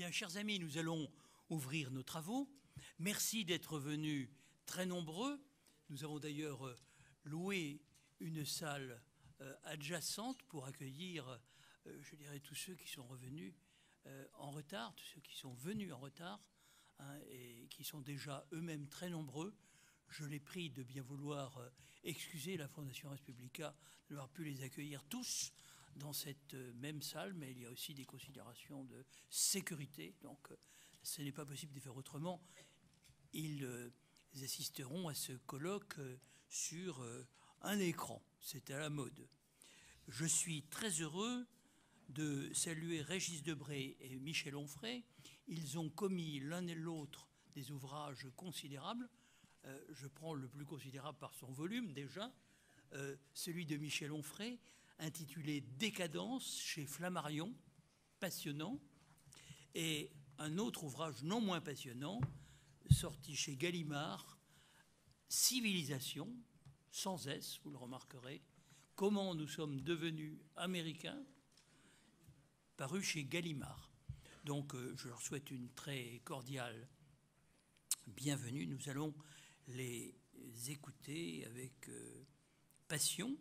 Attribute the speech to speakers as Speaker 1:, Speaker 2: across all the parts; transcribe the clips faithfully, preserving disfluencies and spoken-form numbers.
Speaker 1: Bien, chers amis, nous allons ouvrir nos travaux. Merci d'être venus très nombreux. Nous avons d'ailleurs loué une salle adjacente pour accueillir, je dirais, tous ceux qui sont revenus en retard, tous ceux qui sont venus en retard, hein, et qui sont déjà eux-mêmes très nombreux. Je les prie de bien vouloir excuser la Fondation Res Publica d'avoir pu les accueillir tous dans cette même salle, mais il y a aussi des considérations de sécurité, donc ce n'est pas possible de faire autrement. Ils assisteront à ce colloque sur un écran, c'est à la mode. Je suis très heureux de saluer Régis Debray et Michel Onfray. Ils ont commis l'un et l'autre des ouvrages considérables. Euh, je prends le plus considérable par son volume déjà, euh, celui de Michel Onfray, intitulé Décadence chez Flammarion, passionnant, et un autre ouvrage non moins passionnant, sorti chez Gallimard, Civilisation, sans S, vous le remarquerez, comment nous sommes devenus américains, paru chez Gallimard. Donc euh, je leur souhaite une très cordiale bienvenue. Nous allons les écouter avec euh, passion.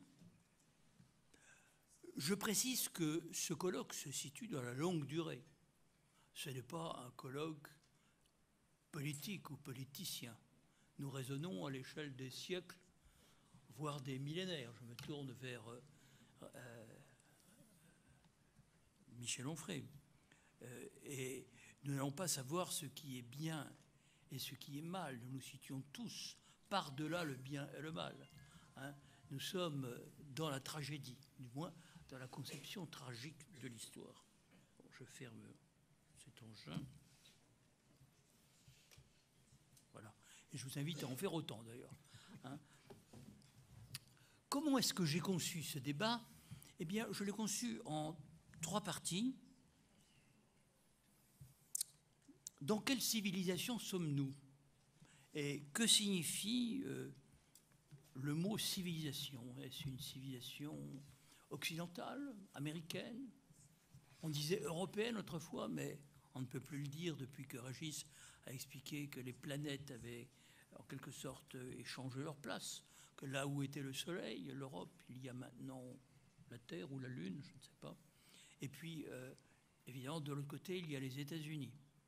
Speaker 1: Je précise que ce colloque se situe dans la longue durée. Ce n'est pas un colloque politique ou politicien. Nous raisonnons à l'échelle des siècles, voire des millénaires. Je me tourne vers euh, euh, Michel Onfray. Euh, et nous n'allons pas savoir ce qui est bien et ce qui est mal. Nous nous situons tous par-delà le bien et le mal. Hein. Nous sommes dans la tragédie, du moins dans la conception tragique de l'histoire. Bon, je ferme cet engin. Voilà. Et je vous invite à en faire autant, d'ailleurs. Hein. Comment est-ce que j'ai conçu ce débat? Eh bien, je l'ai conçu en trois parties. Dans quelle civilisation sommes-nous? Et que signifie euh, le mot civilisation? Est-ce une civilisation occidentale, américaine? On disait européenne autrefois, mais on ne peut plus le dire depuis que Régis a expliqué que les planètes avaient en quelque sorte échangé leur place, que là où était le Soleil, l'Europe, il y a maintenant la Terre ou la Lune, je ne sais pas. Et puis, euh, évidemment, de l'autre côté, il y a les États-Unis.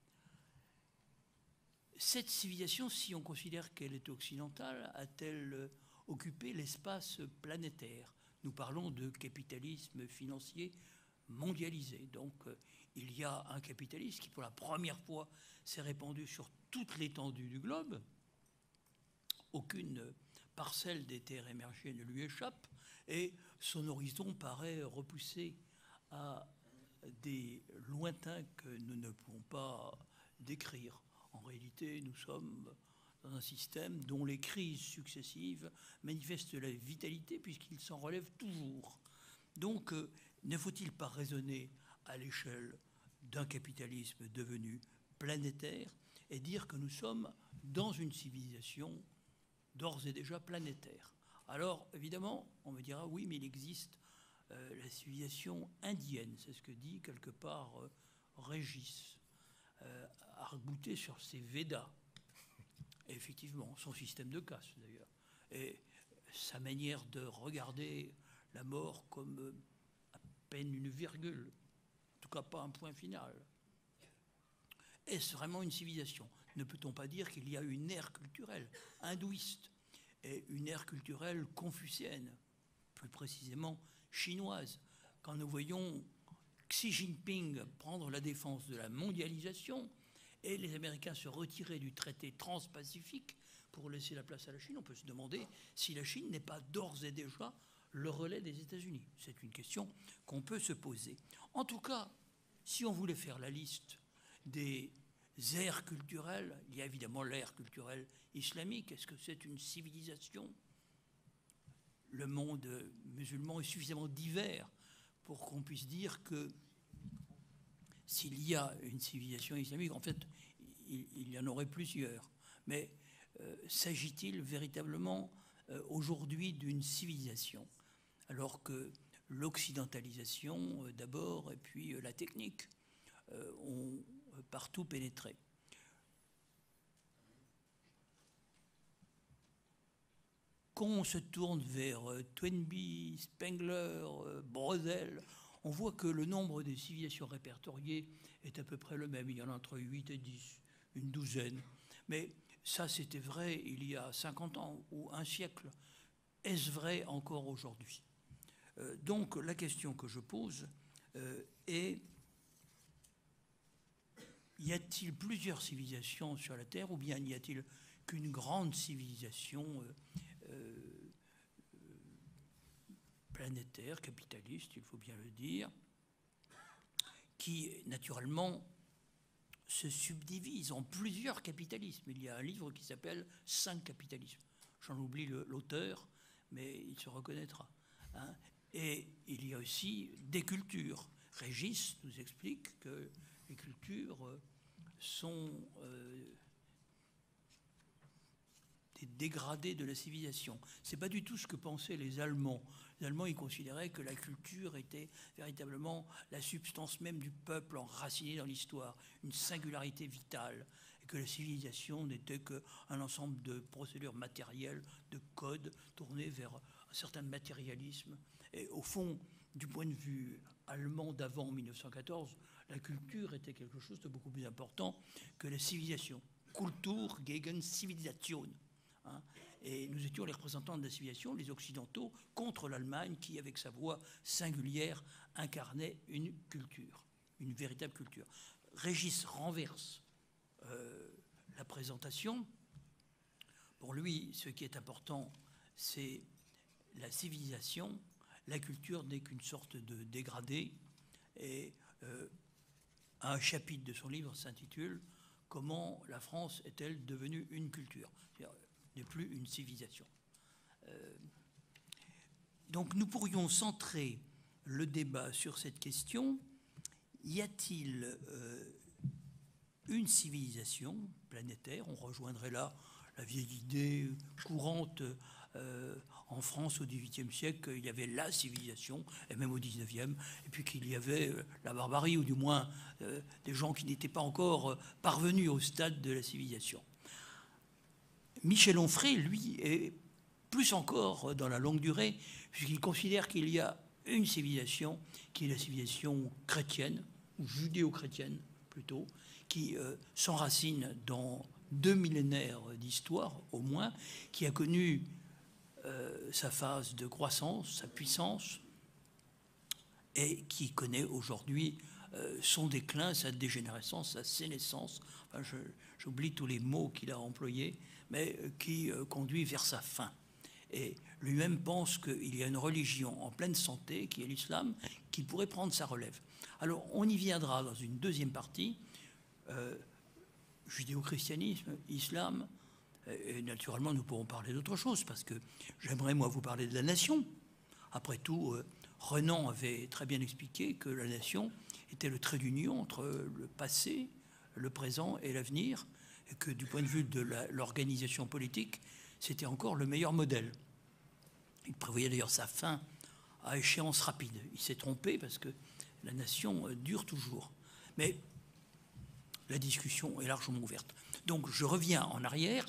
Speaker 1: Cette civilisation, si on considère qu'elle est occidentale, a-t-elle occupé l'espace planétaire? Nous parlons de capitalisme financier mondialisé. Donc, euh, il y a un capitalisme qui, pour la première fois, s'est répandu sur toute l'étendue du globe. Aucune parcelle des terres émergées ne lui échappe et son horizon paraît repoussé à des lointains que nous ne pouvons pas décrire. En réalité, nous sommes dans un système dont les crises successives manifestent la vitalité puisqu'il s'en relève toujours. Donc, euh, ne faut-il pas raisonner à l'échelle d'un capitalisme devenu planétaire et dire que nous sommes dans une civilisation d'ores et déjà planétaire? Alors, évidemment, on me dira, oui, mais il existe euh, la civilisation indienne. C'est ce que dit quelque part euh, Régis, euh, arc-bouté sur ses Védas. Et effectivement, son système de caste, d'ailleurs. Et sa manière de regarder la mort comme euh, à peine une virgule, en tout cas pas un point final. Est-ce vraiment une civilisation? Ne peut-on pas dire qu'il y a une ère culturelle hindouiste et une ère culturelle confucéenne, plus précisément chinoise? Quand nous voyons Xi Jinping prendre la défense de la mondialisation et les Américains se retirer du traité transpacifique pour laisser la place à la Chine, on peut se demander si la Chine n'est pas d'ores et déjà le relais des États-Unis. C'est une question qu'on peut se poser. En tout cas, si on voulait faire la liste des aires culturelles, il y a évidemment l'ère culturelle islamique. Est-ce que c'est une civilisation? Le monde musulman est suffisamment divers pour qu'on puisse dire que s'il y a une civilisation islamique, en fait, il, il y en aurait plusieurs. Mais euh, s'agit-il véritablement euh, aujourd'hui d'une civilisation? Alors que l'occidentalisation, euh, d'abord, et puis euh, la technique, euh, ont partout pénétré. Quand on se tourne vers Toynbee, Spengler, Brodel, on voit que le nombre des civilisations répertoriées est à peu près le même. Il y en a entre huit et dix, une douzaine. Mais ça, c'était vrai il y a cinquante ans ou un siècle. Est-ce vrai encore aujourd'hui? euh, Donc, la question que je pose euh, est, y a-t-il plusieurs civilisations sur la Terre ou bien n'y a-t-il qu'une grande civilisation euh, euh, planétaire, capitaliste, il faut bien le dire, qui, naturellement, se subdivise en plusieurs capitalismes. Il y a un livre qui s'appelle « Cinq capitalismes ». J'en oublie l'auteur, mais il se reconnaîtra. Hein. Et il y a aussi des cultures. Régis nous explique que les cultures sont euh, des dégradés de la civilisation. Ce n'est pas du tout ce que pensaient les Allemands. Les Allemands, ils considéraient que la culture était véritablement la substance même du peuple enracinée dans l'histoire, une singularité vitale, et que la civilisation n'était qu'un ensemble de procédures matérielles, de codes tournés vers un certain matérialisme. Et au fond, du point de vue allemand d'avant mille neuf cent quatorze, la culture était quelque chose de beaucoup plus important que la civilisation. Kultur gegen Zivilisation. Hein. Et nous étions les représentants de la civilisation, les Occidentaux, contre l'Allemagne qui, avec sa voix singulière, incarnait une culture, une véritable culture. Régis renverse euh, la présentation. Pour lui, ce qui est important, c'est la civilisation. La culture n'est qu'une sorte de dégradé. Et euh, un chapitre de son livre s'intitule « Comment la France est-elle devenue une culture ?» n'est plus une civilisation. Euh, donc nous pourrions centrer le débat sur cette question. Y a-t-il euh, une civilisation planétaire? On rejoindrait là la vieille idée courante euh, en France au dix-huitième siècle qu'il y avait la civilisation, et même au dix-neuvième, et puis qu'il y avait euh, la barbarie, ou du moins euh, des gens qui n'étaient pas encore euh, parvenus au stade de la civilisation. Michel Onfray, lui, est plus encore dans la longue durée, puisqu'il considère qu'il y a une civilisation qui est la civilisation chrétienne, ou judéo-chrétienne plutôt, qui euh, s'enracine dans deux millénaires d'histoire au moins, qui a connu euh, sa phase de croissance, sa puissance, et qui connaît aujourd'hui euh, son déclin, sa dégénérescence, sa sénescence. Enfin, j'oublie tous les mots qu'il a employés, mais qui euh, conduit vers sa fin. Et lui-même pense qu'il y a une religion en pleine santé, qui est l'islam, qui pourrait prendre sa relève. Alors, on y viendra dans une deuxième partie. Euh, judéo-christianisme, islam, et naturellement, nous pourrons parler d'autre chose, parce que j'aimerais, moi, vous parler de la nation. Après tout, euh, Renan avait très bien expliqué que la nation était le trait d'union entre le passé, le présent et l'avenir, et que du point de vue de l'organisation politique, c'était encore le meilleur modèle. Il prévoyait d'ailleurs sa fin à échéance rapide. Il s'est trompé parce que la nation dure toujours. Mais la discussion est largement ouverte. Donc je reviens en arrière.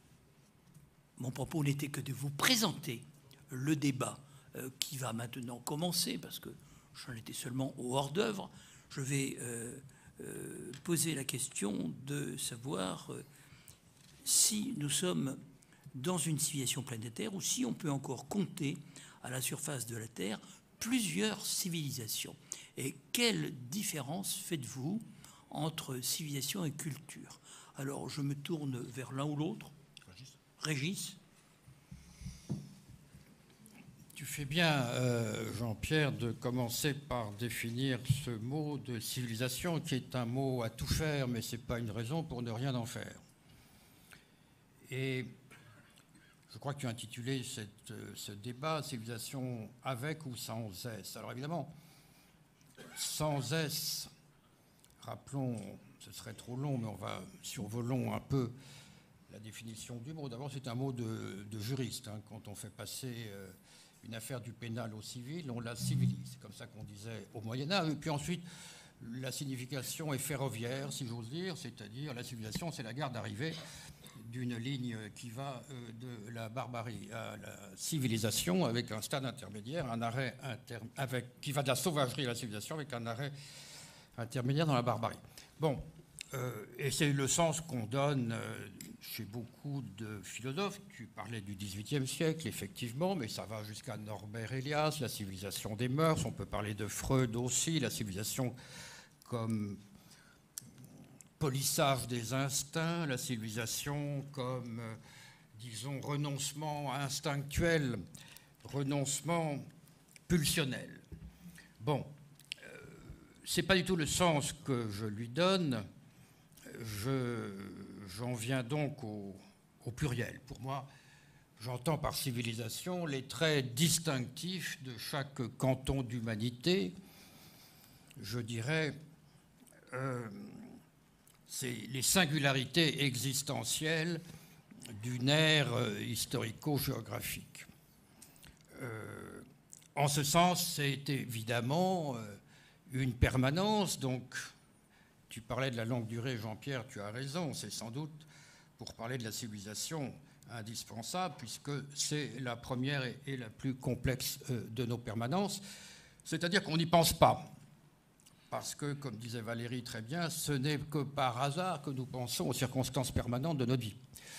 Speaker 1: Mon propos n'était que de vous présenter le débat euh, qui va maintenant commencer, parce que j'en étais seulement au hors-d'œuvre. Je vais euh, euh, poser la question de savoir euh, si nous sommes dans une civilisation planétaire ou si on peut encore compter à la surface de la Terre plusieurs civilisations. Et quelle différence faites-vous entre civilisation et culture? Alors, je me tourne vers l'un ou l'autre. Régis. Régis.
Speaker 2: Tu fais bien, euh, Jean-Pierre, de commencer par définir ce mot de civilisation, qui est un mot à tout faire, mais ce n'est pas une raison pour ne rien en faire. Et je crois que tu as intitulé cette, ce débat « Civilisation avec ou sans S ». Alors évidemment, sans S, rappelons, ce serait trop long, mais on va survolons un peu la définition du mot. D'abord, c'est un mot de, de juriste. Hein. Quand on fait passer euh, une affaire du pénal au civil, on la civilise. C'est comme ça qu'on disait au Moyen-Âge. Et puis ensuite, la signification est ferroviaire, si j'ose dire, c'est-à-dire la civilisation, c'est la gare d'arrivée d'une ligne qui va euh, de la barbarie à la civilisation, avec un stade intermédiaire, un arrêt inter avec, qui va de la sauvagerie à la civilisation, avec un arrêt intermédiaire dans la barbarie. Bon, euh, et c'est le sens qu'on donne euh, chez beaucoup de philosophes. Tu parlais du dix-huitième siècle, effectivement, mais ça va jusqu'à Norbert Elias, la civilisation des mœurs. On peut parler de Freud aussi, la civilisation comme polissage des instincts, la civilisation comme, euh, disons, renoncement instinctuel, renoncement pulsionnel. Bon, euh, c'est pas du tout le sens que je lui donne. Je, j'en viens donc au, au pluriel. Pour moi, j'entends par civilisation les traits distinctifs de chaque canton d'humanité. Je dirais... Euh, c'est les singularités existentielles d'une ère euh, historico-géographique. Euh, en ce sens, c'est évidemment euh, une permanence. Donc, tu parlais de la longue durée, Jean-Pierre, tu as raison. C'est sans doute, pour parler de la civilisation, indispensable, puisque c'est la première et, et la plus complexe euh, de nos permanences. C'est-à-dire qu'on n'y pense pas. Parce que, comme disait Valérie très bien, ce n'est que par hasard que nous pensons aux circonstances permanentes de notre vie.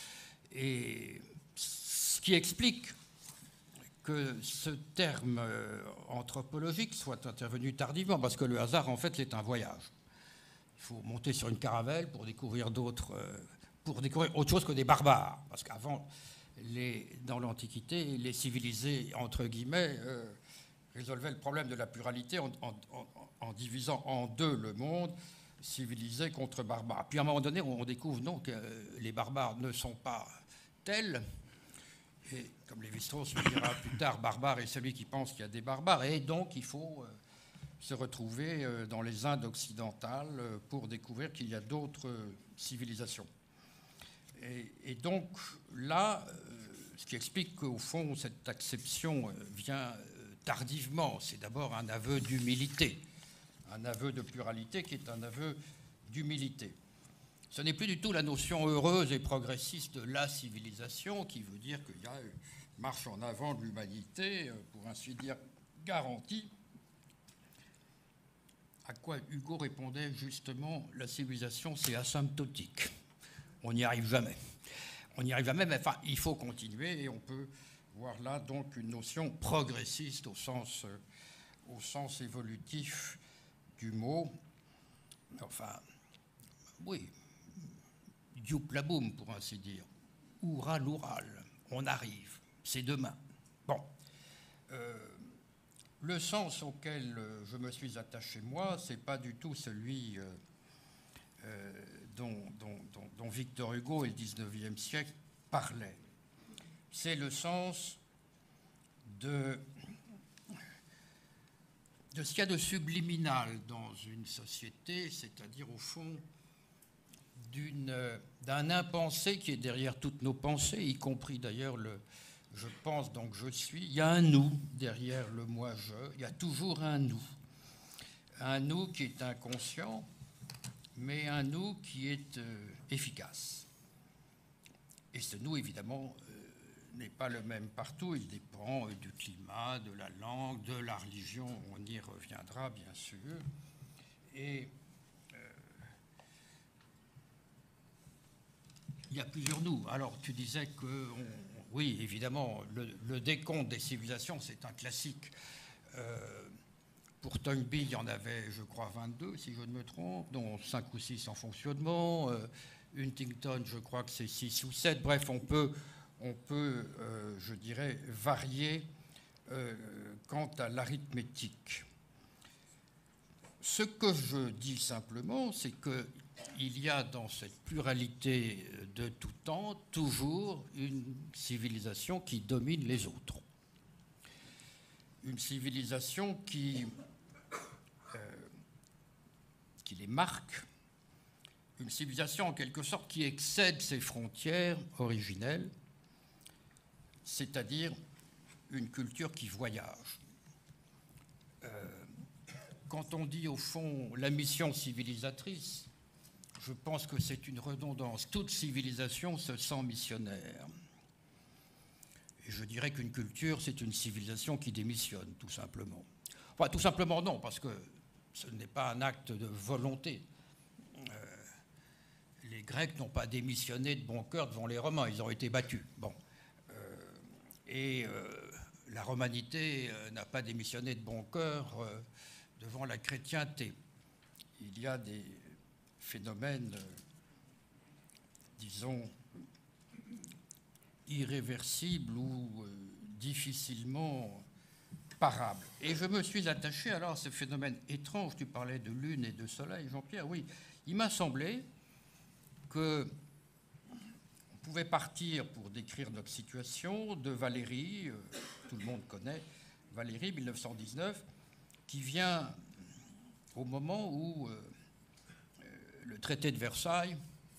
Speaker 2: Et ce qui explique que ce terme anthropologique soit intervenu tardivement, parce que le hasard, en fait, c'est un voyage. Il faut monter sur une caravelle pour découvrir d'autres, pour découvrir autre chose que des barbares. Parce qu'avant, les, dans l'Antiquité, les civilisés, entre guillemets, euh, résolvaient le problème de la pluralité en, en, en en divisant en deux le monde, civilisé contre barbare. Puis à un moment donné, on découvre non, que les barbares ne sont pas tels. Et comme Lévi-Strauss le dira plus tard, barbare est celui qui pense qu'il y a des barbares. Et donc, il faut euh, se retrouver euh, dans les Indes occidentales euh, pour découvrir qu'il y a d'autres euh, civilisations. Et, et donc, là, euh, ce qui explique qu'au fond, cette acception euh, vient euh, tardivement. C'est d'abord un aveu d'humilité. Un aveu de pluralité qui est un aveu d'humilité. Ce n'est plus du tout la notion heureuse et progressiste de la civilisation qui veut dire qu'il y a une marche en avant de l'humanité, pour ainsi dire, garantie. À quoi Hugo répondait justement, la civilisation, c'est asymptotique. On n'y arrive jamais. On n'y arrive jamais, mais enfin, il faut continuer et on peut voir là donc une notion progressiste au sens, au sens évolutif du mot, enfin, oui, Dioupla-boum, pour ainsi dire, Oural-Oural, on arrive, c'est demain. Bon, euh, le sens auquel je me suis attaché, moi, c'est pas du tout celui euh, euh, dont, dont, dont, dont Victor Hugo et le dix-neuvième siècle parlaient. C'est le sens de... de ce qu'il y a de subliminal dans une société, c'est-à-dire au fond d'une, d'un impensé qui est derrière toutes nos pensées, y compris d'ailleurs le « je pense donc je suis ». Il y a un « nous » derrière le « moi-je », il y a toujours un « nous ». Un « nous » qui est inconscient, mais un « nous » qui est euh, efficace. Et ce « nous », évidemment, euh, n'est pas le même partout, il dépend du climat, de la langue, de la religion, on y reviendra bien sûr. Et euh, il y a plusieurs nous. Alors tu disais que, on, oui, évidemment, le, le décompte des civilisations, c'est un classique. Euh, pour Toynbee, il y en avait, je crois, vingt-deux, si je ne me trompe, dont cinq ou six en fonctionnement. Euh, Huntington, je crois que c'est six ou sept. Bref, on peut... on peut, euh, je dirais, varier euh, quant à l'arithmétique. Ce que je dis simplement, c'est qu'il y a dans cette pluralité de tout temps toujours une civilisation qui domine les autres. Une civilisation qui, euh, qui les marque, une civilisation en quelque sorte qui excède ses frontières originelles, c'est-à-dire une culture qui voyage. Euh, quand on dit au fond la mission civilisatrice, je pense que c'est une redondance. Toute civilisation se sent missionnaire. Et je dirais qu'une culture, c'est une civilisation qui démissionne, tout simplement. Enfin, tout simplement non, parce que ce n'est pas un acte de volonté. Euh, les Grecs n'ont pas démissionné de bon cœur devant les Romains, ils ont été battus. Bon. Euh, et euh, la romanité euh, n'a pas démissionné de bon cœur euh, devant la chrétienté. Il y a des phénomènes, euh, disons, irréversibles ou euh, difficilement parables. Et je me suis attaché alors à ce phénomène étrange. Tu parlais de lune et de soleil, Jean-Pierre. Oui, il m'a semblé que on pouvait partir pour décrire notre situation de Valéry, euh, tout le monde connaît Valéry, mille neuf cent dix-neuf, qui vient au moment où euh, le traité de Versailles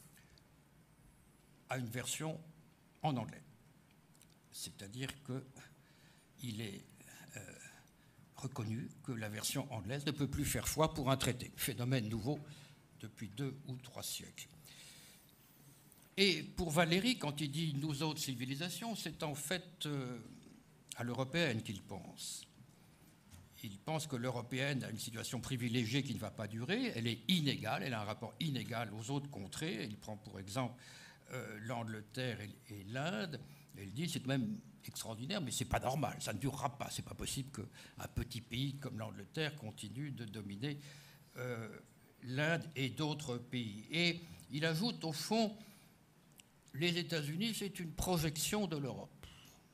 Speaker 2: a une version en anglais. C'est-à-dire qu'il est euh, reconnu que la version anglaise ne peut plus faire foi pour un traité. Phénomène nouveau depuis deux ou trois siècles. Et pour Valéry, quand il dit « nous autres civilisations », c'est en fait euh, à l'européenne qu'il pense. Il pense que l'européenne a une situation privilégiée qui ne va pas durer, elle est inégale, elle a un rapport inégal aux autres contrées. Il prend pour exemple euh, l'Angleterre et, et l'Inde, et il dit c'est même extraordinaire, mais c'est pas normal, ça ne durera pas. C'est pas possible qu'un petit pays comme l'Angleterre continue de dominer euh, l'Inde et d'autres pays. Et il ajoute au fond, les États-Unis, c'est une projection de l'Europe.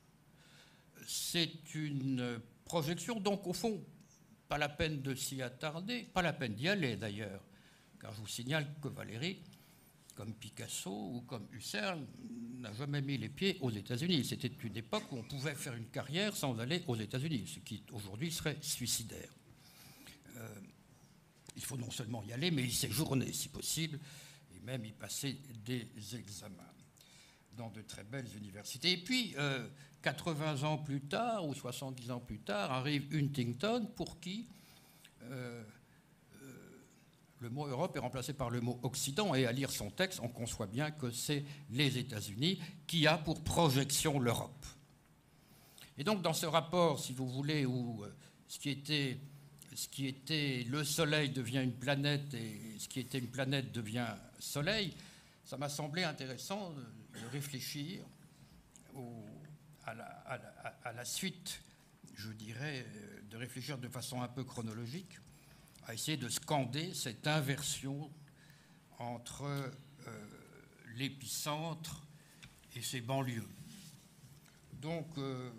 Speaker 2: C'est une projection, donc au fond, pas la peine de s'y attarder, pas la peine d'y aller d'ailleurs, car je vous signale que Valéry, comme Picasso ou comme Husserl, n'a jamais mis les pieds aux États-Unis. C'était une époque où on pouvait faire une carrière sans aller aux États-Unis, ce qui aujourd'hui serait suicidaire. Euh, il faut non seulement y aller, mais y séjourner si possible, et même y passer des examens dans de très belles universités. Et puis, euh, quatre-vingts ans plus tard, ou soixante-dix ans plus tard, arrive Huntington, pour qui euh, euh, le mot Europe est remplacé par le mot Occident, et à lire son texte, on conçoit bien que c'est les États-Unis qui a pour projection l'Europe. Et donc, dans ce rapport, si vous voulez, où euh, ce qui était, ce qui était le Soleil devient une planète, et ce qui était une planète devient Soleil, ça m'a semblé intéressant de réfléchir au, à, la, à, la, à la suite, je dirais, de réfléchir de façon un peu chronologique, à essayer de scander cette inversion entre euh, l'épicentre et ses banlieues. Donc, euh,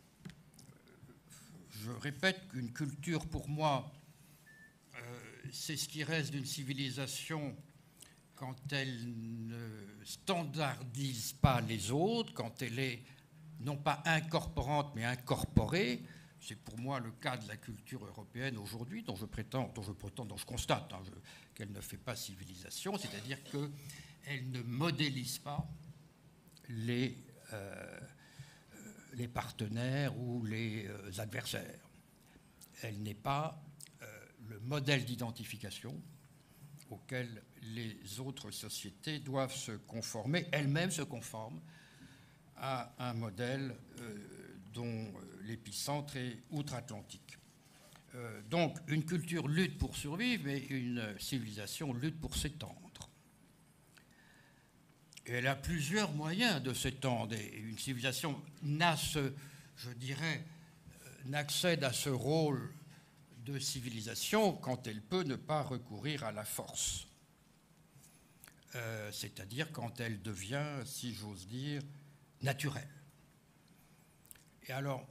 Speaker 2: je répète qu'une culture, pour moi, euh, c'est ce qui reste d'une civilisation quand elle ne standardise pas les autres, quand elle est non pas incorporante mais incorporée. C'est pour moi le cas de la culture européenne aujourd'hui, dont je prétends, dont je prétends, dont je constate hein, qu'elle ne fait pas civilisation, c'est-à-dire qu'elle ne modélise pas les, euh, les partenaires ou les euh, adversaires. Elle n'est pas euh, le modèle d'identification auquel les autres sociétés doivent se conformer, elles-mêmes se conforment à un modèle euh, dont l'épicentre est outre-Atlantique. Euh, donc, une culture lutte pour survivre, mais une civilisation lutte pour s'étendre. Et elle a plusieurs moyens de s'étendre. Et une civilisation n'a ce, je dirais, n'accède à ce rôle de civilisation quand elle peut ne pas recourir à la force. Euh, c'est-à-dire quand elle devient, si j'ose dire, naturelle. Et alors,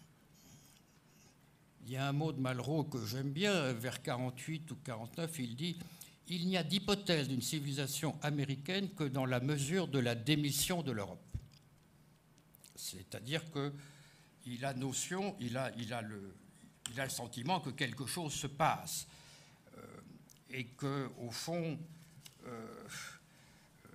Speaker 2: il y a un mot de Malraux que j'aime bien, vers quarante-huit ou quarante-neuf, il dit « Il n'y a d'hypothèse d'une civilisation américaine que dans la mesure de la démission de l'Europe. » C'est-à-dire qu'il a notion, il a, il a le... il a le sentiment que quelque chose se passe euh, et qu'au fond, euh, euh,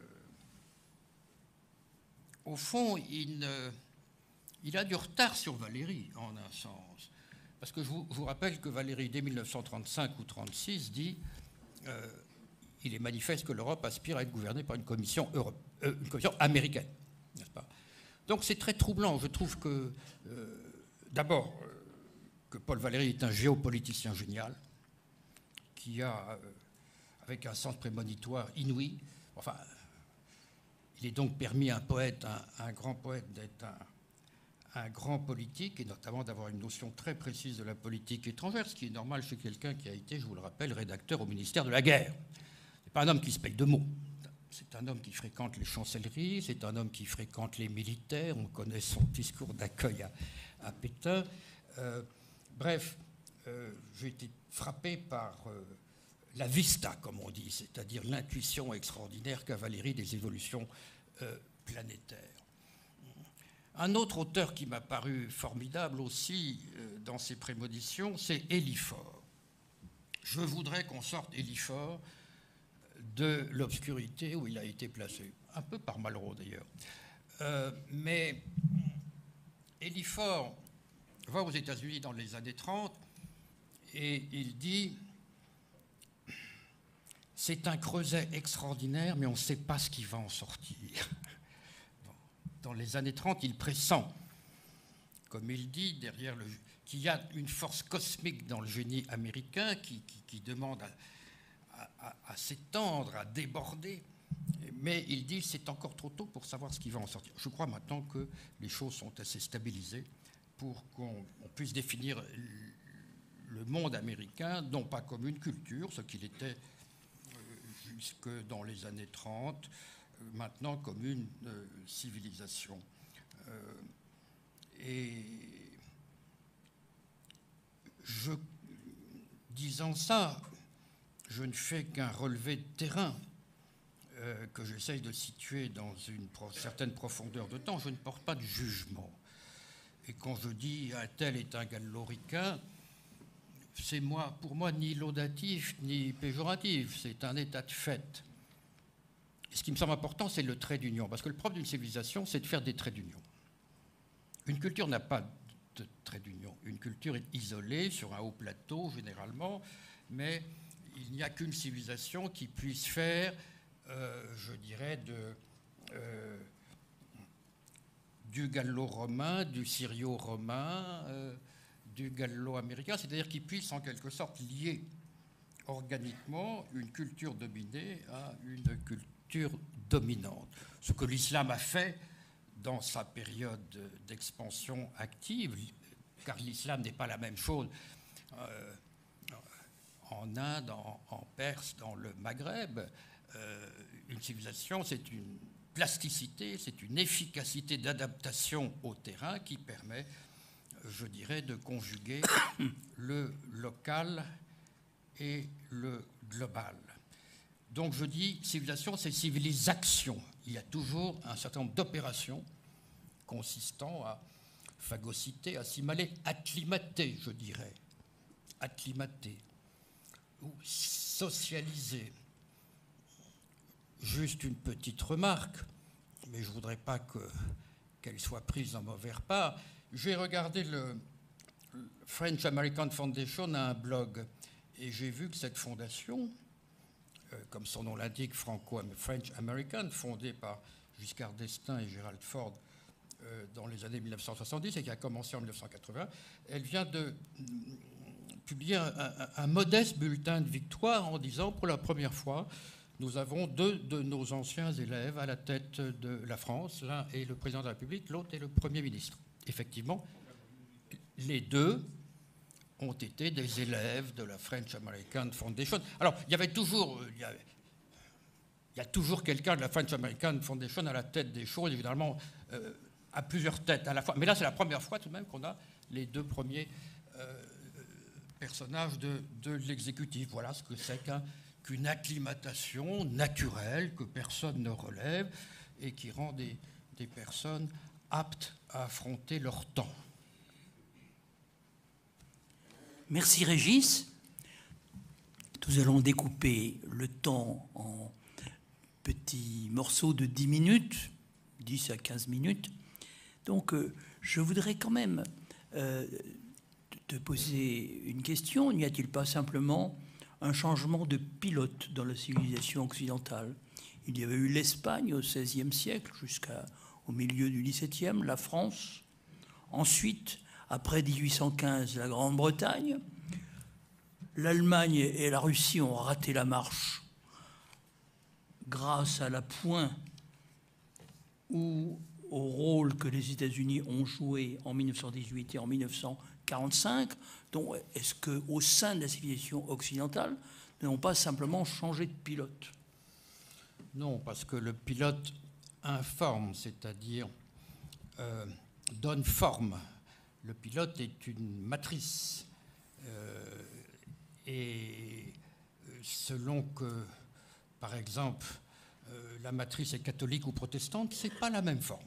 Speaker 2: au fond il, ne, il a du retard sur Valéry, en un sens. Parce que je vous, je vous rappelle que Valéry, dès mille neuf cent trente-cinq ou trente-six, dit euh, il est manifeste que l'Europe aspire à être gouvernée par une commission, Europe, euh, une commission américaine, n'est-ce pas? Donc c'est très troublant. Je trouve que, euh, d'abord, euh, que Paul Valéry est un géopoliticien génial, qui a, euh, avec un sens prémonitoire inouï, enfin, il est donc permis à un poète, un, un grand poète, d'être un un grand politique, et notamment d'avoir une notion très précise de la politique étrangère, ce qui est normal chez quelqu'un qui a été, je vous le rappelle, rédacteur au ministère de la Guerre. Ce n'est pas un homme qui se paye de mots. C'est un homme qui fréquente les chancelleries, c'est un homme qui fréquente les militaires, on connaît son discours d'accueil à, à Pétain. Euh, bref, euh, j'ai été frappé par euh, la vista, comme on dit, c'est-à-dire l'intuition extraordinaire qu'a Valéry des évolutions euh, planétaires. Un autre auteur qui m'a paru formidable aussi euh, dans ses prémonitions, c'est Élyphore. Je voudrais qu'on sorte Élyphore de l'obscurité où il a été placé, un peu par Malraux d'ailleurs. Euh, mais Élyphore va aux États-Unis dans les années trente et il dit « C'est un creuset extraordinaire, mais on ne sait pas ce qui va en sortir ». Dans les années trente, il pressent, comme il dit, derrière le, qu'il y a une force cosmique dans le génie américain qui, qui, qui demande à, à, à s'étendre, à déborder. Mais il dit c'est encore trop tôt pour savoir ce qui va en sortir. Je crois maintenant que les choses sont assez stabilisées pour qu'on on puisse définir le monde américain, non pas comme une culture, ce qu'il était jusque dans les années trente, maintenant comme une euh, civilisation. Euh, et je, disant ça, je ne fais qu'un relevé de terrain euh, que j'essaye de situer dans une pro- certaine profondeur de temps. Je ne porte pas de jugement. Et quand je dis un tel est un galloricain, c'est moi, pour moi ni laudatif ni péjoratif, c'est un état de fait. Et ce qui me semble important, c'est le trait d'union, parce que le propre d'une civilisation, c'est de faire des traits d'union. Une culture n'a pas de trait d'union. Une culture est isolée sur un haut plateau, généralement, mais il n'y a qu'une civilisation qui puisse faire, euh, je dirais, de, euh, du gallo-romain, du syrio-romain, euh, du gallo-américain, c'est-à-dire qui puisse en quelque sorte lier organiquement une culture dominée à une culture dominante. Ce que l'islam a fait dans sa période d'expansion active, car l'islam n'est pas la même chose euh, en Inde, en, en Perse, dans le Maghreb. Euh, une civilisation, c'est une plasticité, c'est une efficacité d'adaptation au terrain qui permet, je dirais, de conjuguer le local et le global. Donc je dis civilisation, c'est civilisation. Il y a toujours un certain nombre d'opérations consistant à phagocyter, assimiler, acclimater, je dirais, acclimater ou socialiser. Juste une petite remarque, mais je ne voudrais pas que, qu'elle soit prise en mauvais part. J'ai regardé le French American Foundation a un blog et j'ai vu que cette fondation, comme son nom l'indique, franco-French American, fondée par Giscard d'Estaing et Gerald Ford euh, dans les années mille neuf cent soixante-dix et qui a commencé en mille neuf cent quatre-vingts, elle vient de publier un, un, un modeste bulletin de victoire en disant, pour la première fois, nous avons deux de nos anciens élèves à la tête de la France. L'un est le président de la République, l'autre est le Premier ministre. Effectivement, les deux ont été des élèves de la French American Foundation. Alors, il y avait toujours, il y a, il y a toujours quelqu'un de la French American Foundation à la tête des choses, évidemment, euh, à plusieurs têtes à la fois. Mais là, c'est la première fois tout de même qu'on a les deux premiers euh, personnages de, de l'exécutif. Voilà ce que c'est qu'un, qu'une acclimatation naturelle que personne ne relève et qui rend des, des personnes aptes à affronter leur temps.
Speaker 1: Merci Régis. Nous allons découper le temps en petits morceaux de dix minutes, dix à quinze minutes. Donc euh, je voudrais quand même euh, te poser une question. N'y a-t-il pas simplement un changement de pilote dans la civilisation occidentale? Il y avait eu l'Espagne au seizième siècle jusqu'au milieu du dix-septième, la France. Ensuite, après mille huit cent quinze, la Grande-Bretagne. L'Allemagne et la Russie ont raté la marche grâce à la pointe ou au rôle que les États-Unis ont joué en mille neuf cent dix-huit et en mille neuf cent quarante-cinq. Donc, est-ce qu'au sein de la civilisation occidentale, nous n'avons pas simplement changé de pilote?
Speaker 2: Non, parce que le pilote informe, c'est-à-dire euh, donne forme. Le pilote est une matrice. Euh, et selon que, par exemple, euh, la matrice est catholique ou protestante, ce n'est pas la même forme.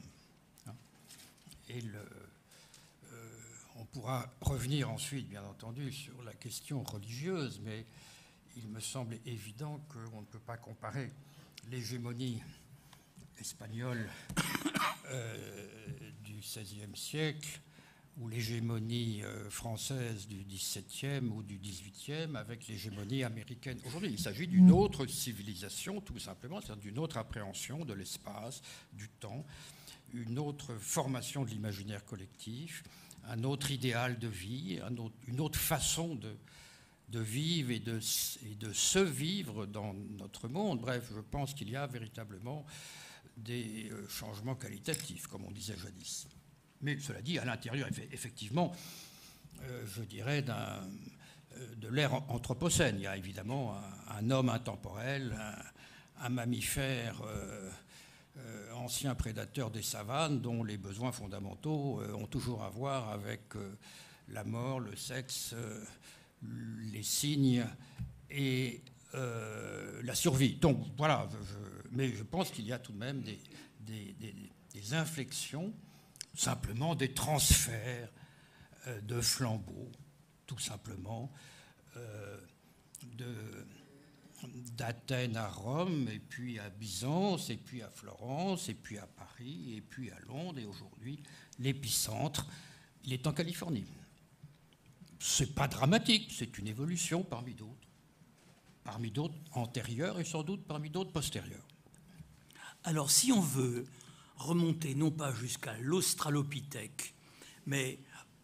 Speaker 2: Et le, euh, on pourra revenir ensuite, bien entendu, sur la question religieuse, mais il me semble évident qu'on ne peut pas comparer l'hégémonie espagnole euh, du seizième siècle ou l'hégémonie euh, française du dix-septième ou du dix-huitième avec l'hégémonie américaine. Aujourd'hui, il s'agit d'une autre civilisation, tout simplement, c'est-à-dire d'une autre appréhension de l'espace, du temps, une autre formation de l'imaginaire collectif, un autre idéal de vie, un autre, une autre façon de, de vivre et de, et de se vivre dans notre monde. Bref, je pense qu'il y a véritablement des changements qualitatifs, comme on disait jadis. Mais cela dit, à l'intérieur, effectivement, euh, je dirais, d'un, euh, de l'ère anthropocène. Il y a évidemment un, un homme intemporel, un, un mammifère euh, euh, ancien prédateur des savanes, dont les besoins fondamentaux euh, ont toujours à voir avec euh, la mort, le sexe, euh, les signes et euh, la survie. Donc voilà, je, je, mais je pense qu'il y a tout de même des, des, des, des inflexions, simplement des transferts euh, de flambeaux, tout simplement, euh, de, d'Athènes à Rome, et puis à Byzance, et puis à Florence, et puis à Paris, et puis à Londres, et aujourd'hui, l'épicentre, il est en Californie. C'est pas dramatique, c'est une évolution parmi d'autres, parmi d'autres antérieures et sans doute parmi d'autres postérieures.
Speaker 1: Alors, si on veut remonter non pas jusqu'à l'Australopithèque, mais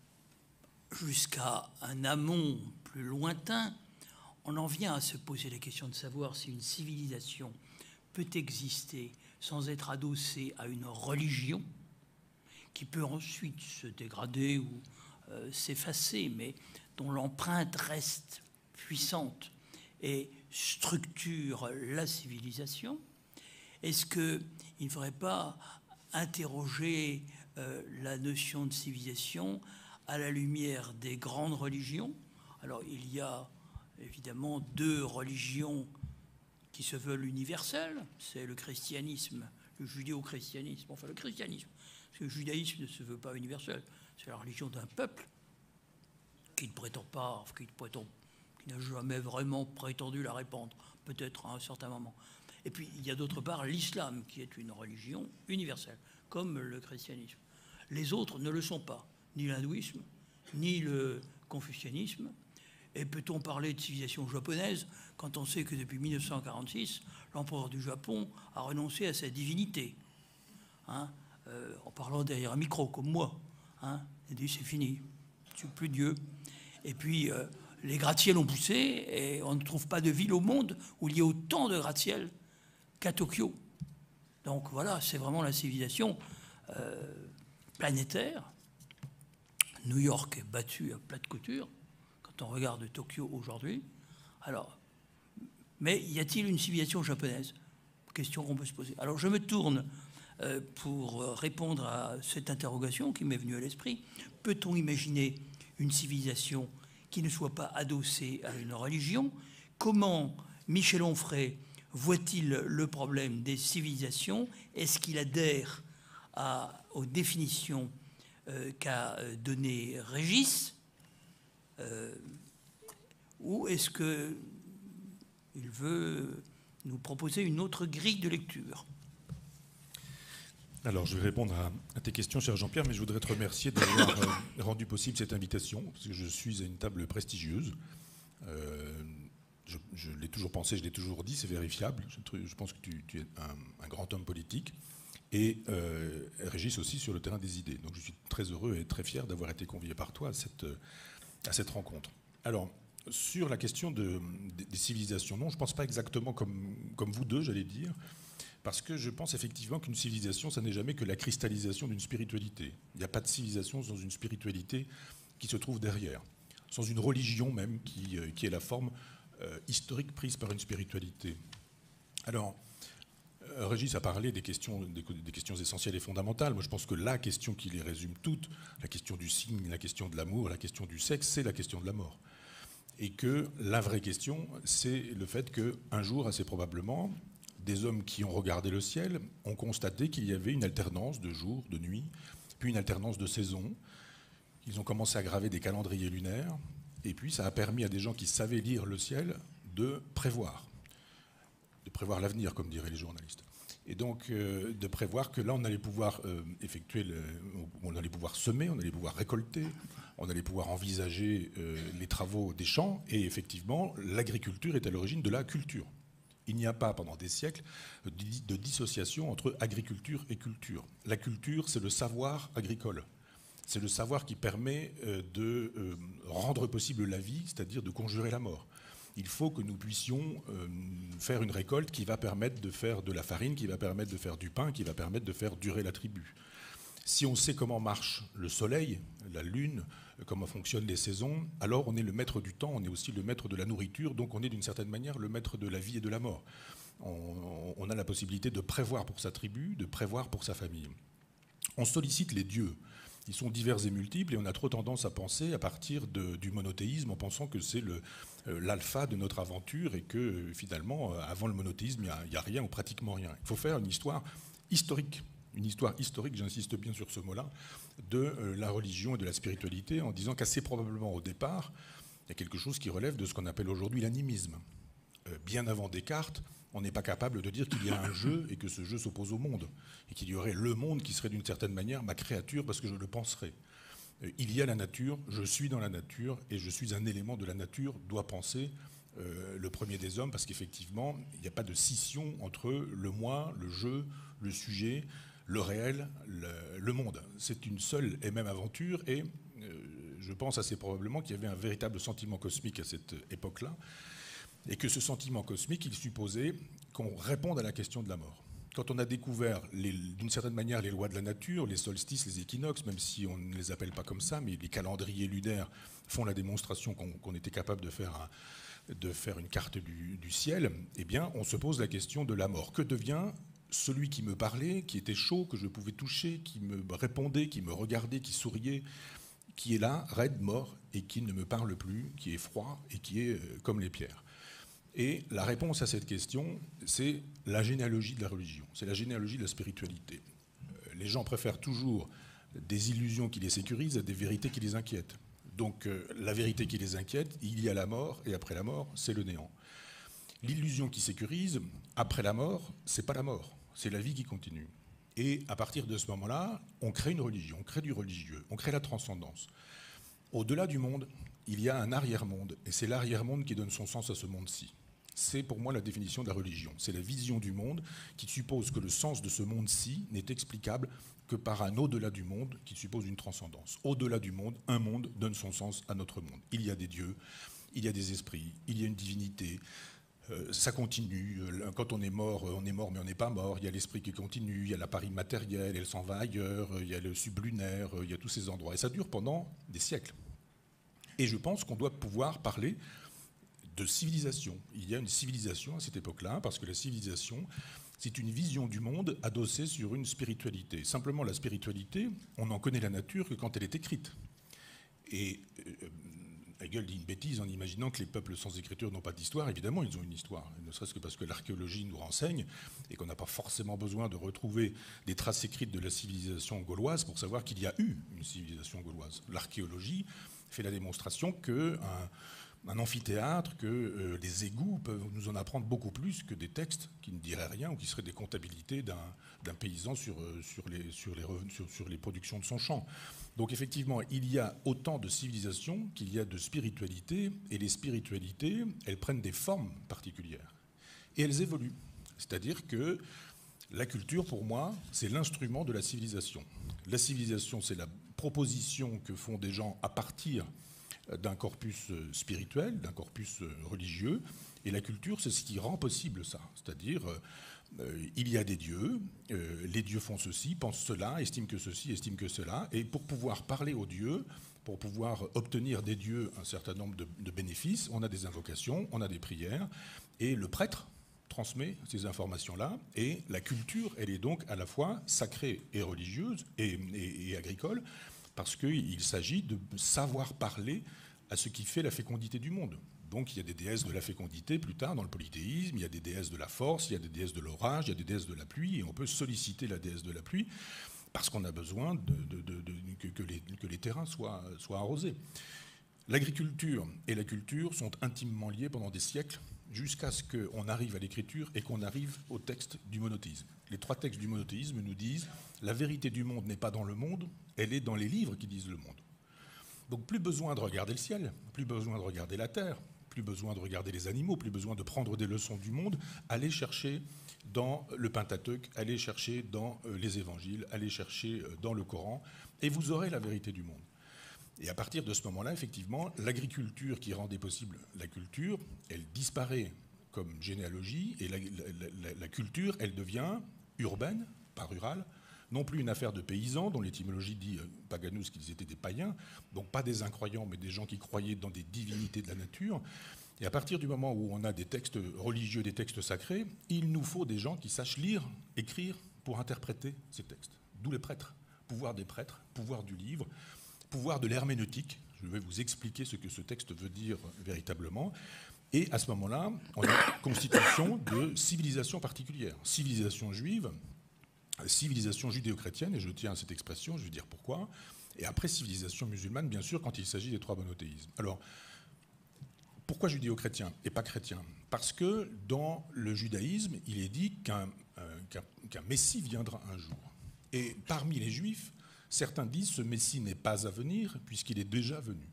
Speaker 1: jusqu'à un amont plus lointain, on en vient à se poser la question de savoir si une civilisation peut exister sans être adossée à une religion qui peut ensuite se dégrader ou euh, s'effacer, mais dont l'empreinte reste puissante et structure la civilisation. Est-ce qu'il ne faudrait pas interroger euh, la notion de civilisation à la lumière des grandes religions? Alors, il y a évidemment deux religions qui se veulent universelles, c'est le christianisme, le judéo-christianisme, enfin le christianisme, parce que le judaïsme ne se veut pas universel, c'est la religion d'un peuple qui ne prétend pas, qui, ne prétend, qui n'a jamais vraiment prétendu la répandre, peut-être à un certain moment. Et puis, il y a d'autre part l'islam, qui est une religion universelle, comme le christianisme. Les autres ne le sont pas, ni l'hindouisme, ni le confucianisme. Et peut-on parler de civilisation japonaise quand on sait que depuis mille neuf cent quarante-six, l'empereur du Japon a renoncé à sa divinité, hein, euh, en parlant derrière un micro, comme moi. Hein, il a dit, c'est fini, je ne suis plus Dieu. Et puis, euh, les gratte-ciels ont poussé, et on ne trouve pas de ville au monde où il y a autant de gratte-ciels qu'à Tokyo. Donc voilà, c'est vraiment la civilisation euh, planétaire. New York est battu à plat de couture quand on regarde Tokyo aujourd'hui. Alors, mais y a-t-il une civilisation japonaise? Question qu'on peut se poser. Alors je me tourne euh, pour répondre à cette interrogation qui m'est venue à l'esprit. Peut-on imaginer une civilisation qui ne soit pas adossée à une religion? Comment Michel Onfray voit-il le problème des civilisations? Est-ce qu'il adhère à, aux définitions euh, qu'a données Régis, euh, ou est-ce qu'il veut nous proposer une autre grille de lecture?
Speaker 3: Alors, je vais répondre à, à tes questions, cher Jean-Pierre, mais je voudrais te remercier d'avoir euh, rendu possible cette invitation, parce que je suis à une table prestigieuse. Euh, je je l'ai toujours pensé, je l'ai toujours dit, c'est vérifiable. Je, je pense que tu, tu es un, un grand homme politique. Et euh, Régis aussi sur le terrain des idées. Donc je suis très heureux et très fier d'avoir été convié par toi à cette, à cette rencontre. Alors, sur la question de, des, des civilisations, non, je ne pense pas exactement comme, comme vous deux, j'allais dire, parce que je pense effectivement qu'une civilisation, ça n'est jamais que la cristallisation d'une spiritualité. Il n'y a pas de civilisation sans une spiritualité qui se trouve derrière, sans une religion même qui, qui est la forme euh, historique prise par une spiritualité. Alors, Euh, Régis a parlé des questions, des, des questions essentielles et fondamentales. Moi, je pense que la question qui les résume toutes, la question du signe, la question de l'amour, la question du sexe, c'est la question de la mort. Et que la vraie question, c'est le fait qu'un jour, assez probablement, des hommes qui ont regardé le ciel ont constaté qu'il y avait une alternance de jour, de nuit, puis une alternance de saison. Ils ont commencé à graver des calendriers lunaires, et puis ça a permis à des gens qui savaient lire le ciel de prévoir. de prévoir l'avenir, comme diraient les journalistes. Et donc, euh, de prévoir que là, on allait pouvoir euh, effectuer, le, on allait pouvoir semer, on allait pouvoir récolter, on allait pouvoir envisager euh, les travaux des champs, et effectivement, l'agriculture est à l'origine de la culture. Il n'y a pas, pendant des siècles, de dissociation entre agriculture et culture. La culture, c'est le savoir agricole. C'est le savoir qui permet euh, de euh, rendre possible la vie, c'est-à-dire de conjurer la mort. Il faut que nous puissions euh, faire une récolte qui va permettre de faire de la farine, qui va permettre de faire du pain, qui va permettre de faire durer la tribu. Si on sait comment marche le soleil, la lune, comment fonctionnent les saisons, alors on est le maître du temps, on est aussi le maître de la nourriture, donc on est d'une certaine manière le maître de la vie et de la mort. On, on a la possibilité de prévoir pour sa tribu, de prévoir pour sa famille. On sollicite les dieux. Ils sont divers et multiples et on a trop tendance à penser à partir de, du monothéisme en pensant que c'est le, euh, l'alpha de notre aventure et que euh, finalement, euh, avant le monothéisme, il n'y a, a rien ou pratiquement rien. Il faut faire une histoire historique, une histoire historique, j'insiste bien sur ce mot-là, de euh, la religion et de la spiritualité en disant qu'assez probablement au départ, il y a quelque chose qui relève de ce qu'on appelle aujourd'hui l'animisme. Euh, bien avant Descartes, on n'est pas capable de dire qu'il y a un jeu et que ce jeu s'oppose au monde, et qu'il y aurait le monde qui serait d'une certaine manière ma créature parce que je le penserais. Il y a la nature, je suis dans la nature, et je suis un élément de la nature, doit penser euh, le premier des hommes, parce qu'effectivement, il n'y a pas de scission entre le moi, le je, le sujet, le réel, le, le monde. C'est une seule et même aventure, et euh, je pense assez probablement qu'il y avait un véritable sentiment cosmique à cette époque-là, et que ce sentiment cosmique, il supposait qu'on réponde à la question de la mort. Quand on a découvert, d'une certaine manière, les lois de la nature, les solstices, les équinoxes, même si on ne les appelle pas comme ça, mais les calendriers lunaires font la démonstration qu'on qu'on était capable de faire, un, de faire une carte du, du ciel, eh bien, on se pose la question de la mort. Que devient celui qui me parlait, qui était chaud, que je pouvais toucher, qui me répondait, qui me regardait, qui souriait, qui est là, raide, mort, et qui ne me parle plus, qui est froid et qui est euh, comme les pierres. Et la réponse à cette question, c'est la généalogie de la religion, c'est la généalogie de la spiritualité. Les gens préfèrent toujours des illusions qui les sécurisent à des vérités qui les inquiètent. Donc la vérité qui les inquiète, il y a la mort, et après la mort, c'est le néant. L'illusion qui sécurise, après la mort, c'est pas la mort, c'est la vie qui continue. Et à partir de ce moment-là, on crée une religion, on crée du religieux, on crée la transcendance. Au-delà du monde, il y a un arrière-monde, et c'est l'arrière-monde qui donne son sens à ce monde-ci. C'est pour moi la définition de la religion. C'est la vision du monde qui suppose que le sens de ce monde-ci n'est explicable que par un au-delà du monde qui suppose une transcendance. Au-delà du monde, un monde donne son sens à notre monde. Il y a des dieux, il y a des esprits, il y a une divinité, euh, ça continue. Quand on est mort, on est mort mais on n'est pas mort. Il y a l'esprit qui continue, il y a l'appareil matériel, elle s'en va ailleurs, il y a le sublunaire, il y a tous ces endroits. Et ça dure pendant des siècles. Et je pense qu'on doit pouvoir parler de civilisation. Il y a une civilisation à cette époque-là, parce que la civilisation, c'est une vision du monde adossée sur une spiritualité. Simplement, la spiritualité, on n'en connaît la nature que quand elle est écrite. Et euh, Hegel dit une bêtise en imaginant que les peuples sans écriture n'ont pas d'histoire. Évidemment, ils ont une histoire, ne serait-ce que parce que l'archéologie nous renseigne et qu'on n'a pas forcément besoin de retrouver des traces écrites de la civilisation gauloise pour savoir qu'il y a eu une civilisation gauloise. L'archéologie fait la démonstration que un, un amphithéâtre, que euh, les égouts peuvent nous en apprendre beaucoup plus que des textes qui ne diraient rien ou qui seraient des comptabilités d'un, d'un paysan sur, euh, sur, les, sur, les revenus, sur, sur les productions de son champ. Donc effectivement, il y a autant de civilisations qu'il y a de spiritualité, et les spiritualités, elles prennent des formes particulières. Et elles évoluent. C'est-à-dire que la culture, pour moi, c'est l'instrument de la civilisation. La civilisation, c'est la proposition que font des gens à partir d'un corpus spirituel, d'un corpus religieux, et la culture, c'est ce qui rend possible ça. C'est-à-dire, euh, il y a des dieux, euh, les dieux font ceci, pensent cela, estiment que ceci, estiment que cela, et pour pouvoir parler aux dieux, pour pouvoir obtenir des dieux un certain nombre de, de bénéfices, on a des invocations, on a des prières, et le prêtre transmet ces informations-là, et la culture, elle est donc à la fois sacrée et religieuse, et, et, et agricole, parce qu'il s'agit de savoir parler à ce qui fait la fécondité du monde. Donc il y a des déesses de la fécondité plus tard dans le polythéisme, il y a des déesses de la force, il y a des déesses de l'orage, il y a des déesses de la pluie, et on peut solliciter la déesse de la pluie parce qu'on a besoin de, de, de, de, que, que, les, que les terrains soient, soient arrosés. L'agriculture et la culture sont intimement liées pendant des siècles, jusqu'à ce qu'on arrive à l'écriture et qu'on arrive au texte du monothéisme. Les trois textes du monothéisme nous disent « la vérité du monde n'est pas dans le monde, elle est dans les livres qui disent le monde ». Donc plus besoin de regarder le ciel, plus besoin de regarder la terre, plus besoin de regarder les animaux, plus besoin de prendre des leçons du monde, allez chercher dans le Pentateuque, allez chercher dans les évangiles, allez chercher dans le Coran, et vous aurez la vérité du monde. Et à partir de ce moment-là, effectivement, l'agriculture qui rendait possible la culture, elle disparaît comme généalogie, et la, la, la culture, elle devient urbaine, pas rurale, non plus une affaire de paysans, dont l'étymologie dit euh, paganus, qu'ils étaient des païens, donc pas des incroyants, mais des gens qui croyaient dans des divinités de la nature. Et à partir du moment où on a des textes religieux, des textes sacrés, il nous faut des gens qui sachent lire, écrire, pour interpréter ces textes. D'où les prêtres. Pouvoir des prêtres, pouvoir du livre, pouvoir de l'herméneutique. Je vais vous expliquer ce que ce texte veut dire véritablement. Et à ce moment-là, on a une constitution de civilisation particulière. Civilisation juive, civilisation judéo-chrétienne, et je tiens à cette expression, je vais dire pourquoi, et après civilisation musulmane, bien sûr, quand il s'agit des trois monothéismes. Alors, pourquoi judéo-chrétien et pas chrétien? Parce que dans le judaïsme, il est dit qu'un euh, qu'un, qu'un Messie viendra un jour. Et parmi les Juifs, certains disent que ce Messie n'est pas à venir, puisqu'il est déjà venu.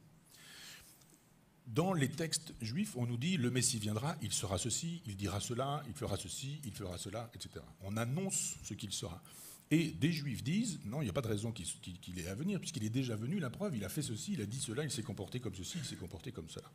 Speaker 3: Dans les textes juifs, on nous dit le Messie viendra, il sera ceci, il dira cela, il fera ceci, il fera cela, et cetera. On annonce ce qu'il sera. Et des Juifs disent non, il n'y a pas de raison qu'il, qu'il est à venir, puisqu'il est déjà venu, la preuve, il a fait ceci, il a dit cela, il s'est comporté comme ceci, il s'est comporté comme cela.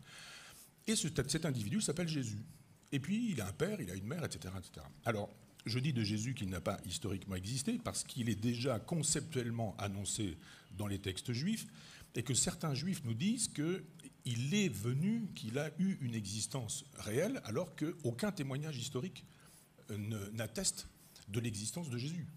Speaker 3: Et ce, cet individu s'appelle Jésus. Et puis, il a un père, il a une mère, et cetera, et cetera. Alors, je dis de Jésus qu'il n'a pas historiquement existé, parce qu'il est déjà conceptuellement annoncé dans les textes juifs, et que certains Juifs nous disent qu'il est venu, qu'il a eu une existence réelle, alors qu'aucun témoignage historique ne, n'atteste de l'existence de Jésus.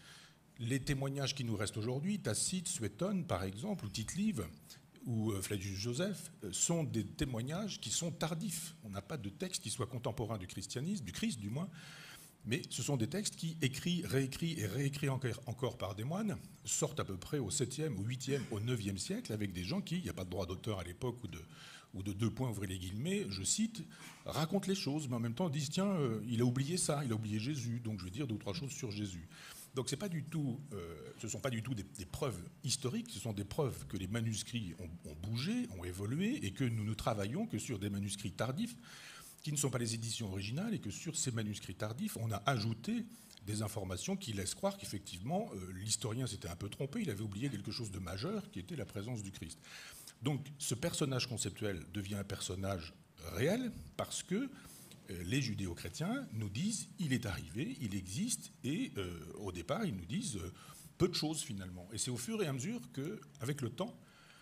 Speaker 3: Les témoignages qui nous restent aujourd'hui, Tacite, Suétone, par exemple, ou Tite-Live, ou Flavius Joseph, sont des témoignages qui sont tardifs. On n'a pas de texte qui soit contemporain du christianisme, du Christ du moins, mais ce sont des textes qui, écrits, réécrits et réécrits encore par des moines, sortent à peu près au septième, au huitième, au neuvième siècle, avec des gens qui, il n'y a pas de droit d'auteur à l'époque, ou de, ou de deux points, ouvrez les guillemets, je cite, racontent les choses, mais en même temps disent, tiens, euh, il a oublié ça, il a oublié Jésus, donc je vais dire deux ou trois choses sur Jésus. Donc c'est pas du tout, euh, ce ne sont pas du tout des, des preuves historiques, ce sont des preuves que les manuscrits ont, ont bougé, ont évolué, et que nous ne travaillons que sur des manuscrits tardifs, qui ne sont pas les éditions originales, et que sur ces manuscrits tardifs, on a ajouté des informations qui laissent croire qu'effectivement, euh, l'historien s'était un peu trompé, il avait oublié quelque chose de majeur, qui était la présence du Christ. Donc ce personnage conceptuel devient un personnage réel, parce que euh, les judéo-chrétiens nous disent « il est arrivé, il existe », et euh, au départ, ils nous disent euh, peu de choses finalement. Et c'est au fur et à mesure qu'avec le temps,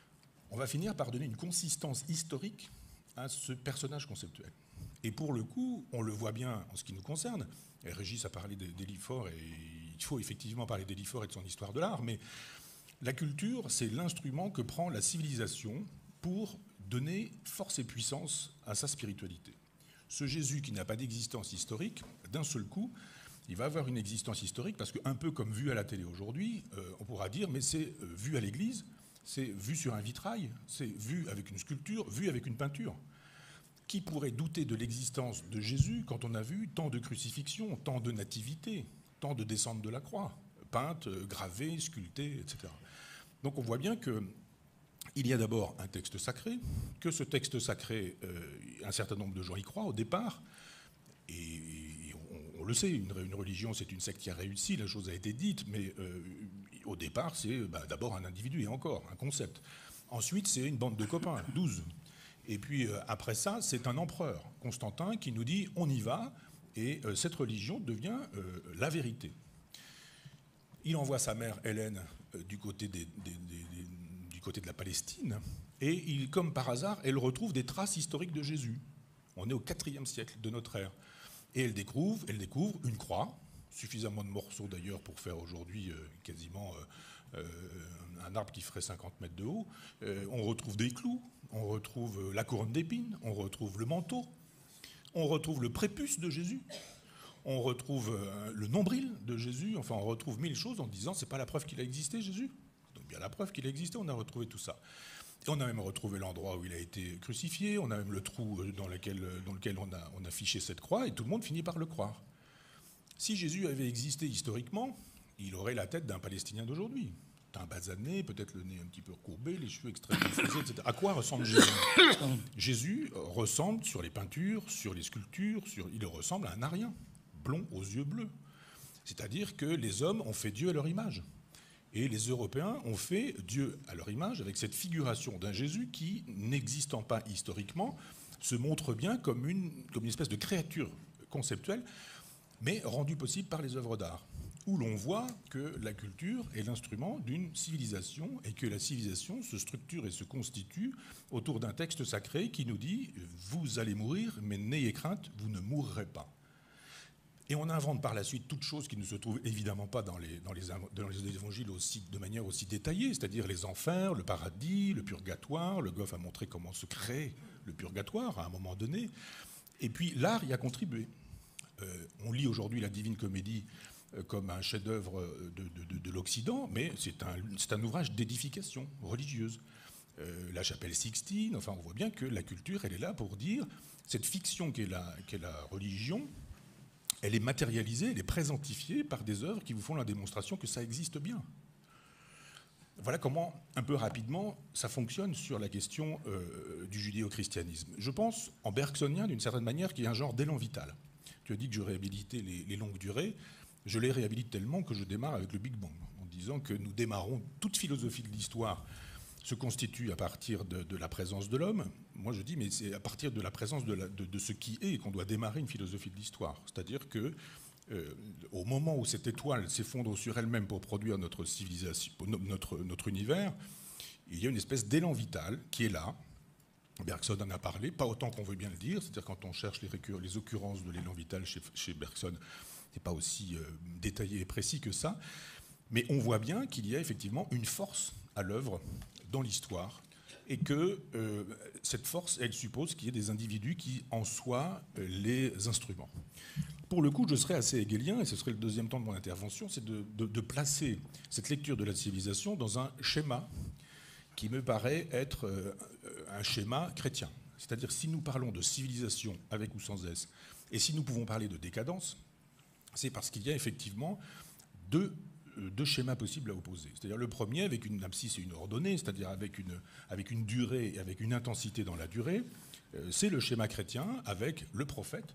Speaker 3: on va finir par donner une consistance historique à ce personnage conceptuel. Et pour le coup, on le voit bien en ce qui nous concerne. Et Régis a parlé d'Élie-Faure, et il faut effectivement parler d'Élie-Faure et de son histoire de l'art, mais la culture, c'est l'instrument que prend la civilisation pour donner force et puissance à sa spiritualité. Ce Jésus qui n'a pas d'existence historique, d'un seul coup, il va avoir une existence historique, parce qu'un peu comme vu à la télé aujourd'hui, euh, on pourra dire, mais c'est euh, vu à l'église, c'est vu sur un vitrail, c'est vu avec une sculpture, vu avec une peinture. Qui pourrait douter de l'existence de Jésus quand on a vu tant de crucifixions, tant de nativités, tant de descentes de la croix, peintes, gravées, sculptées, et cetera. Donc on voit bien qu'il y a d'abord un texte sacré, que ce texte sacré, euh, un certain nombre de gens y croient au départ, et on, on le sait, une, une religion c'est une secte qui a réussi, la chose a été dite, mais euh, au départ c'est bah, d'abord un individu et encore un concept. Ensuite c'est une bande de copains, douze. Et puis euh, après ça c'est un empereur, Constantin, qui nous dit on y va, et euh, cette religion devient euh, la vérité. Il envoie sa mère Hélène euh, du, côté des, des, des, des, du côté de la Palestine, et il, comme par hasard, elle retrouve des traces historiques de Jésus. On est au quatrième siècle de notre ère. Et elle découvre, elle découvre une croix, suffisamment de morceaux d'ailleurs pour faire aujourd'hui euh, quasiment euh, euh, un arbre qui ferait cinquante mètres de haut. Euh, on retrouve des clous, on retrouve la couronne d'épines, on retrouve le manteau, on retrouve le prépuce de Jésus. On retrouve le nombril de Jésus, enfin on retrouve mille choses en disant c'est pas la preuve qu'il a existé Jésus. Donc bien la preuve qu'il a existé, on a retrouvé tout ça. Et on a même retrouvé l'endroit où il a été crucifié, on a même le trou dans lequel, dans lequel on, a, on a fiché cette croix, et tout le monde finit par le croire. Si Jésus avait existé historiquement, il aurait la tête d'un Palestinien d'aujourd'hui. Un basané, peut-être le nez un petit peu recourbé, les cheveux extrêmement frisés, et cetera. À quoi ressemble Jésus? Jésus ressemble sur les peintures, sur les sculptures, sur... il ressemble à un arien, blond aux yeux bleus. C'est-à-dire que les hommes ont fait Dieu à leur image. Et les Européens ont fait Dieu à leur image avec cette figuration d'un Jésus qui, n'existant pas historiquement, se montre bien comme une, comme une espèce de créature conceptuelle, mais rendue possible par les œuvres d'art, où l'on voit que la culture est l'instrument d'une civilisation et que la civilisation se structure et se constitue autour d'un texte sacré qui nous dit « Vous allez mourir, mais n'ayez crainte, vous ne mourrez pas ». Et on invente par la suite toutes choses qui ne se trouvent évidemment pas dans les, dans les, dans les évangiles aussi, de manière aussi détaillée, c'est-à-dire les enfers, le paradis, le purgatoire. Le Goff a montré comment se crée le purgatoire à un moment donné. Et puis l'art y a contribué. Euh, on lit aujourd'hui la Divine Comédie euh, comme un chef-d'œuvre de, de, de, de l'Occident, mais c'est un, c'est un ouvrage d'édification religieuse. Euh, la chapelle Sixtine, enfin on voit bien que la culture, elle est là pour dire cette fiction qu'est la, qu'est la religion, elle est matérialisée, elle est présentifiée par des œuvres qui vous font la démonstration que ça existe bien. Voilà comment, un peu rapidement, ça fonctionne sur la question euh, du judéo-christianisme. Je pense, en bergsonien, d'une certaine manière, qu'il y a un genre d'élan vital. Tu as dit que je réhabilitais les, les longues durées. Je les réhabilite tellement que je démarre avec le Big Bang, en disant que nous démarrons toute philosophie de l'histoire se constitue à partir de, de la présence de l'homme. Moi, je dis, mais c'est à partir de la présence de, la, de, de ce qui est qu'on doit démarrer une philosophie de l'histoire. C'est-à-dire que, euh, au moment où cette étoile s'effondre sur elle-même pour produire notre civilisation, notre, notre univers, il y a une espèce d'élan vital qui est là. Bergson en a parlé, pas autant qu'on veut bien le dire. C'est-à-dire quand on cherche les, récur- les occurrences de l'élan vital chez, chez Bergson, c'est pas aussi euh, détaillé et précis que ça. Mais on voit bien qu'il y a effectivement une force à l'œuvre dans l'histoire, et que euh, cette force, elle suppose qu'il y ait des individus qui en soient euh, les instruments. Pour le coup, je serais assez hegelien, et ce serait le deuxième temps de mon intervention, c'est de, de, de placer cette lecture de la civilisation dans un schéma qui me paraît être euh, un schéma chrétien. C'est-à-dire, si nous parlons de civilisation avec ou sans S, et si nous pouvons parler de décadence, c'est parce qu'il y a effectivement deux deux schémas possibles à opposer. C'est-à-dire le premier avec une abscisse et une ordonnée, c'est-à-dire avec une, avec une durée et avec une intensité dans la durée, euh, c'est le schéma chrétien avec le prophète,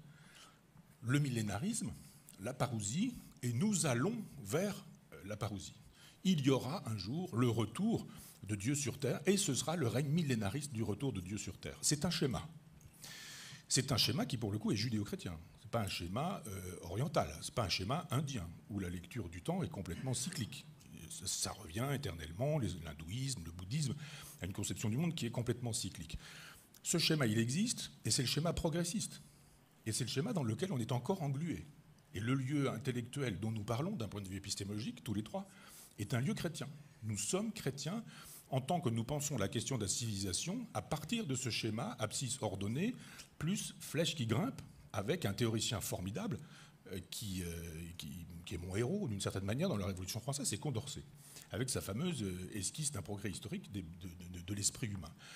Speaker 3: le millénarisme, la parousie, et nous allons vers euh, la parousie. Il y aura un jour le retour de Dieu sur terre, et ce sera le règne millénariste du retour de Dieu sur terre. C'est un schéma. C'est un schéma qui, pour le coup, est judéo-chrétien. Ce n'est pas un schéma euh, oriental, ce n'est pas un schéma indien, où la lecture du temps est complètement cyclique. Ça, ça revient éternellement, les, l'hindouisme, le bouddhisme, à une conception du monde qui est complètement cyclique. Ce schéma, il existe, et c'est le schéma progressiste. Et c'est le schéma dans lequel on est encore englué. Et le lieu intellectuel dont nous parlons, d'un point de vue épistémologique, tous les trois, est un lieu chrétien. Nous sommes chrétiens en tant que nous pensons la question de la civilisation à partir de ce schéma abscisse ordonnée, plus flèche qui grimpe, avec un théoricien formidable euh, qui, euh, qui, qui est mon héros d'une certaine manière dans la Révolution française, c'est Condorcet, avec sa fameuse esquisse d'un progrès historique de, de, de, de l'esprit humain.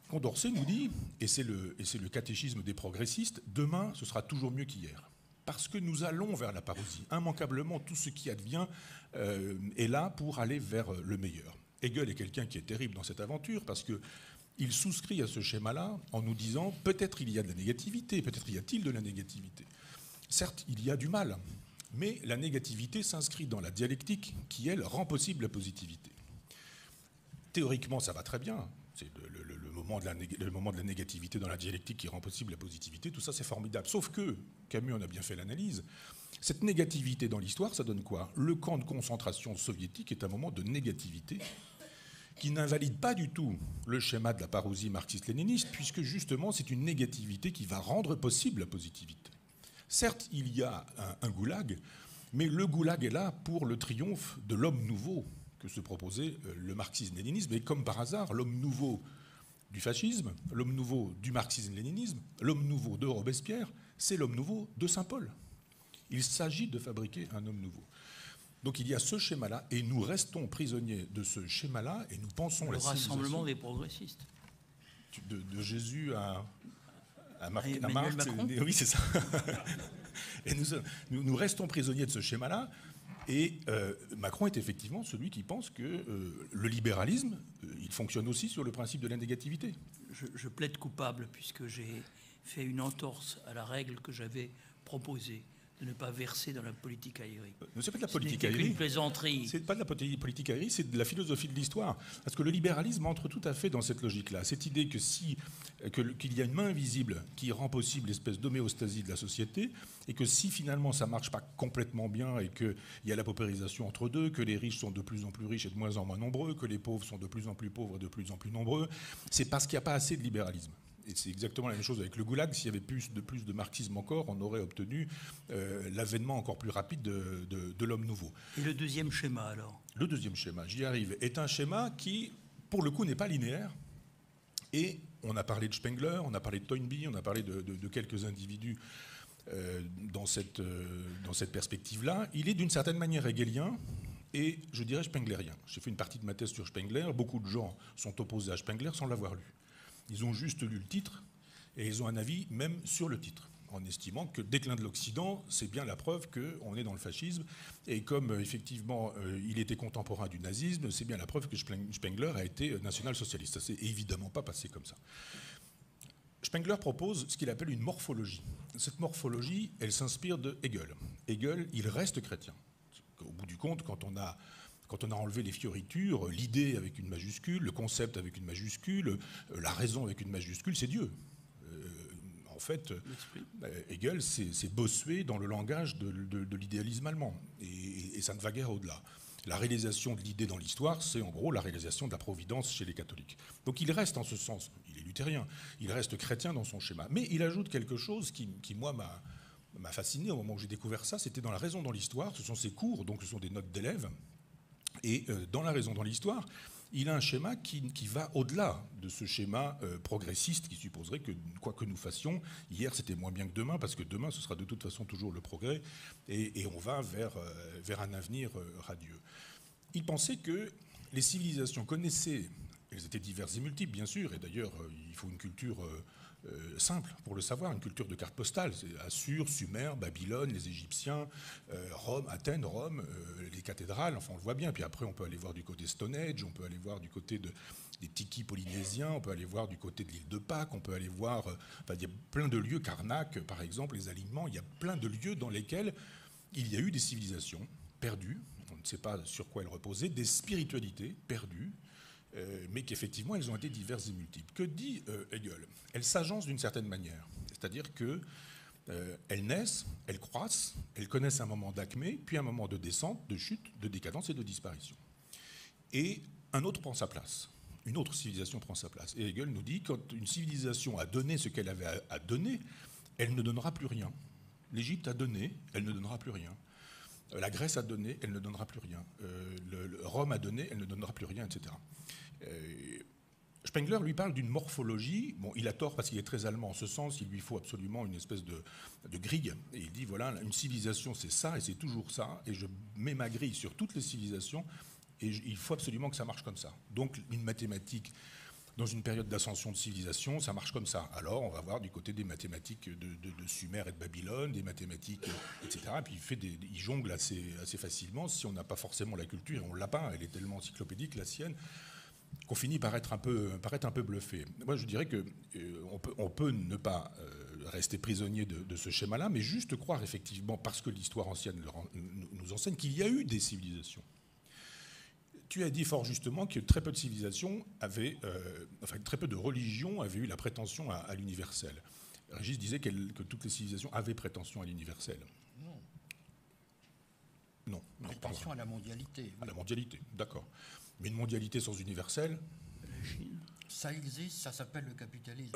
Speaker 3: Condorcet nous dit, et c'est le, et c'est le catéchisme des progressistes, demain ce sera toujours mieux qu'hier. Parce que nous allons vers la parousie. Immanquablement, tout ce qui advient euh, est là pour aller vers le meilleur. Hegel est quelqu'un qui est terrible dans cette aventure parce qu'il souscrit à ce schéma-là en nous disant peut-être il y a de la négativité, peut-être y a-t-il de la négativité. Certes, il y a du mal, mais la négativité s'inscrit dans la dialectique qui, elle, rend possible la positivité. Théoriquement, ça va très bien. C'est le, le, le, moment de la, le moment de la négativité dans la dialectique qui rend possible la positivité. Tout ça, c'est formidable. Sauf que, Camus en a bien fait l'analyse, cette négativité dans l'histoire, ça donne quoi? Le camp de concentration soviétique est un moment de négativité qui n'invalide pas du tout le schéma de la parousie marxiste-léniniste, puisque justement, c'est une négativité qui va rendre possible la positivité. Certes, il y a un, un goulag, mais le goulag est là pour le triomphe de l'homme nouveau que se proposait le marxisme-léninisme. Et comme par hasard, l'homme nouveau du fascisme, l'homme nouveau du marxisme-léninisme, l'homme nouveau de Robespierre, c'est l'homme nouveau de Saint-Paul. Il s'agit de fabriquer un homme nouveau. Donc il y a ce schéma-là, et nous restons prisonniers de ce schéma-là, et nous pensons...
Speaker 1: Le rassemblement des progressistes.
Speaker 3: De, de Jésus à... à, Mar
Speaker 1: à
Speaker 3: Marx,
Speaker 1: Macron.
Speaker 3: Oui, c'est ça. Et nous, nous, nous restons prisonniers de ce schéma-là, et euh, Macron est effectivement celui qui pense que euh, le libéralisme, euh, il fonctionne aussi sur le principe de la négativité.
Speaker 1: Je, je plaide coupable, puisque j'ai fait une entorse à la règle que j'avais proposée, de ne pas verser dans la politique aérienne.
Speaker 3: Ce n'est pas de la politique aérienne.
Speaker 1: C'est une plaisanterie.
Speaker 3: C'est pas de la politique aérienne, c'est de la philosophie de l'histoire. Parce que le libéralisme entre tout à fait dans cette logique-là. Cette idée que si, que, qu'il y a une main invisible qui rend possible l'espèce d'homéostasie de la société, et que si finalement ça ne marche pas complètement bien, et qu'il y a la paupérisation entre deux, que les riches sont de plus en plus riches et de moins en moins nombreux, que les pauvres sont de plus en plus pauvres et de plus en plus nombreux, c'est parce qu'il n'y a pas assez de libéralisme. Et c'est exactement la même chose avec le goulag. S'il y avait plus de, plus de marxisme encore, on aurait obtenu euh, l'avènement encore plus rapide de, de, de l'homme nouveau.
Speaker 1: Et le deuxième schéma, alors?
Speaker 3: Le deuxième schéma, j'y arrive, est un schéma qui, pour le coup, n'est pas linéaire. Et on a parlé de Spengler, on a parlé de Toynbee, on a parlé de, de, de quelques individus euh, dans cette, euh, dans cette perspective-là. Il est d'une certaine manière hegelien et, je dirais, spenglerien. J'ai fait une partie de ma thèse sur Spengler. Beaucoup de gens sont opposés à Spengler sans l'avoir lu. Ils ont juste lu le titre et ils ont un avis même sur le titre, en estimant que le déclin de l'Occident, c'est bien la preuve qu'on est dans le fascisme. Et comme euh, effectivement euh, il était contemporain du nazisme, c'est bien la preuve que Spengler a été national-socialiste. Ça s'est évidemment pas passé comme ça. Spengler propose ce qu'il appelle une morphologie. Cette morphologie, elle s'inspire de Hegel. Hegel, il reste chrétien. Au bout du compte, quand on a... Quand on a enlevé les fioritures, l'idée avec une majuscule, le concept avec une majuscule, la raison avec une majuscule, c'est Dieu. Euh, en fait, Hegel, c'est Bossuet dans le langage de, de, de l'idéalisme allemand. Et, et ça ne va guère au-delà. La réalisation de l'idée dans l'histoire, c'est en gros la réalisation de la providence chez les catholiques. Donc il reste en ce sens, il est luthérien, il reste chrétien dans son schéma. Mais il ajoute quelque chose qui, qui moi, m'a m'a fasciné au moment où j'ai découvert ça, c'était dans La raison dans l'histoire. Ce sont ses cours, donc ce sont des notes d'élèves. Et euh, dans La raison dans l'histoire, il a un schéma qui, qui va au-delà de ce schéma euh, progressiste qui supposerait que quoi que nous fassions, hier c'était moins bien que demain, parce que demain ce sera de toute façon toujours le progrès, et, et on va vers, euh, vers un avenir euh, radieux. Il pensait que les civilisations connaissaient, elles étaient diverses et multiples bien sûr, et d'ailleurs euh, il faut une culture... Euh, Euh, simple pour le savoir, une culture de carte postale. C'est Assur, Sumer, Babylone, les Égyptiens, euh, Rome, Athènes, Rome, euh, les cathédrales, enfin on le voit bien. Puis après on peut aller voir du côté Stonehenge, on peut aller voir du côté de, des tikis polynésiens, on peut aller voir du côté de l'île de Pâques, on peut aller voir, euh, enfin il y a plein de lieux, Karnak par exemple, les alignements, il y a plein de lieux dans lesquels il y a eu des civilisations perdues, on ne sait pas sur quoi elles reposaient, des spiritualités perdues, Euh, mais qu'effectivement, elles ont été diverses et multiples. Que dit euh, Hegel? Elles s'agencent d'une certaine manière. C'est-à-dire qu'elles euh, naissent, elles croissent, elles connaissent un moment d'acmé, puis un moment de descente, de chute, de décadence et de disparition. Et un autre prend sa place. Une autre civilisation prend sa place. Et Hegel nous dit que quand une civilisation a donné ce qu'elle avait à donner, elle ne donnera plus rien. L'Égypte a donné, elle ne donnera plus rien. La Grèce a donné, elle ne donnera plus rien. Euh, le, le Rome a donné, elle ne donnera plus rien, et cetera. Euh, Spengler lui parle d'une morphologie. Bon, il a tort parce qu'il est très allemand en ce sens. Il lui faut absolument une espèce de, de grille. Et il dit voilà, une civilisation, c'est ça et c'est toujours ça. Et je mets ma grille sur toutes les civilisations. Et je, il faut absolument que ça marche comme ça. Donc, une mathématique dans une période d'ascension de civilisation, ça marche comme ça. Alors, on va voir du côté des mathématiques de, de, de Sumer et de Babylone, des mathématiques, et cetera. Et puis il, fait des, il jongle assez, assez facilement. Si on n'a pas forcément la culture, et on ne l'a pas, elle est tellement encyclopédique, la sienne, qu'on finit par être un peu, par être un peu bluffé. Moi, je dirais qu'on euh, peut, on peut ne pas euh, rester prisonnier de, de ce schéma-là, mais juste croire effectivement, parce que l'histoire ancienne nous enseigne, qu'il y a eu des civilisations. Tu as dit fort justement que très peu de civilisations avaient, euh, enfin très peu de religions avaient eu la prétention à, à l'universel. Régis disait que toutes les civilisations avaient prétention à l'universel.
Speaker 2: Non.
Speaker 3: Non. non
Speaker 2: prétention à la mondialité. Oui.
Speaker 3: À la mondialité, d'accord. Mais une mondialité sans universel,
Speaker 1: La Chine.
Speaker 2: Ça existe, ça s'appelle le capitalisme.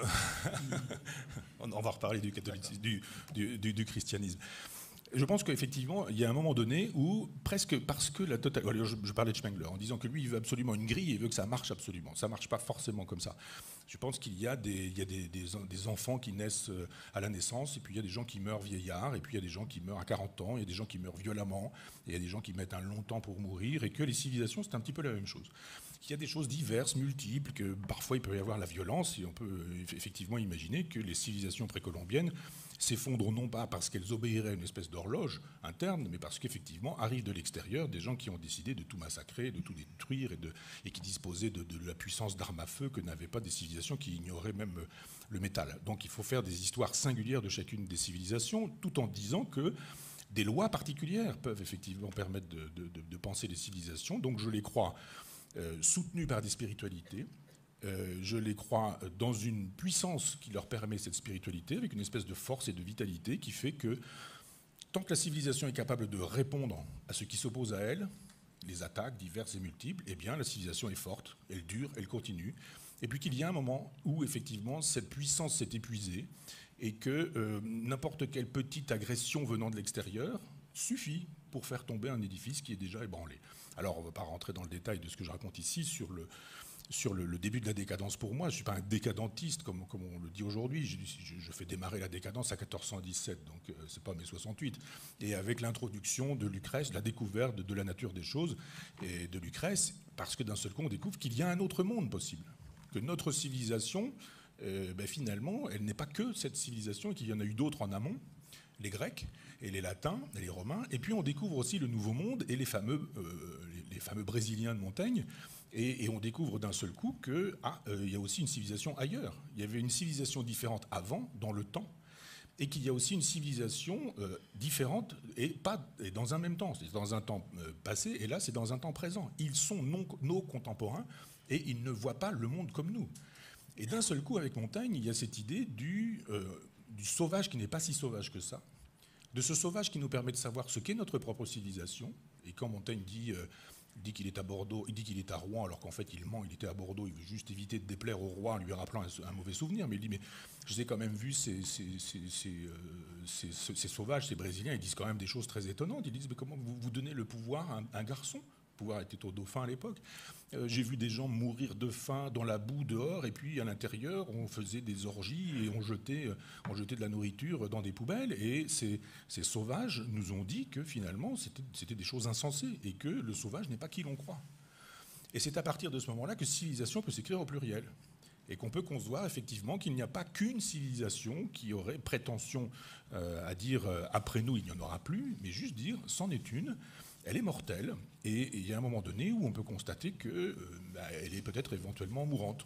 Speaker 3: on va reparler du, du, du, du, du christianisme. Je pense qu'effectivement, il y a un moment donné où, presque parce que la totale... Je, je parlais de Spengler, en disant que lui, il veut absolument une grille et il veut que ça marche absolument. Ça ne marche pas forcément comme ça. Je pense qu'il y a, des, il y a des, des, des enfants qui naissent à la naissance, et puis il y a des gens qui meurent vieillards, et puis il y a des gens qui meurent à quarante ans, il y a des gens qui meurent violemment, et il y a des gens qui mettent un long temps pour mourir, et que les civilisations, c'est un petit peu la même chose. Il y a des choses diverses, multiples, que parfois il peut y avoir la violence, et on peut effectivement imaginer que les civilisations précolombiennes s'effondrent non pas parce qu'elles obéiraient à une espèce d'horloge interne, mais parce qu'effectivement arrivent de l'extérieur des gens qui ont décidé de tout massacrer, de tout détruire, et, de, et qui disposaient de, de la puissance d'armes à feu que n'avaient pas des civilisations qui ignoraient même le métal. Donc il faut faire des histoires singulières de chacune des civilisations, tout en disant que des lois particulières peuvent effectivement permettre de, de, de, de penser les civilisations. Donc je les crois euh, soutenues par des spiritualités. Euh, je les crois dans une puissance qui leur permet cette spiritualité, avec une espèce de force et de vitalité qui fait que tant que la civilisation est capable de répondre à ce qui s'oppose à elle, les attaques diverses et multiples, eh bien la civilisation est forte, elle dure, elle continue. Et puis qu'il y a un moment où effectivement cette puissance s'est épuisée et que euh, n'importe quelle petite agression venant de l'extérieur suffit pour faire tomber un édifice qui est déjà ébranlé. Alors on ne va pas rentrer dans le détail de ce que je raconte ici sur le... Sur le, le début de la décadence pour moi, je ne suis pas un décadentiste comme, comme on le dit aujourd'hui. Je, je, je fais démarrer la décadence à quatorze cent dix-sept, donc euh, ce n'est pas mai soixante-huit. Et avec l'introduction de Lucrèce, la découverte de, de la nature des choses et de Lucrèce, parce que d'un seul coup on découvre qu'il y a un autre monde possible, que notre civilisation, euh, ben, finalement, elle n'est pas que cette civilisation et qu'il y en a eu d'autres en amont, les Grecs et les Latins et les Romains. Et puis on découvre aussi le Nouveau Monde et les fameux, euh, les, les fameux Brésiliens de Montaigne. Et, et on découvre d'un seul coup qu'il ah, euh, y a aussi une civilisation ailleurs. Il y avait une civilisation différente avant, dans le temps, et qu'il y a aussi une civilisation euh, différente, et pas et dans un même temps. C'est dans un temps euh, passé, et là, c'est dans un temps présent. Ils sont non, nos contemporains, et ils ne voient pas le monde comme nous. Et d'un seul coup, avec Montaigne, il y a cette idée du, euh, du sauvage qui n'est pas si sauvage que ça, de ce sauvage qui nous permet de savoir ce qu'est notre propre civilisation. Et quand Montaigne dit... Euh, Il dit qu'il est à Bordeaux, il dit qu'il est à Rouen, alors qu'en fait il ment, il était à Bordeaux, il veut juste éviter de déplaire au roi en lui rappelant un, un mauvais souvenir. Mais il dit, mais je les ai quand même vu ces, ces, ces, ces, euh, ces, ces sauvages, ces Brésiliens, ils disent quand même des choses très étonnantes. Ils disent, mais comment vous, vous donnez le pouvoir à un, un garçon ? Le pouvoir était au dauphin à l'époque. Euh, j'ai vu des gens mourir de faim dans la boue dehors, et puis à l'intérieur, on faisait des orgies et on jetait, on jetait de la nourriture dans des poubelles. Et ces, ces sauvages nous ont dit que finalement, c'était, c'était des choses insensées et que le sauvage n'est pas qui l'on croit. Et c'est à partir de ce moment-là que civilisation peut s'écrire au pluriel. Et qu'on peut concevoir effectivement qu'il n'y a pas qu'une civilisation qui aurait prétention euh, à dire euh, après nous, il n'y en aura plus, mais juste dire c'en est une. Elle est mortelle, et il y a un moment donné où on peut constater qu'elle euh, bah, est peut-être éventuellement mourante.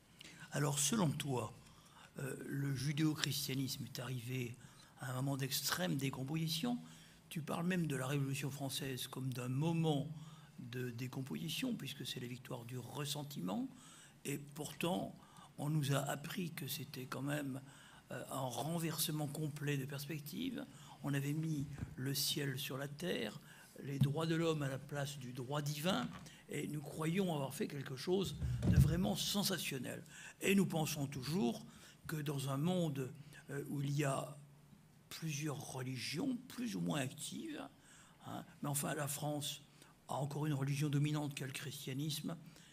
Speaker 1: Alors, selon toi, euh, le judéo-christianisme est arrivé à un moment d'extrême décomposition. Tu parles même de la Révolution française comme d'un moment de décomposition, puisque c'est la victoire du ressentiment. Et pourtant, on nous a appris que c'était quand même euh, un renversement complet de perspective. On avait mis le ciel sur la terre, les droits de l'homme à la place du droit divin, et nous croyons avoir fait quelque chose de vraiment sensationnel. Et nous pensons toujours que dans un monde où il y a plusieurs religions, plus ou moins actives, hein, mais enfin la France a encore une religion dominante qu'est le christianisme,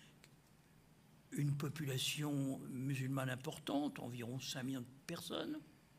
Speaker 1: une population musulmane importante, environ cinq millions de personnes,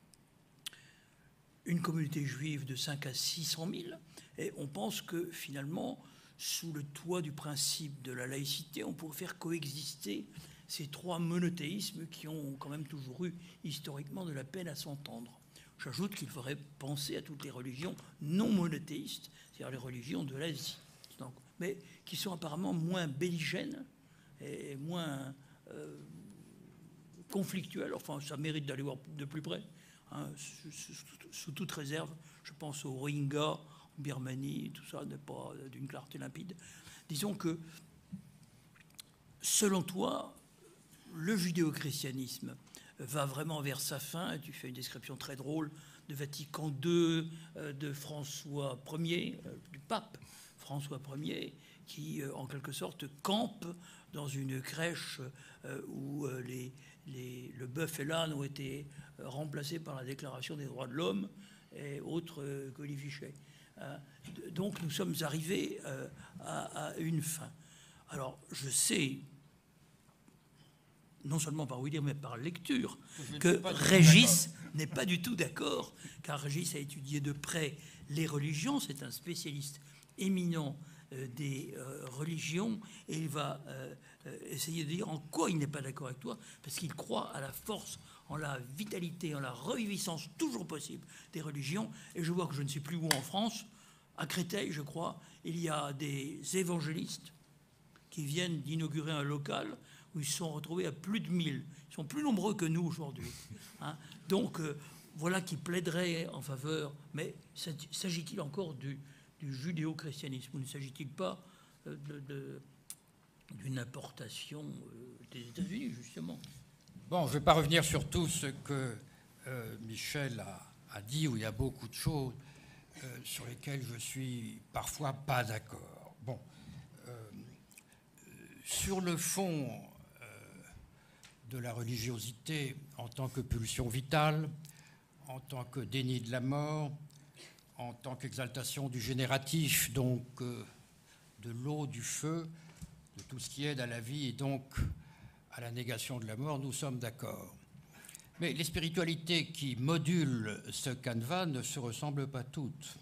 Speaker 1: une communauté juive de cinq à six cent mille, et on pense que finalement, sous le toit du principe de la laïcité, on pourrait faire coexister ces trois monothéismes qui ont quand même toujours eu historiquement de la peine à s'entendre. J'ajoute qu'il faudrait penser à toutes les religions non monothéistes, c'est-à-dire les religions de l'Asie, donc, mais qui sont apparemment moins belligènes et moins euh, conflictuelles. Enfin, ça mérite d'aller voir de plus près, hein, sous, sous, sous toute réserve. Je pense aux Rohingyas en Birmanie, tout ça n'est pas d'une clarté limpide. Disons que, selon toi, le judéo-christianisme va vraiment vers sa fin. Tu fais une description très drôle de Vatican deux, de François Ier, du pape François Ier, qui, en quelque sorte, campe dans une crèche où les, les, le bœuf et l'âne ont été remplacés par la Déclaration des droits de l'homme et autres colifichets. Donc nous sommes arrivés à, à une fin. Alors je sais, non seulement par oui dire, mais par lecture, que Régis n'est pas du tout d'accord, car Régis a étudié de près les religions, c'est un spécialiste éminent euh, des euh, religions, et il va euh, essayer de dire en quoi il n'est pas d'accord avec toi, parce qu'il croit à la force, en la vitalité, en la reviviscence toujours possible des religions, et je vois que je ne sais plus où en France, à Créteil, je crois, il y a des évangélistes qui viennent d'inaugurer un local où ils se sont retrouvés à plus de mille. Ils sont plus nombreux que nous aujourd'hui. Hein. Donc, euh, voilà qui plaiderait en faveur. Mais s'agit-il encore du, du judéo-christianisme ou ne s'agit-il pas euh, de, de, d'une importation euh, des États-Unis, justement?
Speaker 2: Bon, je ne vais pas revenir sur tout ce que euh, Michel a, a dit, où il y a beaucoup de choses euh, sur lesquelles je suis parfois pas d'accord. Bon, euh, sur le fond de la religiosité en tant que pulsion vitale, en tant que déni de la mort, en tant qu'exaltation du génératif, donc euh, de l'eau, du feu, de tout ce qui aide à la vie et donc à la négation de la mort, nous sommes d'accord. Mais les spiritualités qui modulent ce canevas ne se ressemblent pas toutes.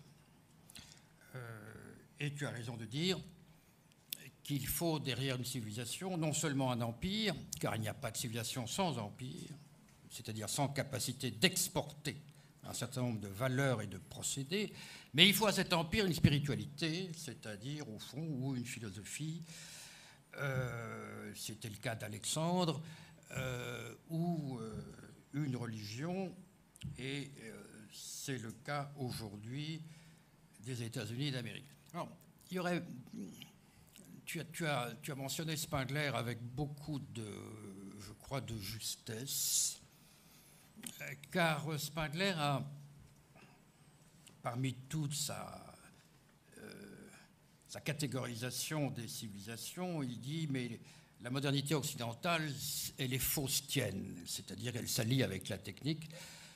Speaker 2: Euh, et tu as raison de dire qu'il faut derrière une civilisation non seulement un empire, car il n'y a pas de civilisation sans empire, c'est-à-dire sans capacité d'exporter un certain nombre de valeurs et de procédés, mais il faut à cet empire une spiritualité, c'est-à-dire au fond, ou une philosophie, euh, c'était le cas d'Alexandre, euh, ou euh, une religion, et euh, c'est le cas aujourd'hui des États-Unis d'Amérique. Alors, il y aurait... Tu as, tu, as, tu as mentionné Spengler avec beaucoup de, je crois, de justesse, car Spengler a, parmi toute sa, euh, sa catégorisation des civilisations, il dit, mais la modernité occidentale, elle est faustienne, c'est-à-dire elle s'allie avec la technique,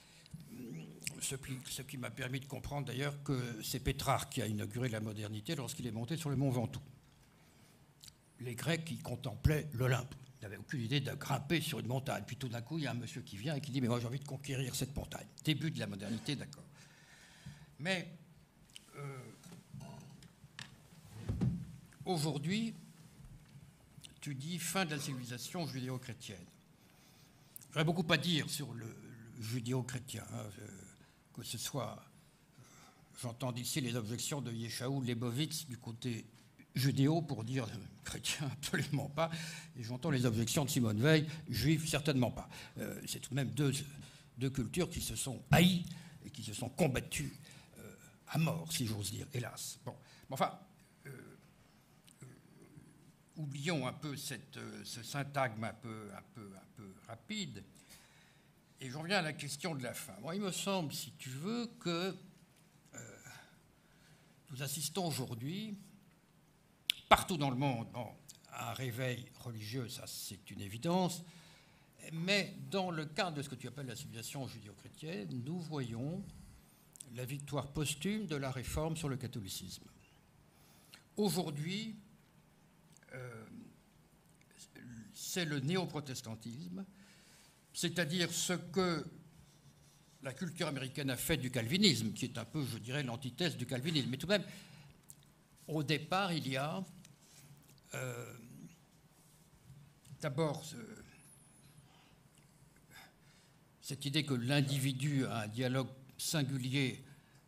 Speaker 2: ce qui, ce qui m'a permis de comprendre d'ailleurs que c'est Pétrarque qui a inauguré la modernité lorsqu'il est monté sur le mont Ventoux. Les Grecs qui contemplaient l'Olympe. Ils n'avaient aucune idée de grimper sur une montagne. Puis tout d'un coup, il y a un monsieur qui vient et qui dit « Mais moi, j'ai envie de conquérir cette montagne. » Début de la modernité, d'accord. Mais euh, aujourd'hui, tu dis « fin de la civilisation judéo-chrétienne ». J'aurais beaucoup à dire sur le, le judéo-chrétien, hein, que ce soit... J'entends ici les objections de Yeshaoul Lebovitz du côté judéo pour dire chrétien, absolument pas. Et j'entends les objections de Simone Veil, juif, certainement pas. Euh, c'est tout de même deux, deux cultures qui se sont haïes et qui se sont combattues euh, à mort, si j'ose dire, hélas. Bon, enfin, euh, euh, oublions un peu cette, euh, ce syntagme un peu, un, peu, un peu rapide. Et j'en reviens à la question de la fin. Moi, il me semble, si tu veux, que euh, nous assistons aujourd'hui partout dans le monde, bon, un réveil religieux, ça c'est une évidence, mais dans le cadre de ce que tu appelles la civilisation judéo-chrétienne, nous voyons la victoire posthume de la réforme sur le catholicisme. Aujourd'hui, euh, c'est le néo-protestantisme, c'est-à-dire ce que la culture américaine a fait du calvinisme, qui est un peu, je dirais, l'antithèse du calvinisme. Mais tout de même, au départ, il y a... Euh, d'abord, ce, cette idée que l'individu a un dialogue singulier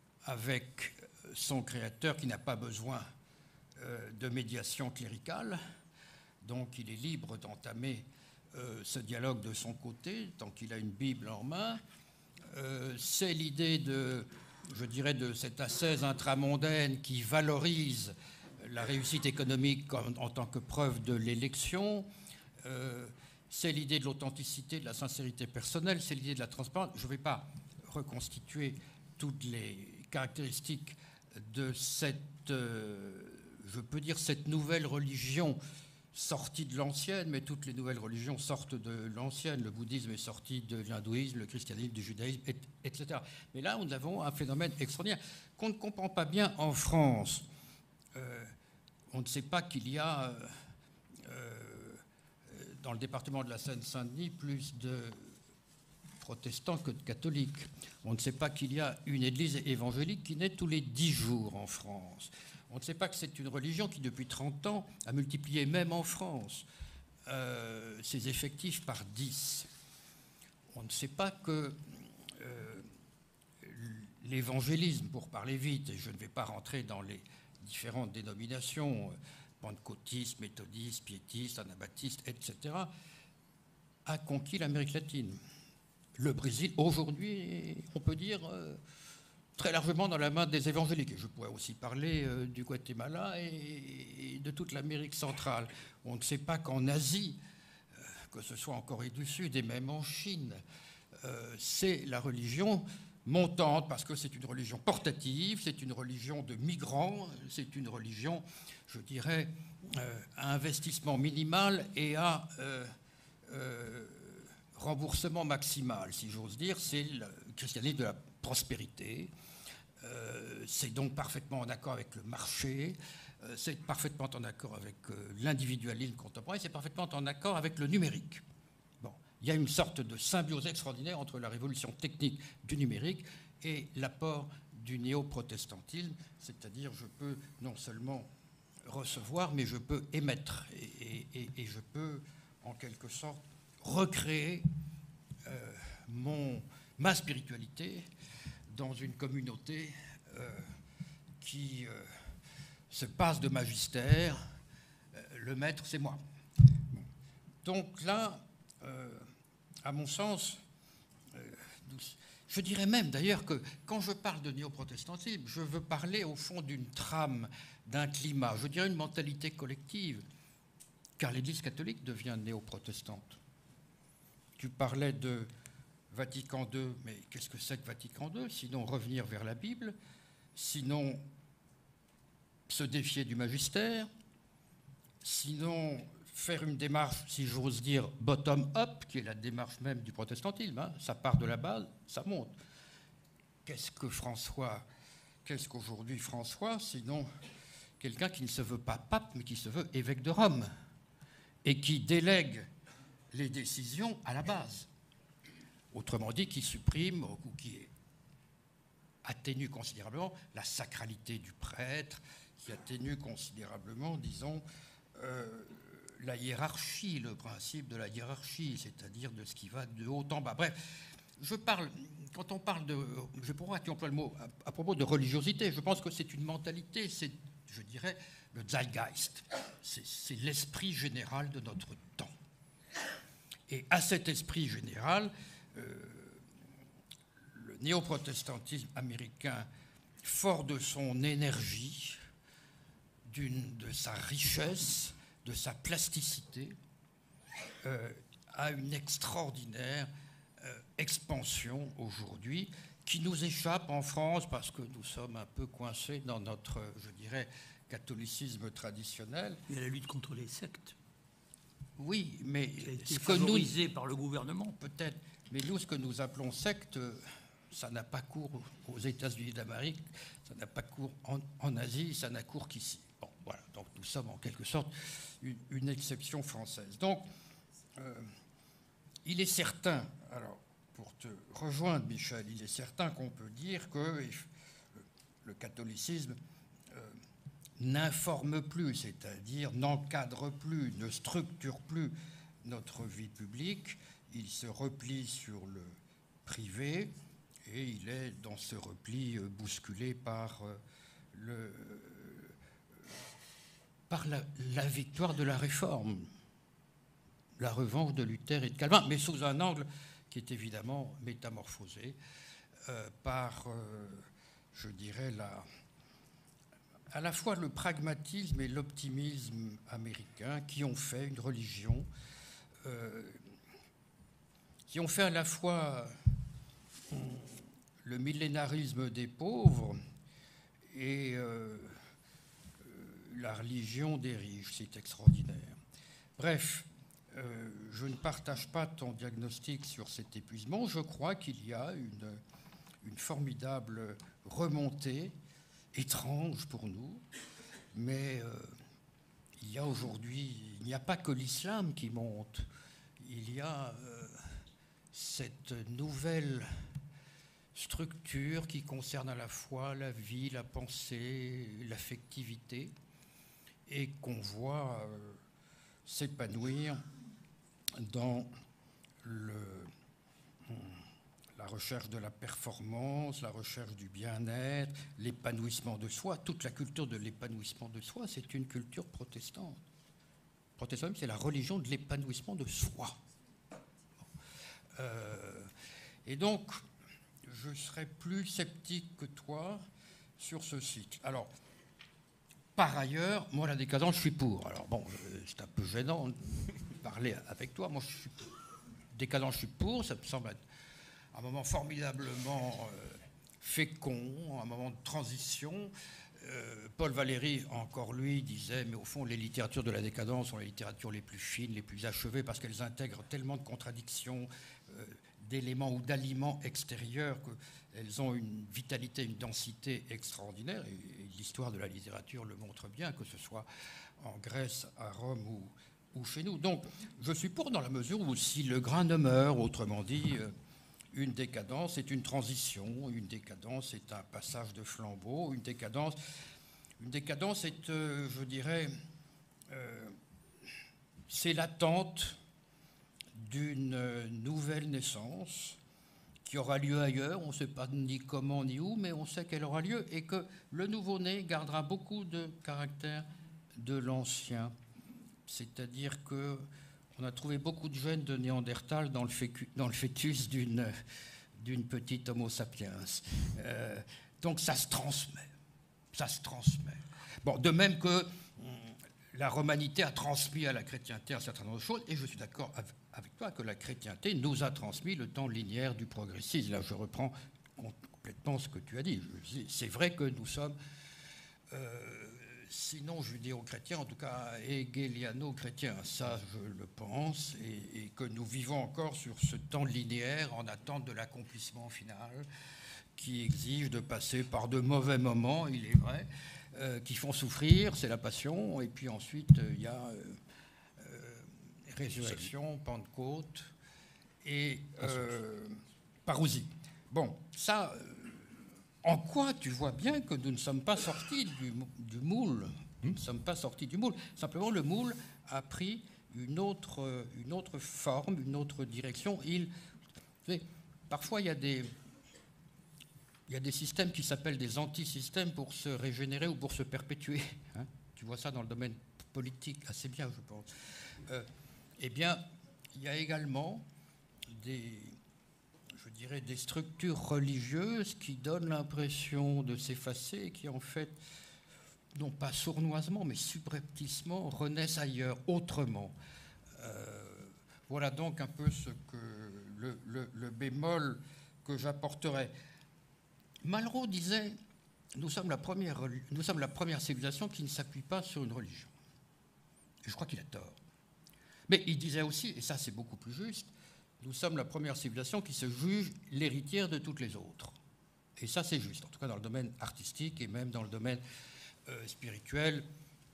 Speaker 2: avec son créateur, qui n'a pas besoin euh, de médiation cléricale, donc il est libre d'entamer euh, ce dialogue de son côté, tant qu'il a une Bible en main. Euh, c'est l'idée de, je dirais, de cette ascèse intramondaine qui valorise la réussite économique en, en tant que preuve de l'élection. Euh, c'est l'idée de l'authenticité, de la sincérité personnelle, c'est l'idée de la transparence. Je ne vais pas reconstituer toutes les caractéristiques de cette, euh, je peux dire, cette nouvelle religion sortie de l'ancienne, mais toutes les nouvelles religions sortent de l'ancienne. Le bouddhisme est sorti de l'hindouisme, le christianisme, du judaïsme, et cetera. Mais là, nous avons un phénomène extraordinaire qu'on ne comprend pas bien en France. Euh, on ne sait pas qu'il y a, euh, euh, dans le département de la Seine-Saint-Denis, plus de protestants que de catholiques. On ne sait pas qu'il y a une église évangélique qui naît tous les dix jours en France. On ne sait pas que c'est une religion qui, depuis trente ans, a multiplié, même en France, euh, ses effectifs par dix. On ne sait pas que euh, l'évangélisme, pour parler vite, et je ne vais pas rentrer dans les différentes dénominations, pentecôtistes, méthodistes, piétistes, anabaptistes, et cetera, a conquis l'Amérique latine. Le Brésil, aujourd'hui, on peut dire, euh, très largement dans la main des évangéliques. Je pourrais aussi parler euh, du Guatemala et, et de toute l'Amérique centrale. On ne sait pas qu'en Asie, euh, que ce soit en Corée du Sud et même en Chine, euh, c'est la religion montante, parce que c'est une religion portative, c'est une religion de migrants, c'est une religion, je dirais, euh, à investissement minimal et à euh, euh, remboursement maximal, si j'ose dire. C'est le christianisme de la prospérité. Euh, c'est donc parfaitement en accord avec le marché, euh, c'est parfaitement en accord avec euh, l'individualisme contemporain, c'est parfaitement en accord avec le numérique. Bon, il y a une sorte de symbiose extraordinaire entre la révolution technique du numérique et l'apport du néo-protestantisme, c'est-à-dire je peux non seulement recevoir, mais je peux émettre, et, et, et je peux en quelque sorte recréer euh, mon, ma spiritualité dans une communauté euh, qui euh, se passe de magistère. Euh, le maître, c'est moi. Donc là, euh, à mon sens, euh, je dirais même d'ailleurs que quand je parle de néo-protestantisme, je veux parler au fond d'une trame, d'un climat, je dirais une mentalité collective, car l'Église catholique devient néo-protestante. Tu parlais de Vatican deux, mais qu'est-ce que c'est que Vatican deux? Sinon revenir vers la Bible, sinon se défier du magistère, sinon faire une démarche, si j'ose dire, bottom-up, qui est la démarche même du protestantisme. Hein. Ça part de la base, ça monte. Qu'est-ce que François, qu'est-ce qu'aujourd'hui François, sinon quelqu'un qui ne se veut pas pape, mais qui se veut évêque de Rome, et qui délègue les décisions à la base. Autrement dit, qui supprime ou qui atténue considérablement la sacralité du prêtre, qui atténue considérablement, disons, euh, la hiérarchie, le principe de la hiérarchie, c'est-à-dire de ce qui va de haut en bas. Bref, je parle, quand on parle de, je pourrais employer le mot à, à propos de religiosité, je pense que c'est une mentalité, c'est, je dirais, le zeitgeist, c'est, c'est l'esprit général de notre temps. Et à cet esprit général, euh, le néo-protestantisme américain, fort de son énergie, d'une, de sa richesse, de sa plasticité, euh, a une extraordinaire euh, expansion aujourd'hui qui nous échappe en France parce que nous sommes un peu coincés dans notre, je dirais, catholicisme traditionnel.
Speaker 1: Il y a la lutte contre les sectes.
Speaker 2: Oui, mais
Speaker 1: qui a été
Speaker 2: ce que
Speaker 1: favorisé
Speaker 2: nous,
Speaker 1: par le gouvernement.
Speaker 2: Peut-être, mais nous, ce que nous appelons secte, ça n'a pas cours aux États-Unis d'Amérique, ça n'a pas cours en, en Asie, ça n'a cours qu'ici. Bon, voilà, donc nous sommes en quelque sorte une, une exception française. Donc, euh, il est certain, alors, pour te rejoindre, Michel, il est certain qu'on peut dire que le, le catholicisme euh, n'informe plus, c'est-à-dire n'encadre plus, ne structure plus notre vie publique, il se replie sur le privé et il est dans ce repli bousculé par, le, par la, la victoire de la réforme, la revanche de Luther et de Calvin, mais sous un angle qui est évidemment métamorphosé euh, par, euh, je dirais, la, à la fois le pragmatisme et l'optimisme américain qui ont fait une religion, euh, qui ont fait à la fois le millénarisme des pauvres et euh, la religion des riches. C'est extraordinaire. Bref, euh, je ne partage pas ton diagnostic sur cet épuisement. Je crois qu'il y a une, une formidable remontée, étrange pour nous, mais euh, il y a aujourd'hui, il n'y a pas que l'islam qui monte, il y a euh, cette nouvelle structure qui concerne à la fois la vie, la pensée, l'affectivité, et qu'on voit euh, s'épanouir dans le, la recherche de la performance, la recherche du bien-être, l'épanouissement de soi. Toute la culture de l'épanouissement de soi, c'est une culture protestante. Protestantisme, c'est la religion de l'épanouissement de soi. Euh, et donc, je serais plus sceptique que toi sur ce cycle. Alors, par ailleurs, moi, la décadence, je suis pour. Alors, bon, c'est un peu gênant de parler avec toi. Moi, je suis décadence, je suis pour. Ça me semble être un moment formidablement euh, fécond, un moment de transition. Euh, Paul Valéry, encore lui, disait, mais au fond, les littératures de la décadence sont les littératures les plus fines, les plus achevées, parce qu'elles intègrent tellement de contradictions, euh, d'éléments ou d'aliments extérieurs, qu'elles ont une vitalité, une densité extraordinaire, et, et l'histoire de la littérature le montre bien, que ce soit en Grèce, à Rome ou, ou chez nous. Donc, je suis pour dans la mesure où si le grain ne meurt, autrement dit, euh, une décadence est une transition, une décadence est un passage de flambeau, une décadence, une décadence est, euh, je dirais, euh, c'est l'attente d'une nouvelle naissance qui aura lieu ailleurs, on ne sait pas ni comment ni où, mais on sait qu'elle aura lieu et que le nouveau-né gardera beaucoup de caractère de l'ancien. C'est-à-dire que on a trouvé beaucoup de gènes de Néandertal dans le, fécu, dans le fœtus d'une, d'une petite Homo sapiens. Euh, donc ça se transmet. Ça se transmet. Bon, de même que la romanité a transmis à la chrétienté un certain nombre de choses, et je suis d'accord avec toi que la chrétienté nous a transmis le temps linéaire du progressisme. Là, je reprends complètement ce que tu as dit. C'est vrai que nous sommes, euh, sinon judéo-chrétiens, en tout cas hégéliano-chrétiens, ça je le pense, et, et que nous vivons encore sur ce temps linéaire en attente de l'accomplissement final, qui exige de passer par de mauvais moments, il est vrai, Euh, qui font souffrir, c'est la passion, et puis ensuite il euh, y a euh, euh, résurrection, Pentecôte et euh, parousie. Bon, ça, euh, en quoi tu vois bien que nous ne sommes pas sortis du, du moule, nous ne sommes pas sortis du moule. Simplement, le moule a pris une autre, une autre forme, une autre direction. Il, tu sais, parfois, il y a des... Il y a des systèmes qui s'appellent des anti-systèmes pour se régénérer ou pour se perpétuer. Hein, tu vois ça dans le domaine politique assez bien, je pense. Euh, eh bien, il y a également des, je dirais, des structures religieuses qui donnent l'impression de s'effacer et qui, en fait, non pas sournoisement, mais subrepticement, renaissent ailleurs, autrement. Euh, voilà donc un peu ce que le, le, le bémol que j'apporterai. Malraux disait nous sommes, la première, nous sommes la première civilisation qui ne s'appuie pas sur une religion. Et je crois qu'il a tort. Mais il disait aussi, et ça c'est beaucoup plus juste, nous sommes la première civilisation qui se juge l'héritière de toutes les autres. Et ça c'est juste, en tout cas dans le domaine artistique et même dans le domaine euh, spirituel,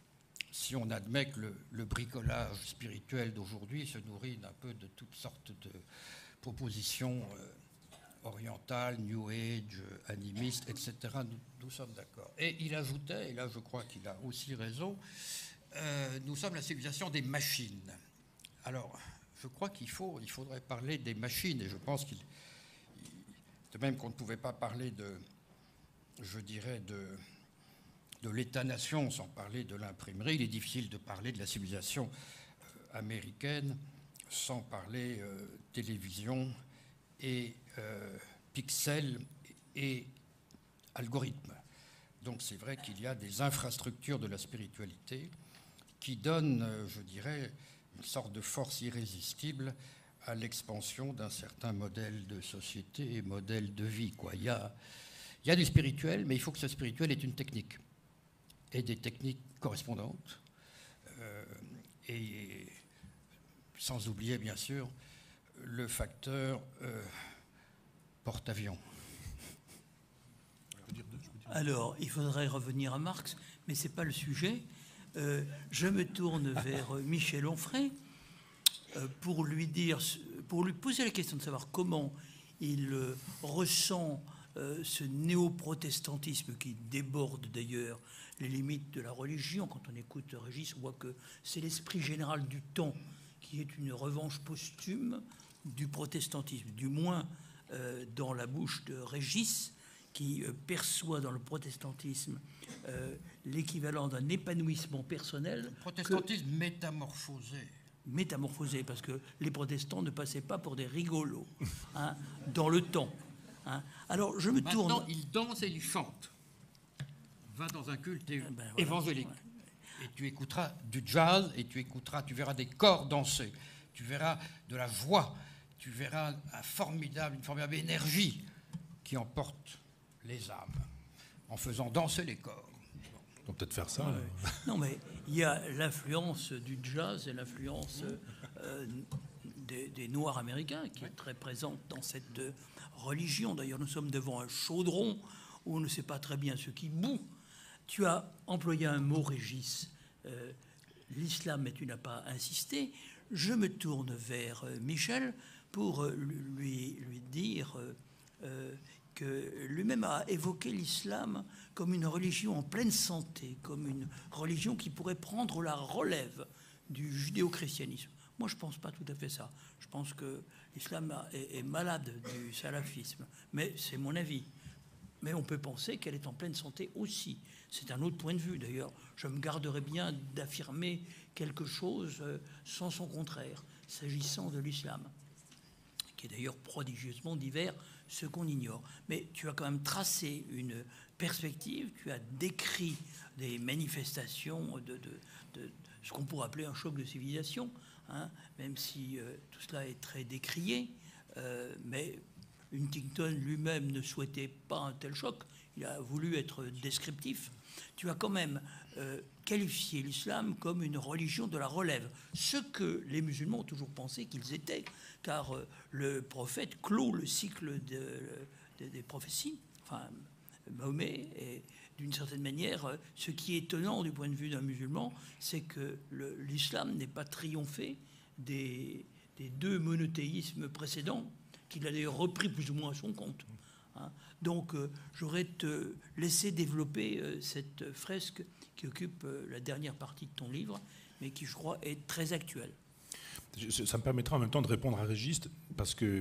Speaker 2: si on admet que le, le bricolage spirituel d'aujourd'hui se nourrit d'un peu de toutes sortes de propositions euh, orientale, New Age, animiste, et cetera. Nous, nous sommes d'accord. Et il ajoutait, et là je crois qu'il a aussi raison, euh, nous sommes la civilisation des machines. Alors, je crois qu'il faut, il faudrait parler des machines, et je pense qu'il, de même qu'on ne pouvait pas parler de, je dirais, de, de l'État-nation sans parler de l'imprimerie, il est difficile de parler de la civilisation américaine sans parler euh, télévision et euh, pixels et algorithmes. Donc c'est vrai qu'il y a des infrastructures de la spiritualité qui donnent, euh, je dirais, une sorte de force irrésistible à l'expansion d'un certain modèle de société et modèle de vie, quoi. Il y a, il y a du spirituel, mais il faut que ce spirituel ait une technique et des techniques correspondantes. Euh, et sans oublier, bien sûr, le facteur euh, porte-avions.
Speaker 1: Alors, il faudrait revenir à Marx, mais ce n'est pas le sujet. Euh, je me tourne vers Michel Onfray euh, pour lui dire, pour lui poser la question de savoir comment il euh, ressent euh, ce néo-protestantisme qui déborde d'ailleurs les limites de la religion. Quand on écoute Régis, on voit que c'est l'esprit général du temps qui est une revanche posthume du protestantisme, du moins euh, dans la bouche de Régis, qui euh, perçoit dans le protestantisme euh, l'équivalent d'un épanouissement personnel.
Speaker 2: Le protestantisme que, métamorphosé.
Speaker 1: Métamorphosé, parce que les protestants ne passaient pas pour des rigolos hein, dans le temps. Hein. Alors je me
Speaker 2: Maintenant,
Speaker 1: tourne...
Speaker 2: Maintenant, ils dansent et ils chantent. Va dans un culte é-
Speaker 1: ben, voilà,
Speaker 2: évangélique.
Speaker 1: ouais.
Speaker 2: Et tu écouteras du jazz, et tu écouteras, tu verras des corps danser, tu verras de la voix, tu verras un formidable, une formidable énergie qui emporte les âmes en faisant danser les corps.
Speaker 3: On peut peut-être faire ça.
Speaker 1: Ouais. Non, mais il y a l'influence du jazz et l'influence euh, des, des Noirs américains qui est très présente dans cette religion. D'ailleurs, nous sommes devant un chaudron où on ne sait pas très bien ce qui bout. Tu as employé un mot, Régis, euh, l'islam, mais tu n'as pas insisté. Je me tourne vers euh, Michel pour euh, lui, lui dire euh, euh, que lui-même a évoqué l'islam comme une religion en pleine santé, comme une religion qui pourrait prendre la relève du judéo-christianisme. Moi, je ne pense pas tout à fait ça. Je pense que l'islam est, est malade du salafisme, mais c'est mon avis. Mais on peut penser qu'elle est en pleine santé aussi. C'est un autre point de vue, d'ailleurs. Je me garderais bien d'affirmer quelque chose sans son contraire, s'agissant de l'islam, qui est d'ailleurs prodigieusement divers, ce qu'on ignore. Mais tu as quand même tracé une perspective, tu as décrit des manifestations de, de, de ce qu'on pourrait appeler un choc de civilisation, hein, même si euh, tout cela est très décrié, euh, mais Huntington lui-même ne souhaitait pas un tel choc, il a voulu être descriptif. Tu as quand même euh, qualifié l'islam comme une religion de la relève, ce que les musulmans ont toujours pensé qu'ils étaient, car euh, le prophète clôt le cycle de, de, des prophéties, enfin Mahomet, et d'une certaine manière, ce qui est étonnant du point de vue d'un musulman, c'est que le, l'islam n'ait pas triomphé des, des deux monothéismes précédents, qu'il a d'ailleurs repris plus ou moins à son compte. Hein. Donc, euh, j'aurais te laissé développer euh, cette fresque qui occupe euh, la dernière partie de ton livre, mais qui, je crois, est très actuelle.
Speaker 3: Ça me permettra en même temps de répondre à Régis, parce que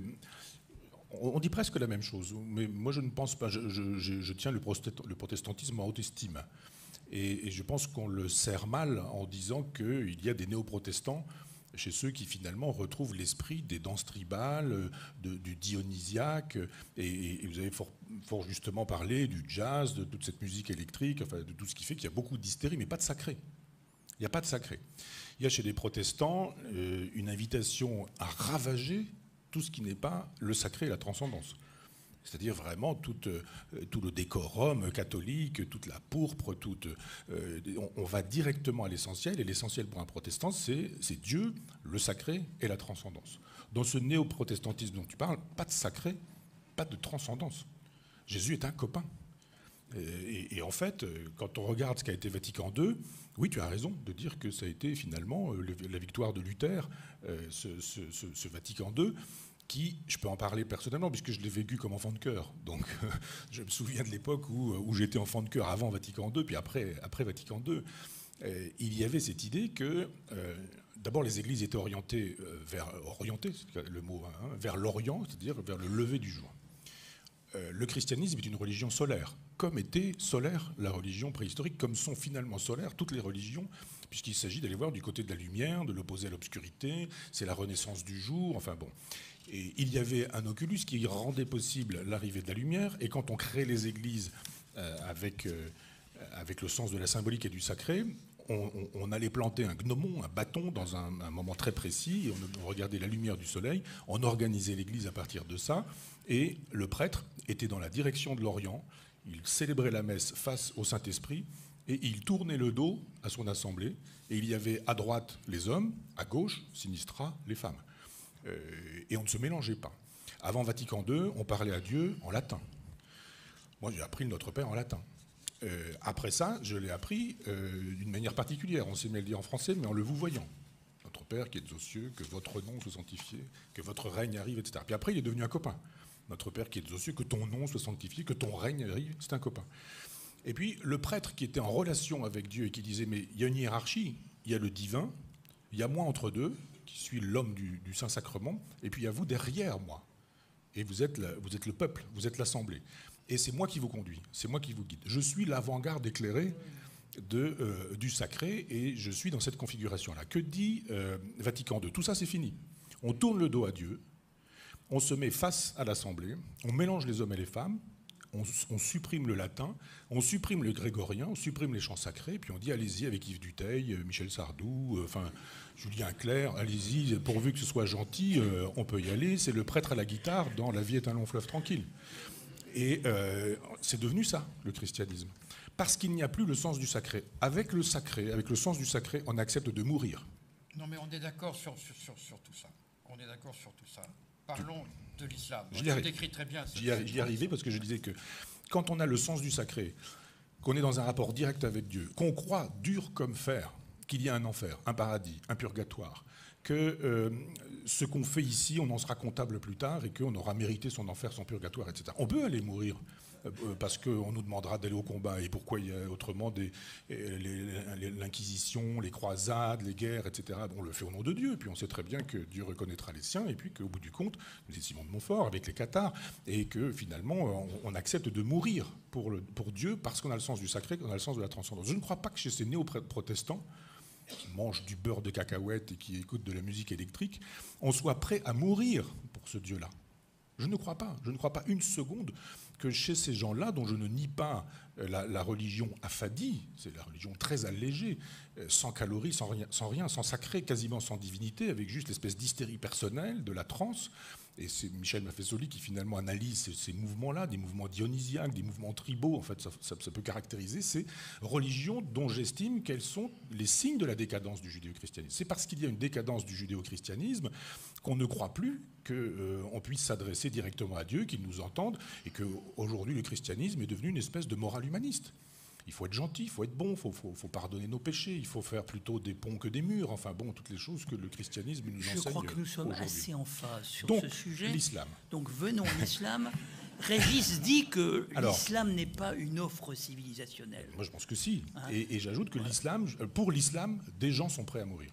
Speaker 3: on dit presque la même chose. Mais moi, je ne pense pas. Je, je, je tiens le protestantisme en haute estime. Et, et je pense qu'on le sert mal en disant qu'il y a des néo-protestants chez ceux qui finalement retrouvent l'esprit des danses tribales, de, du dionysiaque, et, et vous avez fort, fort justement parlé du jazz, de toute cette musique électrique, enfin de tout ce qui fait qu'il y a beaucoup d'hystérie, mais pas de sacré. Il n'y a pas de sacré. Il y a chez les protestants euh, une invitation à ravager tout ce qui n'est pas le sacré et la transcendance. C'est-à-dire vraiment tout, euh, tout le décorum catholique, toute la pourpre, toute, euh, on, on va directement à l'essentiel, et l'essentiel pour un protestant, c'est, c'est Dieu, le sacré et la transcendance. Dans ce néo-protestantisme dont tu parles, pas de sacré, pas de transcendance. Jésus est un copain. Et, et, et en fait, quand on regarde ce qu'a été Vatican deux, oui, tu as raison de dire que ça a été finalement euh, la victoire de Luther, euh, ce, ce, ce, ce Vatican deux, qui, je peux en parler personnellement, puisque je l'ai vécu comme enfant de chœur. Donc, euh, je me souviens de l'époque où, où j'étais enfant de chœur avant Vatican deux, puis après, après Vatican deux. Euh, il y avait cette idée que euh, d'abord, les églises étaient orientées euh, vers, orientées, c'est le mot, hein, vers l'Orient, c'est-à-dire vers le lever du jour. Euh, le christianisme est une religion solaire, comme était solaire la religion préhistorique, comme sont finalement solaires toutes les religions, puisqu'il s'agit d'aller voir du côté de la lumière, de l'opposer à l'obscurité, c'est la renaissance du jour, enfin bon. Et il y avait un oculus qui rendait possible l'arrivée de la lumière, et quand on crée les églises euh, avec, euh, avec le sens de la symbolique et du sacré, on, on, on allait planter un gnomon, un bâton, dans un, un moment très précis, et on, on regardait la lumière du soleil, on organisait l'église à partir de ça, et le prêtre était dans la direction de l'Orient, il célébrait la messe face au Saint-Esprit, et il tournait le dos à son assemblée, et il y avait à droite les hommes, à gauche, sinistra, les femmes. Euh, et on ne se mélangeait pas. Avant Vatican deux, on parlait à Dieu en latin. Moi, j'ai appris le Notre Père en latin. Euh, après ça, je l'ai appris euh, d'une manière particulière. On s'est mêlé en français, mais en le vous voyant. Notre Père qui êtes aux cieux, que votre nom soit sanctifié, que votre règne arrive, et cetera. Puis après, il est devenu un copain. Notre Père qui êtes aux cieux, que ton nom soit sanctifié, que ton règne arrive, c'est un copain. Et puis, le prêtre qui était en relation avec Dieu et qui disait, mais il y a une hiérarchie, il y a le divin, il y a moi entre deux, qui suis l'homme du, du Saint-Sacrement, et puis il y a vous derrière moi. Et vous êtes, la, vous êtes le peuple, vous êtes l'assemblée. Et c'est moi qui vous conduis, c'est moi qui vous guide. Je suis l'avant-garde éclairée de, euh, du sacré, et je suis dans cette configuration-là. Que dit euh, Vatican deux? Tout ça, c'est fini. On tourne le dos à Dieu, on se met face à l'assemblée, on mélange les hommes et les femmes, on, on supprime le latin, on supprime le grégorien, on supprime les chants sacrés, puis on dit allez-y avec Yves Duteil, Michel Sardou, enfin... Euh, Julien Clerc, allez-y, pourvu que ce soit gentil, euh, on peut y aller. C'est le prêtre à la guitare dans La vie est un long fleuve tranquille. Et euh, c'est devenu ça, le christianisme. Parce qu'il n'y a plus le sens du sacré. Avec le sacré, avec le sens du sacré, on accepte de mourir.
Speaker 2: Non, mais on est d'accord sur, sur, sur, sur tout ça. On est d'accord sur tout ça. Parlons de l'islam.
Speaker 3: J'y arri-
Speaker 2: décris très bien.
Speaker 3: J'y arri- j'y arrivais parce que je disais que quand on a le sens du sacré, qu'on est dans un rapport direct avec Dieu, qu'on croit dur comme fer, qu'il y a un enfer, un paradis, un purgatoire, que euh, ce qu'on fait ici, on en sera comptable plus tard et qu'on aura mérité son enfer, son purgatoire, et cetera. On peut aller mourir euh, parce qu'on nous demandera d'aller au combat. Et pourquoi il y a autrement des, les, l'Inquisition, les croisades, les guerres, et cetera. Bon, on le fait au nom de Dieu. Et puis on sait très bien que Dieu reconnaîtra les siens et puis qu'au bout du compte, nous étions Simon de Montfort avec les Cathares et que finalement, on, on accepte de mourir pour, le, pour Dieu parce qu'on a le sens du sacré, qu'on a le sens de la transcendance. Je ne crois pas que chez ces néo-protestants qui mangent du beurre de cacahuète et qui écoutent de la musique électrique, on soit prêt à mourir pour ce Dieu-là. Je ne crois pas. Je ne crois pas une seconde que chez ces gens-là, dont je ne nie pas la, la religion affadie, c'est la religion très allégée, sans calories, sans rien, sans rien, sans sacré, quasiment sans divinité, avec juste l'espèce d'hystérie personnelle, de la transe. Et c'est Michel Maffesoli qui finalement analyse ces, ces mouvements-là, des mouvements dionysiaques, des mouvements tribaux, en fait, ça, ça, ça peut caractériser ces religions dont j'estime qu'elles sont les signes de la décadence du judéo-christianisme. C'est parce qu'il y a une décadence du judéo-christianisme qu'on ne croit plus qu'on euh, puisse s'adresser directement à Dieu, qu'il nous entende, et qu'aujourd'hui le christianisme est devenu une espèce de morale humaniste. Il faut être gentil, il faut être bon, il faut, faut, faut pardonner nos péchés, il faut faire plutôt des ponts que des murs. Enfin bon, toutes les choses que le christianisme nous enseigne.
Speaker 1: Je crois que nous sommes assez en phase sur
Speaker 3: Donc,
Speaker 1: ce sujet.
Speaker 3: L'islam.
Speaker 1: Donc venons à l'islam. Régis dit que
Speaker 3: Alors,
Speaker 1: l'islam n'est pas une offre civilisationnelle.
Speaker 3: Moi je pense que si.
Speaker 1: Hein?
Speaker 3: Et, et j'ajoute que ouais. l'islam, pour l'islam, des gens sont prêts à mourir.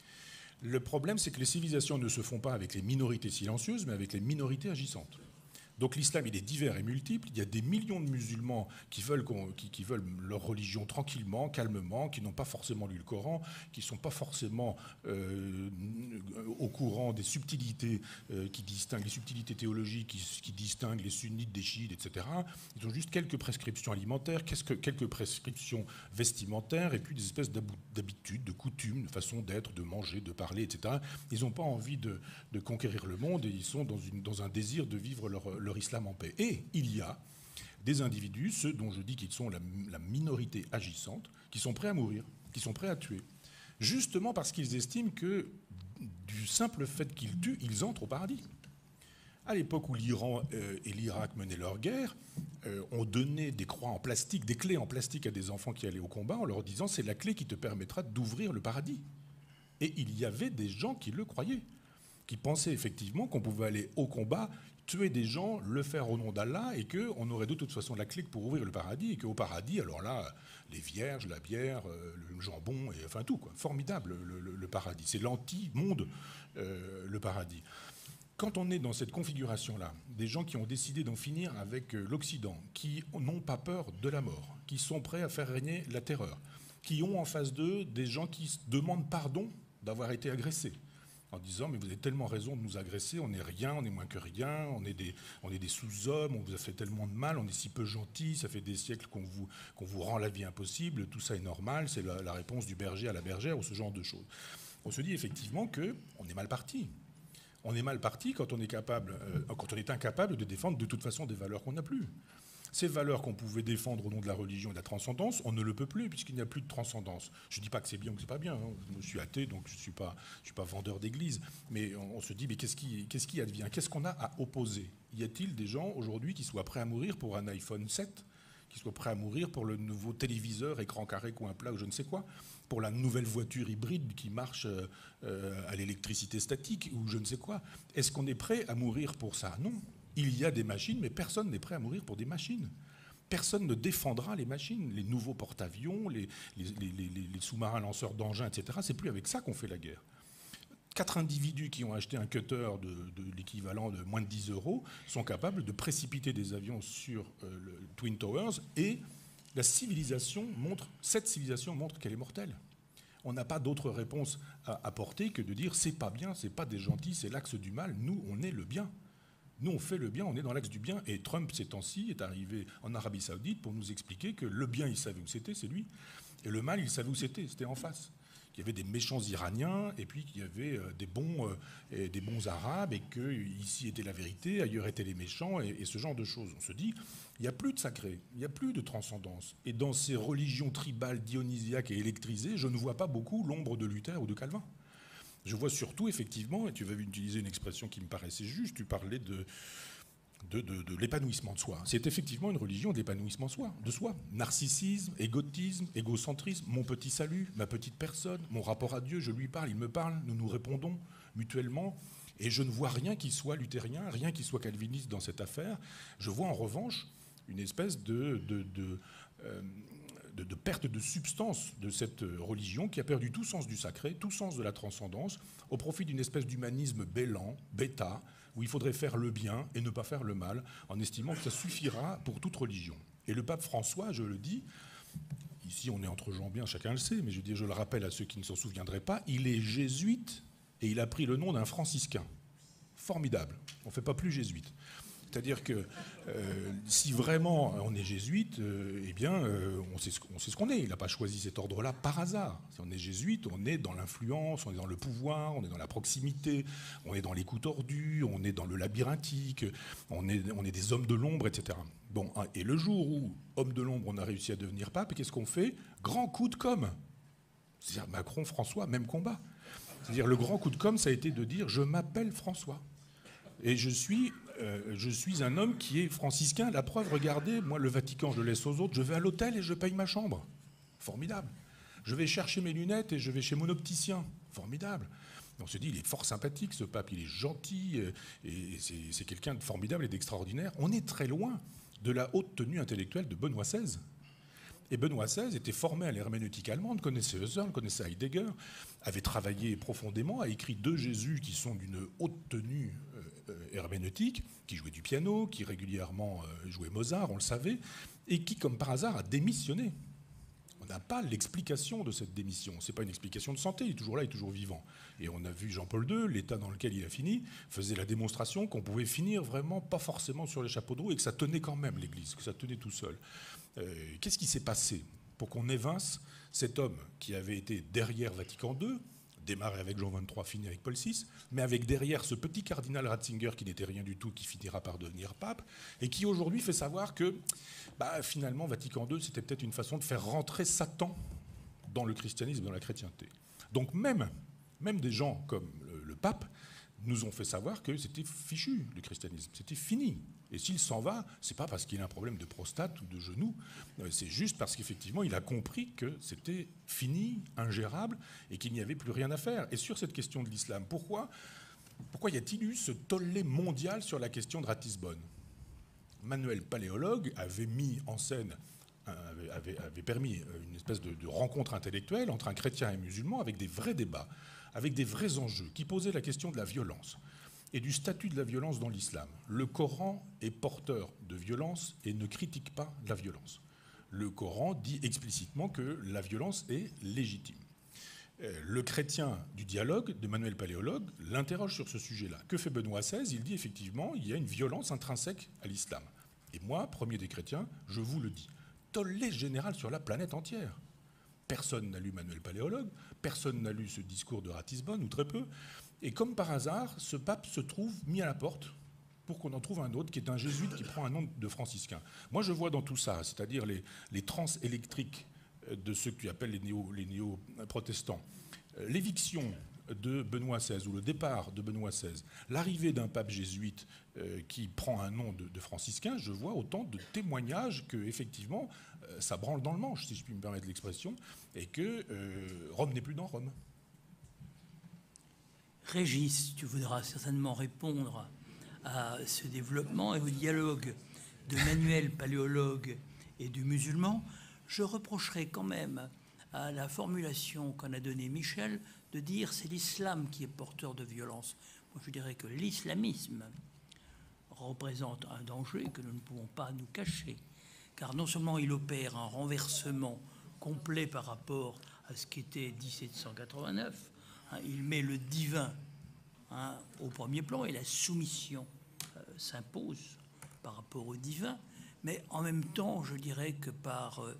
Speaker 3: Le problème, c'est que les civilisations ne se font pas avec les minorités silencieuses, mais avec les minorités agissantes. Donc l'islam, il est divers et multiple. Il y a des millions de musulmans qui veulent, qu'on, qui, qui veulent leur religion tranquillement, calmement, qui n'ont pas forcément lu le Coran, qui ne sont pas forcément euh, au courant des subtilités euh, qui distinguent, les subtilités théologiques qui, qui distinguent les sunnites des chiites, et cetera. Ils ont juste quelques prescriptions alimentaires, quelques prescriptions vestimentaires, et puis des espèces d'habitudes, de coutumes, de façon d'être, de manger, de parler, et cetera. Ils n'ont pas envie de, de conquérir le monde et ils sont dans, une, dans un désir de vivre leur leur islam en paix. Et il y a des individus, ceux dont je dis qu'ils sont la, la minorité agissante, qui sont prêts à mourir, qui sont prêts à tuer, justement parce qu'ils estiment que du simple fait qu'ils tuent, ils entrent au paradis. À l'époque où l'Iran euh, et l'Irak menaient leur guerre, euh, on donnait des croix en plastique, des clés en plastique à des enfants qui allaient au combat en leur disant « c'est la clé qui te permettra d'ouvrir le paradis ». Et il y avait des gens qui le croyaient, qui pensaient effectivement qu'on pouvait aller au combat tuer des gens, le faire au nom d'Allah, et qu'on aurait de toute façon la clé pour ouvrir le paradis, et qu'au paradis, alors là, les vierges, la bière, euh, le jambon, et enfin tout, quoi. Formidable, le, le, le paradis. C'est l'anti-monde, euh, le paradis. Quand on est dans cette configuration-là, des gens qui ont décidé d'en finir avec l'Occident, qui n'ont pas peur de la mort, qui sont prêts à faire régner la terreur, qui ont en face d'eux des gens qui demandent pardon d'avoir été agressés, en disant « mais vous avez tellement raison de nous agresser, on n'est rien, on est moins que rien, on est des, on est des sous-hommes, on vous a fait tellement de mal, on est si peu gentils, ça fait des siècles qu'on vous, qu'on vous rend la vie impossible, tout ça est normal, c'est la, la réponse du berger à la bergère » ou ce genre de choses. On se dit effectivement qu'on est mal parti. On est mal parti quand on est capable, euh, quand on est incapable de défendre de toute façon des valeurs qu'on n'a plus. Ces valeurs qu'on pouvait défendre au nom de la religion et de la transcendance, on ne le peut plus puisqu'il n'y a plus de transcendance. Je ne dis pas que c'est bien ou que c'est pas bien. Hein. Je suis athée, donc je ne suis pas, je suis pas vendeur d'église. Mais on, on se dit, mais qu'est-ce qui, qu'est-ce qui advient? Qu'est-ce qu'on a à opposer? Y a-t-il des gens aujourd'hui qui soient prêts à mourir pour un iPhone sept, qui soient prêts à mourir pour le nouveau téléviseur, écran carré, coin plat ou je ne sais quoi, pour la nouvelle voiture hybride qui marche euh, à l'électricité statique ou je ne sais quoi? Est-ce qu'on est prêt à mourir pour ça? Non. Il y a des machines, mais personne n'est prêt à mourir pour des machines. Personne ne défendra les machines, les nouveaux porte-avions, les, les, les, les, les sous-marins lanceurs d'engins, et cetera. C'est plus avec ça qu'on fait la guerre. Quatre individus qui ont acheté un cutter de, de l'équivalent de moins de dix euros sont capables de précipiter des avions sur euh, le Twin Towers et la civilisation montre, cette civilisation montre qu'elle est mortelle. On n'a pas d'autre réponse à apporter que de dire c'est pas bien, c'est pas des gentils, c'est l'axe du mal. Nous, on est le bien. Nous, on fait le bien, on est dans l'axe du bien. Et Trump, ces temps-ci, est arrivé en Arabie Saoudite pour nous expliquer que le bien, il savait où c'était, c'est lui. Et le mal, il savait où c'était, c'était en face. Il y avait des méchants Iraniens, et puis qu'il y avait des bons, euh, des bons Arabes, et que ici était la vérité, ailleurs étaient les méchants, et, et ce genre de choses. On se dit, il n'y a plus de sacré, il n'y a plus de transcendance. Et dans ces religions tribales, dionysiaques et électrisées, je ne vois pas beaucoup l'ombre de Luther ou de Calvin. Je vois surtout, effectivement, et tu avais utilisé une expression qui me paraissait juste, tu parlais de, de, de, de l'épanouissement de soi. C'est effectivement une religion de l'épanouissement de soi, de soi. Narcissisme, égotisme, égocentrisme, mon petit salut, ma petite personne, mon rapport à Dieu, je lui parle, il me parle, nous nous répondons mutuellement. Et je ne vois rien qui soit luthérien, rien qui soit calviniste dans cette affaire. Je vois en revanche une espèce de... de, de euh, De, de perte de substance de cette religion qui a perdu tout sens du sacré, tout sens de la transcendance, au profit d'une espèce d'humanisme bélan, bêta, où il faudrait faire le bien et ne pas faire le mal, en estimant que ça suffira pour toute religion. Et le pape François, je le dis, ici on est entre gens bien, chacun le sait, mais je, dis, je le rappelle à ceux qui ne s'en souviendraient pas, il est jésuite et il a pris le nom d'un franciscain. Formidable, on ne fait pas plus jésuite. C'est-à-dire que euh, si vraiment on est jésuite, euh, eh bien, euh, on sait ce, on sait ce qu'on est. Il n'a pas choisi cet ordre-là par hasard. Si on est jésuite, on est dans l'influence, on est dans le pouvoir, on est dans la proximité, on est dans les coups tordus, on est dans le labyrinthique, on est, on est des hommes de l'ombre, et cetera. Bon, et le jour où, homme de l'ombre, on a réussi à devenir pape, qu'est-ce qu'on fait? Grand coup de com'. C'est-à-dire Macron, François, même combat. C'est-à-dire le grand coup de com', ça a été de dire « je m'appelle François ». Et je suis, euh, je suis un homme qui est franciscain. La preuve, regardez, moi, le Vatican, je le laisse aux autres. Je vais à l'hôtel et je paye ma chambre. Formidable. Je vais chercher mes lunettes et je vais chez mon opticien. Formidable. On se dit, il est fort sympathique, ce pape. Il est gentil et c'est, c'est quelqu'un de formidable et d'extraordinaire. On est très loin de la haute tenue intellectuelle de Benoît seize. Et Benoît seize était formé à l'herméneutique allemande, connaissait Husserl, connaissait Heidegger, avait travaillé profondément, a écrit deux Jésus qui sont d'une haute tenue herméneutique, qui jouait du piano, qui régulièrement jouait Mozart, on le savait, et qui, comme par hasard, a démissionné. On n'a pas l'explication de cette démission. Ce n'est pas une explication de santé, il est toujours là, il est toujours vivant. Et on a vu Jean-Paul deux, l'état dans lequel il a fini, faisait la démonstration qu'on pouvait finir vraiment pas forcément sur les chapeaux de roue et que ça tenait quand même l'Église, que ça tenait tout seul. Euh, qu'est-ce qui s'est passé pour qu'on évince cet homme qui avait été derrière Vatican deux, démarré avec Jean vingt-trois, fini avec Paul six, mais avec derrière ce petit cardinal Ratzinger qui n'était rien du tout, qui finira par devenir pape, et qui aujourd'hui fait savoir que bah, finalement Vatican deux, c'était peut-être une façon de faire rentrer Satan dans le christianisme, dans la chrétienté. Donc même, même des gens comme le, le pape nous ont fait savoir que c'était fichu, le christianisme, c'était fini. Et s'il s'en va, c'est pas parce qu'il a un problème de prostate ou de genou, c'est juste parce qu'effectivement, il a compris que c'était fini, ingérable, et qu'il n'y avait plus rien à faire. Et sur cette question de l'islam, pourquoi Pourquoi y a-t-il eu ce tollé mondial sur la question de Ratisbonne? Manuel Paléologue avait mis en scène, avait, avait, avait permis une espèce de, de rencontre intellectuelle entre un chrétien et un musulman avec des vrais débats, avec des vrais enjeux, qui posaient la question de la violence et du statut de la violence dans l'islam. Le Coran est porteur de violence et ne critique pas la violence. Le Coran dit explicitement que la violence est légitime. Le chrétien du dialogue de Manuel Paléologue l'interroge sur ce sujet-là. Que fait Benoît seize? Il dit effectivement il y a une violence intrinsèque à l'islam. Et moi, premier des chrétiens, je vous le dis, tollé général sur la planète entière. Personne n'a lu Manuel Paléologue, personne n'a lu ce discours de Ratisbonne, ou très peu. Et comme par hasard, ce pape se trouve mis à la porte pour qu'on en trouve un autre qui est un jésuite qui prend un nom de franciscain. Moi, je vois dans tout ça, c'est-à-dire les, les trans électriques de ceux que tu appelles les néo, les néo-protestants, l'éviction de Benoît seize ou le départ de Benoît seize, l'arrivée d'un pape jésuite euh, qui prend un nom de, de franciscain, je vois autant de témoignages que effectivement euh, ça branle dans le manche, si je puis me permettre l'expression, et que euh, Rome n'est plus dans Rome.
Speaker 1: Régis, tu voudras certainement répondre à ce développement et au dialogue de Manuel Paléologue et du musulman. Je reprocherai quand même à la formulation qu'en a donnée Michel de dire c'est l'islam qui est porteur de violence. Moi, je dirais que l'islamisme représente un danger que nous ne pouvons pas nous cacher, car non seulement il opère un renversement complet par rapport à ce qu'était dix-sept cent quatre-vingt-neuf, hein, il met le divin hein, au premier plan et la soumission euh, s'impose par rapport au divin, mais en même temps, je dirais que par euh,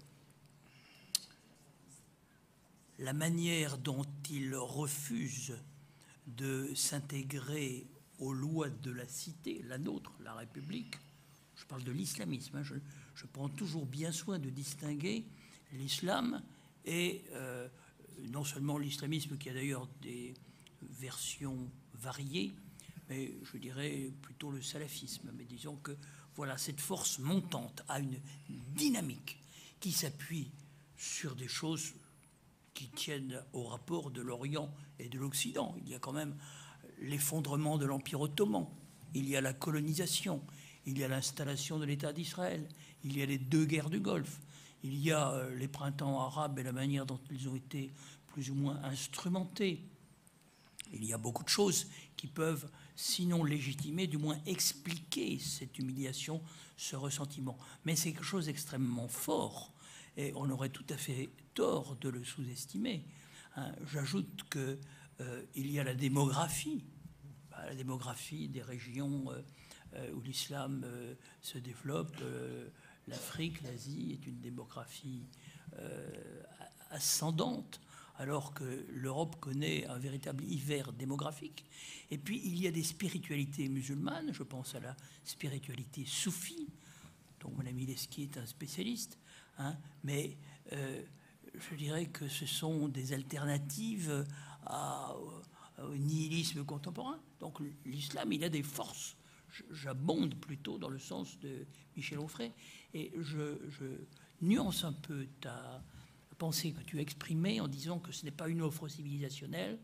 Speaker 1: la manière dont il refuse de s'intégrer aux lois de la cité, la nôtre, la République, je parle de l'islamisme, hein, je, je prends toujours bien soin de distinguer l'islam et euh, non seulement l'islamisme qui a d'ailleurs des versions variées, mais je dirais plutôt le salafisme. Mais disons que voilà, cette force montante a une dynamique qui s'appuie sur des choses qui tiennent au rapport de l'Orient et de l'Occident. Il y a quand même l'effondrement de l'Empire ottoman, il y a la colonisation, il y a l'installation de l'État d'Israël, il y a les deux guerres du Golfe, il y a les printemps arabes et la manière dont ils ont été plus ou moins instrumentés. Il y a beaucoup de choses qui peuvent, sinon légitimer, du moins expliquer cette humiliation, ce ressentiment. Mais c'est quelque chose d'extrêmement fort, et on aurait tout à fait tort de le sous-estimer. Hein, j'ajoute qu'il euh, y a la démographie, bah, la démographie des régions euh, où l'islam euh, se développe. Euh, L'Afrique, l'Asie est une démographie euh, ascendante, alors que l'Europe connaît un véritable hiver démographique. Et puis, il y a des spiritualités musulmanes, je pense à la spiritualité soufie, dont mon ami Leski est un spécialiste, hein, mais euh, je dirais que ce sont des alternatives à, au nihilisme contemporain. Donc l'islam, il a des forces. J'abonde plutôt dans le sens de Michel Onfray, et je, je nuance un peu ta pensée que tu as exprimée en disant que ce n'est pas une offre civilisationnelle,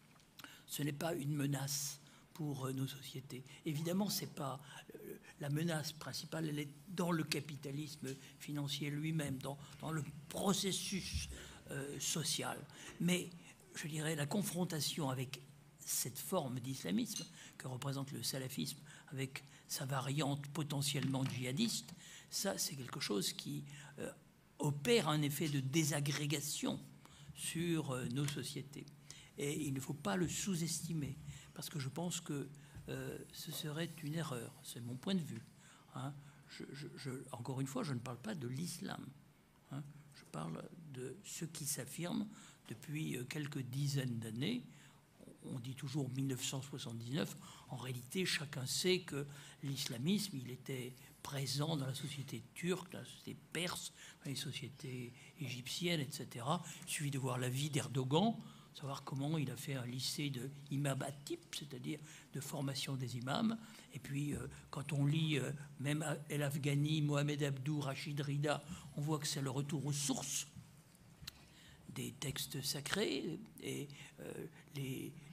Speaker 1: ce n'est pas une menace pour nos sociétés. Évidemment, c'est pas la menace principale, elle est dans le capitalisme financier lui-même, dans, dans le processus euh, social. Mais je dirais la confrontation avec cette forme d'islamisme que représente le salafisme, avec sa variante potentiellement djihadiste, ça c'est quelque chose qui euh, opère un effet de désagrégation sur euh, nos sociétés. Et il ne faut pas le sous-estimer, parce que je pense que euh, ce serait une erreur. C'est mon point de vue. Hein. Je, je, je, encore une fois, je ne parle pas de l'islam. Hein. Je parle de ce qui s'affirme depuis quelques dizaines d'années. On dit toujours mille neuf cent soixante-dix-neuf. En réalité, chacun sait que l'islamisme, il était présent dans la société turque, dans la société perse, dans les sociétés égyptiennes, et cetera. Il suffit de voir la vie d'Erdogan, savoir comment il a fait un lycée de imam atip, c'est-à-dire de formation des imams. Et puis, euh, quand on lit euh, même El Afghani, Mohamed Abdou, Rachid Rida, on voit que c'est le retour aux sources des textes sacrés. Et euh, les,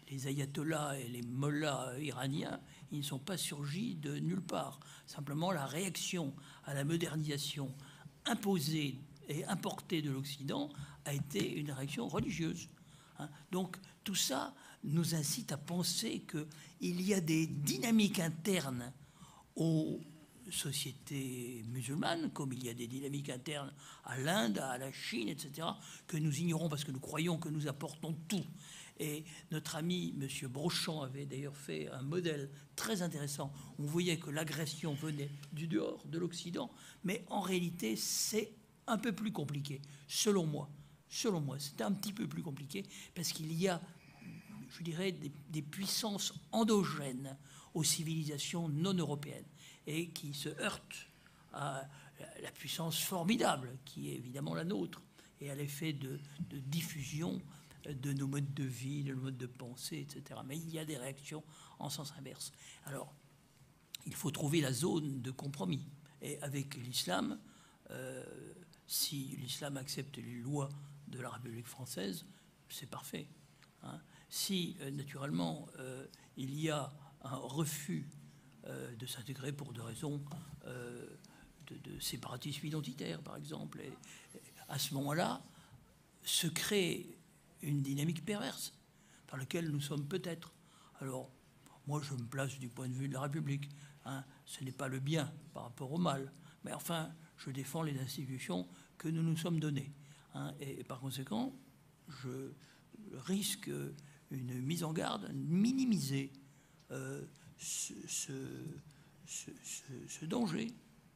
Speaker 1: les ayatollahs et les mollahs iraniens, ils ne sont pas surgis de nulle part. Simplement, la réaction à la modernisation imposée et importée de l'Occident a été une réaction religieuse. Hein. Donc, tout ça nous incite à penser qu'il y a des dynamiques internes aux sociétés musulmanes, comme il y a des dynamiques internes à l'Inde, à la Chine, et cetera, que nous ignorons parce que nous croyons que nous apportons tout. Et notre ami M. Brochant avait d'ailleurs fait un modèle très intéressant. On voyait que l'agression venait du dehors, de l'Occident, mais en réalité, c'est un peu plus compliqué, selon moi. Selon moi, c'est un petit peu plus compliqué parce qu'il y a, je dirais, des, des puissances endogènes aux civilisations non européennes et qui se heurtent à la puissance formidable qui est évidemment la nôtre et à l'effet de, de diffusion de nos modes de vie, de nos modes de pensée, et cetera. Mais il y a des réactions en sens inverse. Alors, il faut trouver la zone de compromis. Et avec l'islam, euh, si l'islam accepte les lois de la République française, c'est parfait. Hein. Si, euh, naturellement, euh, il y a un refus euh, de s'intégrer pour des raisons euh, de, de séparatisme identitaire, par exemple, et, et à ce moment-là, se crée une dynamique perverse par laquelle nous sommes peut-être. Alors, moi, je me place du point de vue de la République. Hein, ce n'est pas le bien par rapport au mal. Mais enfin, je défends les institutions que nous nous sommes données. Hein, et, et par conséquent, je risque une mise en garde, minimiser euh, ce, ce, ce, ce, ce danger.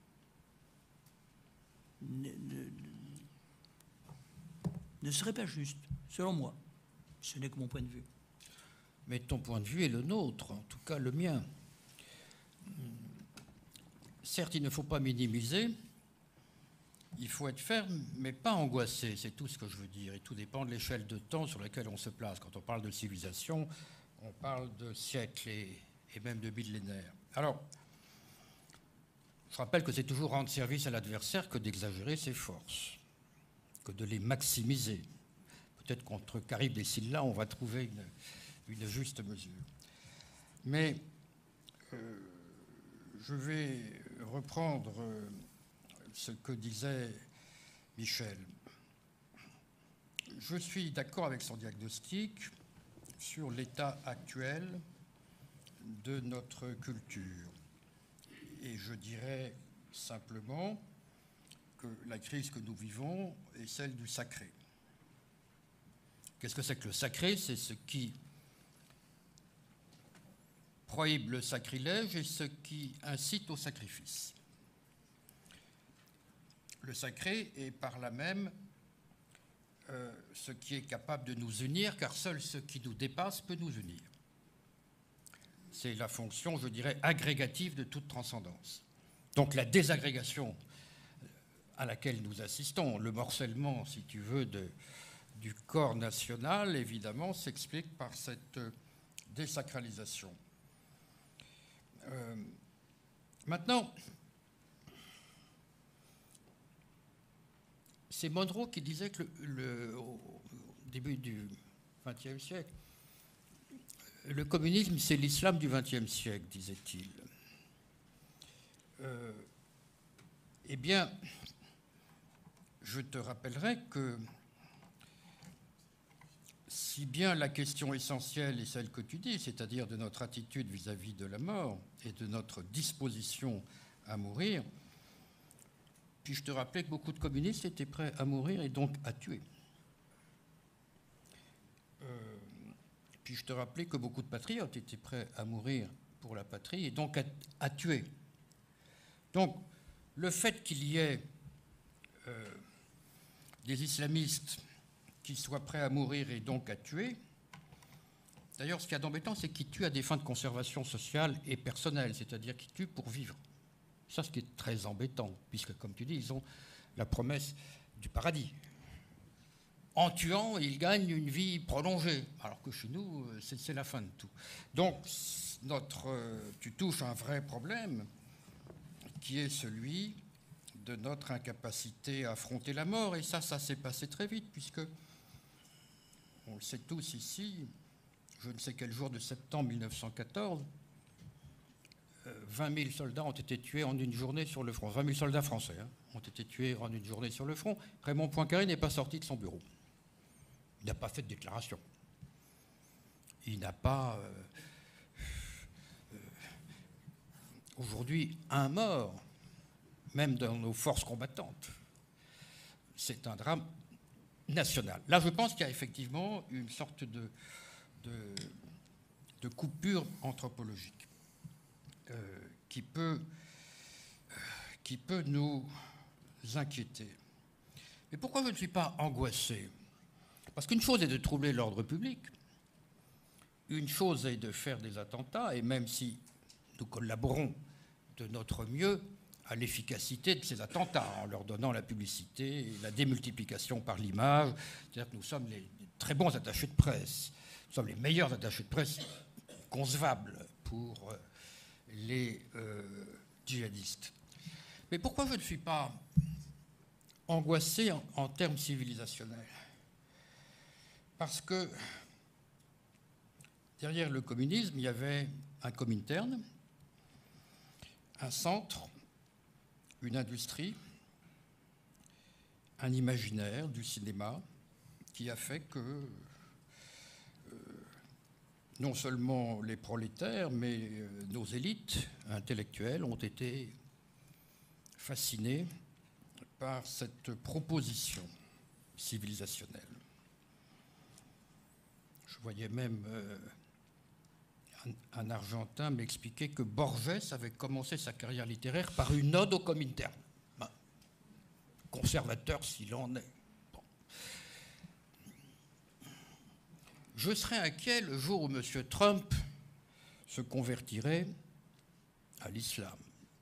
Speaker 1: Ne, ne, ne serait pas juste, selon moi. Ce n'est que mon point de vue.
Speaker 2: Mais ton point de vue est le nôtre, en tout cas le mien. Certes, il ne faut pas minimiser, il faut être ferme, mais pas angoissé, c'est tout ce que je veux dire. Et tout dépend de l'échelle de temps sur laquelle on se place. Quand on parle de civilisation, on parle de siècles et, et même de millénaires. Alors, je rappelle que c'est toujours rendre service à l'adversaire que d'exagérer ses forces, que de les maximiser. Peut-être qu'entre Carib et Silla, on va trouver une, une juste mesure. Mais euh, je vais reprendre euh, ce que disait Michel. Je suis d'accord avec son diagnostic sur l'état actuel de notre culture. Et je dirais simplement que la crise que nous vivons est celle du sacré. Qu'est-ce que c'est que le sacré? C'est ce qui prohibe le sacrilège et ce qui incite au sacrifice. Le sacré est par là même euh, ce qui est capable de nous unir, car seul ce qui nous dépasse peut nous unir. C'est la fonction, je dirais, agrégative de toute transcendance. Donc la désagrégation à laquelle nous assistons, le morcellement, si tu veux, de, du corps national, évidemment, s'explique par cette désacralisation. Euh, maintenant, c'est Monroe qui disait que le, le, au début du vingtième siècle, le communisme, c'est l'islam du vingtième siècle, disait-il. Euh, eh bien, je te rappellerai que si bien la question essentielle est celle que tu dis, c'est-à-dire de notre attitude vis-à-vis de la mort et de notre disposition à mourir, puis-je te rappeler que beaucoup de communistes étaient prêts à mourir et donc à tuer. Euh, puis-je te rappeler que beaucoup de patriotes étaient prêts à mourir pour la patrie et donc à, à tuer. Donc, le fait qu'il y ait euh, des islamistes qui soient prêts à mourir et donc à tuer, d'ailleurs, ce qu'il y a d'embêtant, c'est qu'ils tuent à des fins de conservation sociale et personnelle, c'est-à-dire qu'ils tuent pour vivre. Ça, ce qui est très embêtant, puisque, comme tu dis, ils ont la promesse du paradis. En tuant, ils gagnent une vie prolongée, alors que chez nous, c'est, c'est la fin de tout. Donc, notre, euh, tu touches un vrai problème, qui est celui de notre incapacité à affronter la mort. Et ça, ça s'est passé très vite, puisque, on le sait tous ici, je ne sais quel jour de septembre mille neuf cent quatorze, euh, vingt mille soldats ont été tués en une journée sur le front. vingt mille soldats français hein, ont été tués en une journée sur le front. Raymond Poincaré n'est pas sorti de son bureau. Il n'a pas fait de déclaration. Il n'a pas... Euh, euh, aujourd'hui, un mort, même dans nos forces combattantes. C'est un drame national. Là, je pense qu'il y a effectivement une sorte de, de, de coupure anthropologique euh, qui, peut, euh, qui peut nous inquiéter. Mais pourquoi je ne suis pas angoissé? Parce qu'une chose est de troubler l'ordre public, une chose est de faire des attentats, et même si nous collaborons de notre mieux à l'efficacité de ces attentats, en leur donnant la publicité et la démultiplication par l'image, c'est-à-dire que nous sommes les très bons attachés de presse, nous sommes les meilleurs attachés de presse concevables pour les euh, djihadistes. Mais pourquoi je ne suis pas angoissé en, en termes civilisationnels? Parce que derrière le communisme, il y avait un Comintern, un centre, une industrie, un imaginaire du cinéma qui a fait que euh, non seulement les prolétaires, mais euh, nos élites intellectuelles ont été fascinées par cette proposition civilisationnelle. Je voyais même euh, un, un Argentin m'expliquer que Borges avait commencé sa carrière littéraire par une ode au Comintern. Ben, conservateur s'il en est. Bon. Je serais inquiet le jour où M. Trump se convertirait à l'islam,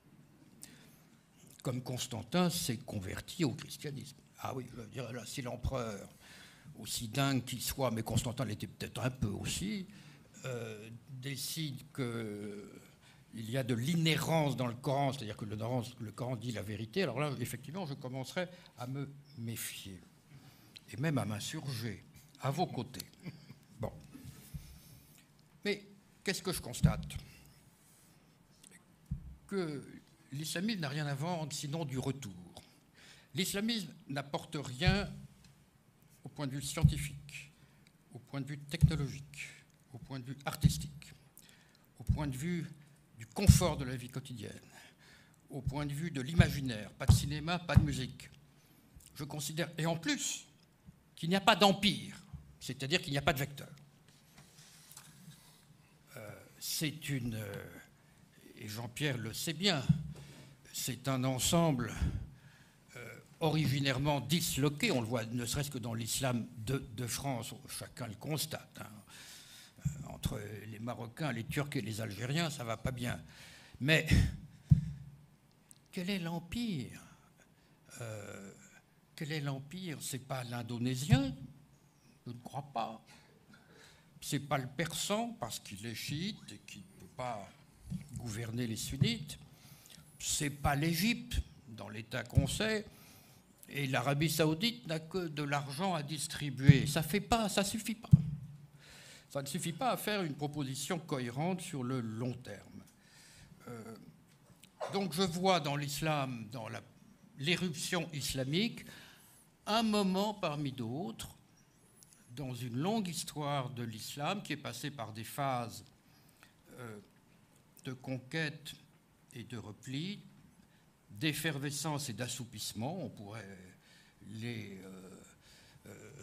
Speaker 2: comme Constantin s'est converti au christianisme. Ah oui, je veux dire, là, si l'empereur, aussi dingue qu'il soit, mais Constantin l'était peut-être un peu aussi, euh, décide qu'il y a de l'inhérence dans le Coran, c'est-à-dire que le, le Coran dit la vérité, alors là, effectivement, je commencerai à me méfier, et même à m'insurger, à vos côtés. Bon. Mais qu'est-ce que je constate? Que l'islamisme n'a rien à vendre sinon du retour. L'islamisme n'apporte rien au point de vue scientifique, au point de vue technologique, au point de vue artistique, au point de vue du confort de la vie quotidienne, au point de vue de l'imaginaire. Pas de cinéma, pas de musique. Je considère, et en plus, qu'il n'y a pas d'empire, c'est-à-dire qu'il n'y a pas de vecteur. Euh, c'est une, euh, et Jean-Pierre le sait bien, c'est un ensemble originairement disloqué, on le voit ne serait-ce que dans l'islam de, de France, chacun le constate. Hein. Entre les Marocains, les Turcs et les Algériens, ça ne va pas bien. Mais quel est l'empire euh, Quel est l'empire? Ce n'est pas l'indonésien, je ne crois pas. Ce n'est pas le persan, parce qu'il est chiite et qu'il ne peut pas gouverner les sunnites. Ce n'est pas l'Égypte, dans l'État qu'on sait. Et l'Arabie saoudite n'a que de l'argent à distribuer. Ça fait pas, ça suffit pas. Ça ne suffit pas à faire une proposition cohérente sur le long terme. Euh, donc je vois dans l'islam, dans la, l'éruption islamique, un moment parmi d'autres, dans une longue histoire de l'islam qui est passée par des phases euh, de conquête et de repli, d'effervescence et d'assoupissement, on pourrait les, euh, euh,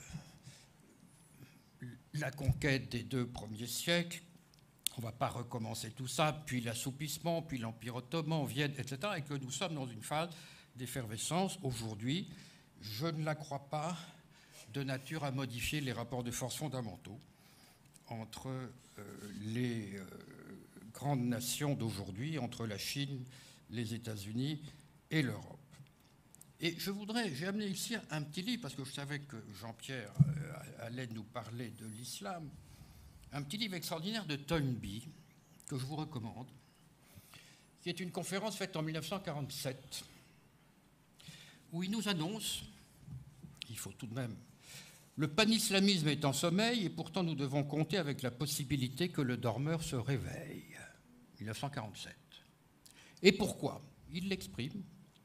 Speaker 2: la conquête des deux premiers siècles, on ne va pas recommencer tout ça, puis l'assoupissement, puis l'Empire ottoman, Vienne, et cetera, et que nous sommes dans une phase d'effervescence aujourd'hui, je ne la crois pas de nature à modifier les rapports de force fondamentaux entre euh, les euh, grandes nations d'aujourd'hui, entre la Chine, les États-Unis et l'Europe. Et je voudrais, j'ai amené ici un petit livre, parce que je savais que Jean-Pierre allait nous parler de l'islam, un petit livre extraordinaire de Toynbee, que je vous recommande, qui est une conférence faite en mille neuf cent quarante-sept, où il nous annonce, il faut tout de même Le panislamisme est en sommeil et pourtant nous devons compter avec la possibilité que le dormeur se réveille. mille neuf cent quarante-sept. Et pourquoi? Il l'exprime.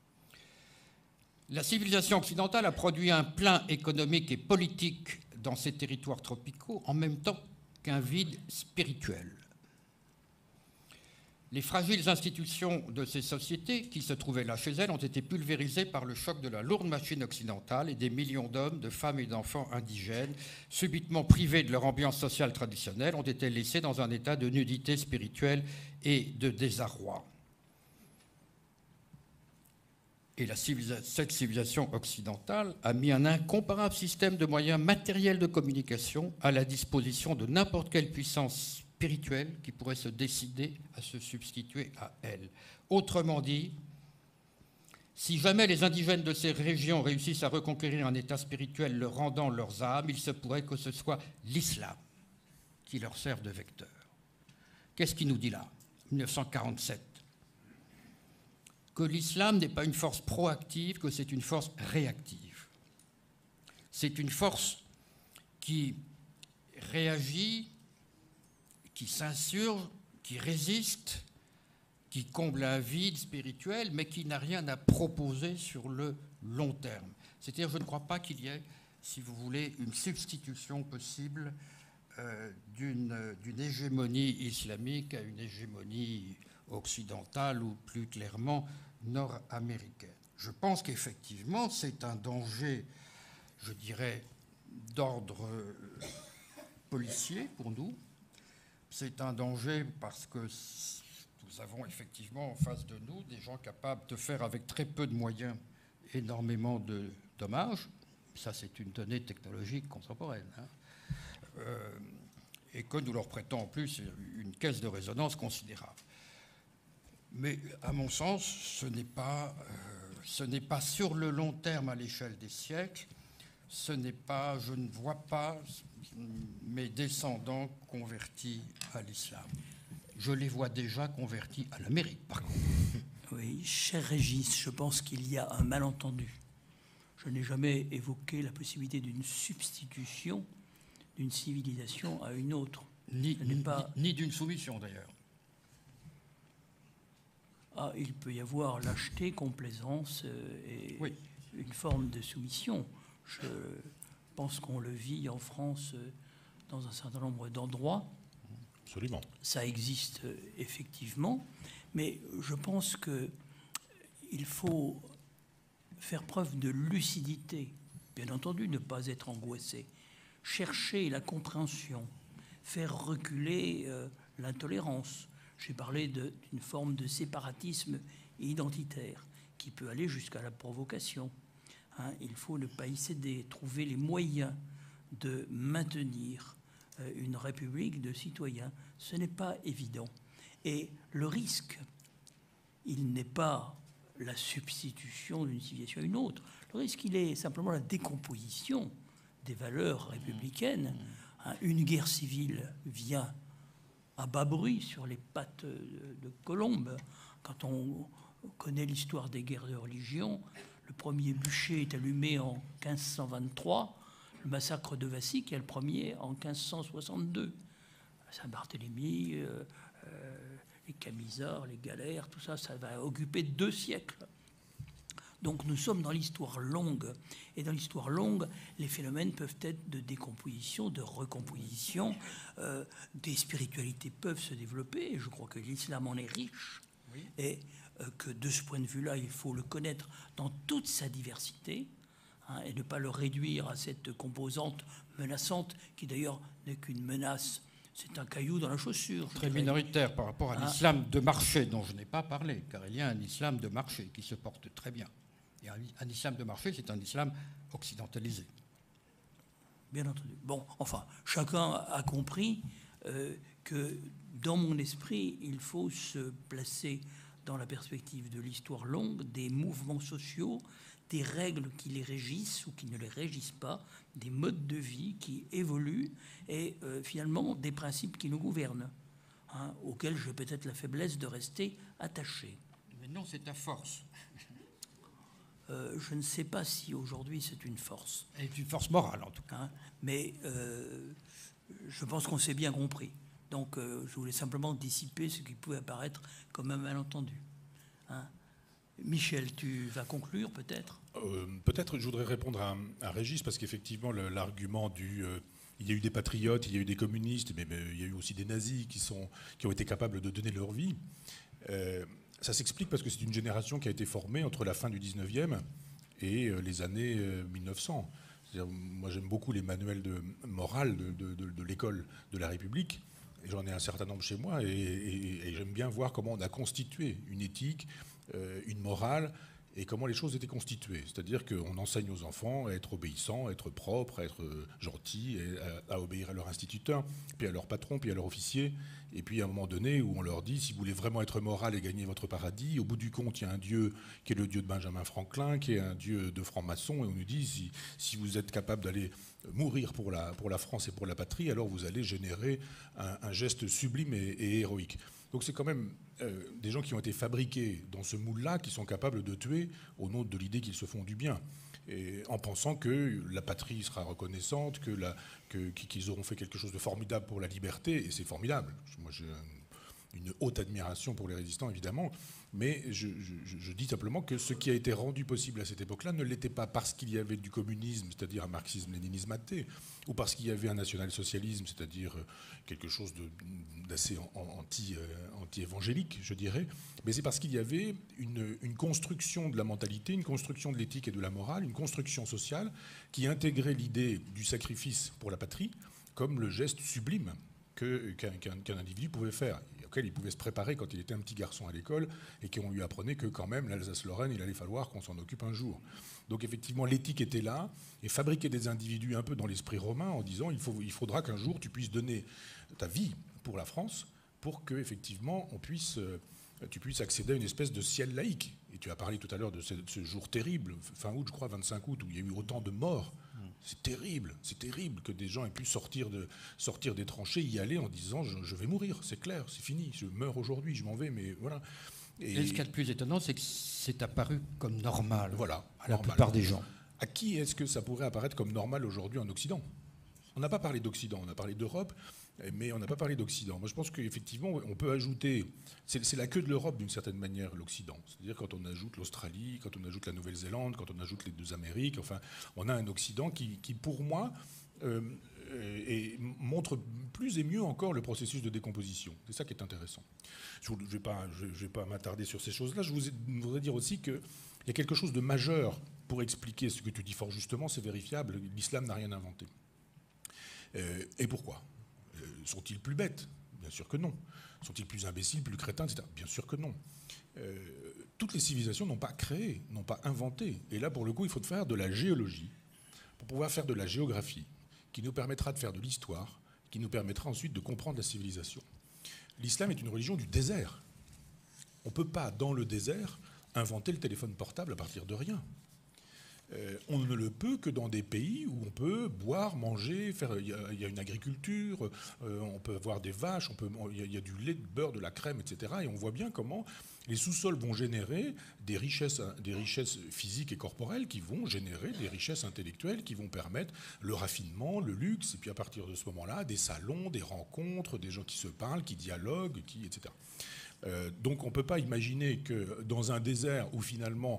Speaker 2: La civilisation occidentale a produit un plein économique et politique dans ces territoires tropicaux en même temps qu'un vide spirituel. Les fragiles institutions de ces sociétés qui se trouvaient là chez elles ont été pulvérisées par le choc de la lourde machine occidentale et des millions d'hommes, de femmes et d'enfants indigènes, subitement privés de leur ambiance sociale traditionnelle, ont été laissés dans un état de nudité spirituelle et de désarroi. Et la civilisa- cette civilisation occidentale a mis un incomparable système de moyens matériels de communication à la disposition de n'importe quelle puissance spirituelle qui pourrait se décider à se substituer à elle. Autrement dit, si jamais les indigènes de ces régions réussissent à reconquérir un état spirituel leur rendant leurs âmes, il se pourrait que ce soit l'islam qui leur serve de vecteur. Qu'est-ce qu'il nous dit là, mille neuf cent quarante-sept? Que l'islam n'est pas une force proactive, que c'est une force réactive. C'est une force qui réagit, qui s'insurge, qui résiste, qui comble un vide spirituel, mais qui n'a rien à proposer sur le long terme. C'est-à-dire, je ne crois pas qu'il y ait, si vous voulez, une substitution possible euh, d'une, d'une hégémonie islamique à une hégémonie occidentale ou plus clairement nord-américaine. Je pense qu'effectivement, c'est un danger, je dirais, d'ordre policier pour nous. C'est un danger parce que nous avons effectivement en face de nous des gens capables de faire avec très peu de moyens énormément de dommages. Ça, c'est une donnée technologique contemporaine. Hein. Euh, et que nous leur prêtons en plus une caisse de résonance considérable. Mais à mon sens, ce n'est pas, euh, ce n'est pas sur le long terme à l'échelle des siècles, ce n'est pas, je ne vois pas mes descendants convertis à l'islam. Je les vois déjà convertis à l'Amérique, par contre.
Speaker 1: Oui, cher Régis, je pense qu'il y a un malentendu. Je n'ai jamais évoqué la possibilité d'une substitution d'une civilisation à une autre.
Speaker 2: Ni,
Speaker 1: Ce n'est pas...
Speaker 2: ni, ni d'une soumission, d'ailleurs.
Speaker 1: Ah, il peut y avoir lâcheté, complaisance euh, et
Speaker 2: oui.
Speaker 1: une forme de soumission. Je pense qu'on le vit en France euh, dans un certain nombre d'endroits.
Speaker 3: Absolument.
Speaker 1: Ça existe euh, effectivement, mais je pense qu'il faut faire preuve de lucidité. Bien entendu, ne pas être angoissé. Chercher la compréhension, faire reculer euh, l'intolérance. J'ai parlé de, d'une forme de séparatisme identitaire qui peut aller jusqu'à la provocation. Hein, il faut ne pas y céder, trouver les moyens de maintenir euh, une république de citoyens. Ce n'est pas évident. Et le risque, il n'est pas la substitution d'une civilisation à une autre. Le risque, il est simplement la décomposition des valeurs républicaines. Hein, une guerre civile vient à bas bruit sur les pattes de Colombe. Quand on connaît l'histoire des guerres de religion, le premier bûcher est allumé en quinze cent vingt-trois, le massacre de Vassy qui est le premier en quinze cent soixante-deux. Saint-Barthélemy, euh, euh, les Camisards, les galères, tout ça, ça va occuper deux siècles. Donc nous sommes dans l'histoire longue. Et dans l'histoire longue, les phénomènes peuvent être de décomposition, de recomposition. Euh, des spiritualités peuvent se développer. Et je crois que l'islam en est riche. Oui. Et euh, que de ce point de vue-là, il faut le connaître dans toute sa diversité. Hein, et ne pas le réduire à cette composante menaçante, qui d'ailleurs n'est qu'une menace. C'est un caillou dans la chaussure.
Speaker 2: Très minoritaire par rapport à hein? l'islam de marché, dont je n'ai pas parlé, car il y a un islam de marché qui se porte très bien. Et un islam de marché, c'est un islam occidentalisé.
Speaker 1: Bien entendu. Bon, enfin, chacun a compris euh, que dans mon esprit, il faut se placer dans la perspective de l'histoire longue, des mouvements sociaux, des règles qui les régissent ou qui ne les régissent pas, des modes de vie qui évoluent et euh, finalement des principes qui nous gouvernent, hein, auxquels j'ai peut-être la faiblesse de rester attaché.
Speaker 2: Mais non, c'est ta force.
Speaker 1: Euh, je ne sais pas si aujourd'hui c'est une force.
Speaker 2: C'est une force morale en tout cas.
Speaker 1: Hein, mais euh, je pense qu'on s'est bien compris. Donc euh, je voulais simplement dissiper ce qui pouvait apparaître comme un malentendu. Hein. Michel, tu vas conclure peut-être
Speaker 3: euh, Peut-être je voudrais répondre à, à Régis, parce qu'effectivement l'argument du... Euh, il y a eu des patriotes, il y a eu des communistes, mais, mais il y a eu aussi des nazis qui, sont, qui ont été capables de donner leur vie. Euh, ça s'explique parce que c'est une génération qui a été formée entre la fin du dix-neuvième et euh, les années euh, mille neuf cents. Moi j'aime beaucoup les manuels de morale de, de, de, de l'école de la République. J'en ai un certain nombre chez moi et, et, et j'aime bien voir comment on a constitué une éthique, euh, une morale et comment les choses étaient constituées. C'est-à-dire qu'on enseigne aux enfants à être obéissants, à être propres, à être gentils, à, à obéir à leur instituteur, puis à leur patron, puis à leur officier. Et puis à un moment donné où on leur dit, si vous voulez vraiment être moral et gagner votre paradis, au bout du compte, il y a un Dieu qui est le Dieu de Benjamin Franklin, qui est un Dieu de franc-maçon, et on nous dit, si, si vous êtes capable d'aller mourir pour la, pour la France et pour la patrie, alors vous allez générer un, un geste sublime et, et héroïque. Donc c'est quand même euh, des gens qui ont été fabriqués dans ce moule-là, qui sont capables de tuer au nom de l'idée qu'ils se font du bien. Et en pensant que la patrie sera reconnaissante, que la, que, qu'ils auront fait quelque chose de formidable pour la liberté, et c'est formidable. Moi, j'ai une haute admiration pour les résistants, évidemment, mais je, je, je dis simplement que ce qui a été rendu possible à cette époque-là ne l'était pas parce qu'il y avait du communisme, c'est-à-dire un marxisme-léninisme athée, ou parce qu'il y avait un national-socialisme, c'est-à-dire quelque chose de, d'assez anti, anti-évangélique, je dirais, mais c'est parce qu'il y avait une, une construction de la mentalité, une construction de l'éthique et de la morale, une construction sociale qui intégrait l'idée du sacrifice pour la patrie comme le geste sublime que, qu'un, qu'un, qu'un individu pouvait faire, auquel il pouvait se préparer quand il était un petit garçon à l'école, et qu'on lui apprenait que quand même, l'Alsace-Lorraine, il allait falloir qu'on s'en occupe un jour. Donc effectivement, l'éthique était là, et fabriquer des individus un peu dans l'esprit romain en disant il, faut, il faudra qu'un jour tu puisses donner ta vie pour la France, pour que effectivement on puisse, tu puisses accéder à une espèce de ciel laïque. Et tu as parlé tout à l'heure de ce, de ce jour terrible, fin août, je crois, vingt-cinq août, où il y a eu autant de morts. C'est terrible, c'est terrible que des gens aient pu sortir, de, sortir des tranchées, y aller en disant je, je vais mourir, c'est clair, c'est fini, je meurs aujourd'hui, je m'en vais, mais voilà.
Speaker 2: Et, et ce qu'il y a de plus étonnant, c'est que c'est apparu comme normal,
Speaker 3: voilà,
Speaker 2: à la
Speaker 3: normal.
Speaker 2: plupart des gens.
Speaker 3: À qui est-ce que ça pourrait apparaître comme normal aujourd'hui en Occident ? On n'a pas parlé d'Occident, on a parlé d'Europe, mais on n'a pas parlé d'Occident. Moi, je pense qu'effectivement, on peut ajouter... C'est, c'est la queue de l'Europe, d'une certaine manière, l'Occident. C'est-à-dire quand on ajoute l'Australie, quand on ajoute la Nouvelle-Zélande, quand on ajoute les deux Amériques, enfin, on a un Occident qui, qui pour moi, euh, et montre plus et mieux encore le processus de décomposition. C'est ça qui est intéressant. Je ne vais pas, je, je vais pas m'attarder sur ces choses-là. Je vous voudrais dire aussi qu'il y a quelque chose de majeur pour expliquer ce que tu dis fort justement, c'est vérifiable, l'islam n'a rien inventé. Euh, et pourquoi ? euh, Sont-ils plus bêtes ? Bien sûr que non. Sont-ils plus imbéciles, plus crétins, et cetera ? Bien sûr que non. Euh, toutes les civilisations n'ont pas créé, n'ont pas inventé. Et là, pour le coup, il faut faire de la géologie, pour pouvoir faire de la géographie, qui nous permettra de faire de l'histoire, qui nous permettra ensuite de comprendre la civilisation. L'islam est une religion du désert. On ne peut pas, dans le désert, inventer le téléphone portable à partir de rien. Euh, on ne le peut que dans des pays où on peut boire, manger, faire. Il y, y a une agriculture, euh, on peut avoir des vaches, on peut, il y, y a du lait, du beurre, de la crème, et cetera. Et on voit bien comment les sous-sols vont générer des richesses, des richesses physiques et corporelles qui vont générer des richesses intellectuelles qui vont permettre le raffinement, le luxe, et puis à partir de ce moment-là, des salons, des rencontres, des gens qui se parlent, qui dialoguent, qui, et cetera. Euh, donc on ne peut pas imaginer que dans un désert où finalement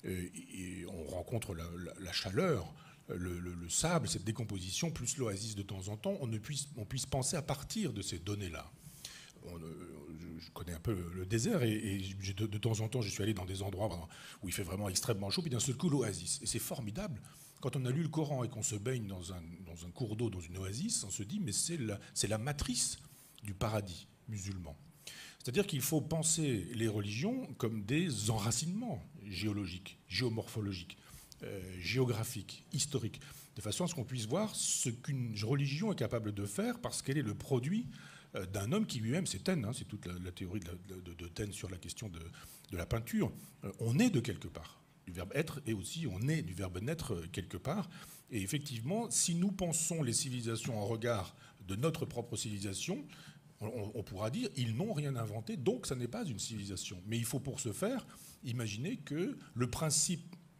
Speaker 3: et on rencontre la, la, la chaleur, le, le, le sable, cette décomposition, plus l'oasis de temps en temps, on, ne puisse, on puisse penser à partir de ces données-là. On, je connais un peu le désert et, et de, de temps en temps, je suis allé dans des endroits où il fait vraiment extrêmement chaud, puis d'un seul coup, l'oasis. Et c'est formidable. Quand on a lu le Coran et qu'on se baigne dans un, dans un cours d'eau, dans une oasis, on se dit, mais c'est la, c'est la matrice du paradis musulman. C'est-à-dire qu'il faut penser les religions comme des enracinements géologiques, géomorphologiques, euh, géographiques, historiques, de façon à ce qu'on puisse voir ce qu'une religion est capable de faire parce qu'elle est le produit euh, d'un homme qui lui-même, c'est Taine, hein, c'est toute la, la théorie de, la, de, de Taine sur la question de, de la peinture, euh, on est de quelque part, du verbe être, et aussi on est du verbe naître euh, quelque part. Et effectivement, si nous pensons les civilisations en regard de notre propre civilisation, on pourra dire ils n'ont rien inventé, donc ça n'est pas une civilisation. Mais il faut pour ce faire imaginer que le principe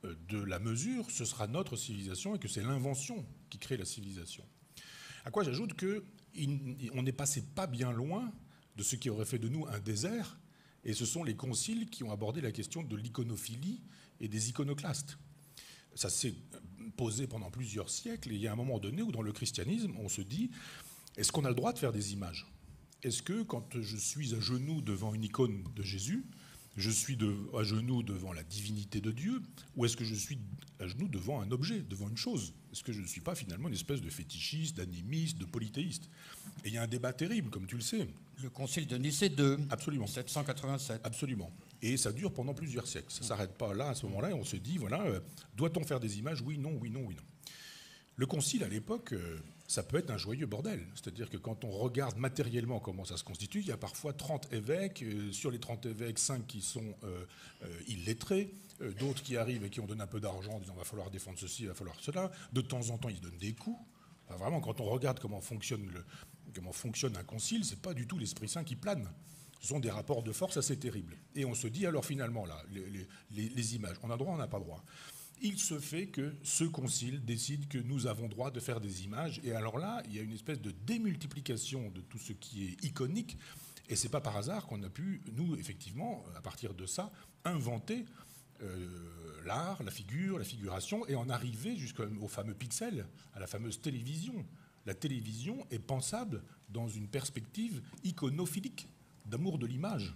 Speaker 3: de la mesure, ce sera notre civilisation et que c'est l'invention qui crée la civilisation. À quoi j'ajoute qu'on n'est passé pas bien loin de ce qui aurait fait de nous un désert, et ce sont les conciles qui ont abordé la question de l'iconophilie et des iconoclastes. Ça s'est posé pendant plusieurs siècles, et il y a un moment donné où dans le christianisme, on se dit, est-ce qu'on a le droit de faire des images? Est-ce que quand je suis à genoux devant une icône de Jésus, je suis de, à genoux devant la divinité de Dieu, ou est-ce que je suis à genoux devant un objet, devant une chose? Est-ce que je ne suis pas finalement une espèce de fétichiste, d'animiste, de polythéiste? Et il y a un débat terrible, comme tu le sais.
Speaker 2: Le concile de Nicée deux,
Speaker 3: Absolument.
Speaker 2: sept cent quatre-vingt-sept.
Speaker 3: Absolument. Et ça dure pendant plusieurs siècles. Ça ne s'arrête pas là, à ce moment-là, et on se dit, voilà, euh, doit-on faire des images? Oui, non, oui, non, oui, non. Le concile, à l'époque, euh, ça peut être un joyeux bordel. C'est-à-dire que quand on regarde matériellement comment ça se constitue, il y a parfois trente évêques. Euh, sur les trente évêques, cinq qui sont euh, euh, illettrés, euh, d'autres qui arrivent et qui ont donné un peu d'argent en disant « il va falloir défendre ceci, il va falloir cela ». De temps en temps, ils se donnent des coups. Enfin, vraiment, quand on regarde comment fonctionne, le, comment fonctionne un concile, ce n'est pas du tout l'Esprit Saint qui plane. Ce sont des rapports de force assez terribles. Et on se dit alors finalement, là, les, les, les images, on a droit, on n'a pas droit. Il se fait que ce concile décide que nous avons droit de faire des images. Et alors là, il y a une espèce de démultiplication de tout ce qui est iconique. Et ce n'est pas par hasard qu'on a pu, nous, effectivement, à partir de ça, inventer euh, l'art, la figure, la figuration, et en arriver jusqu'au fameux pixel, à la fameuse télévision. La télévision est pensable dans une perspective iconophilique, d'amour de l'image.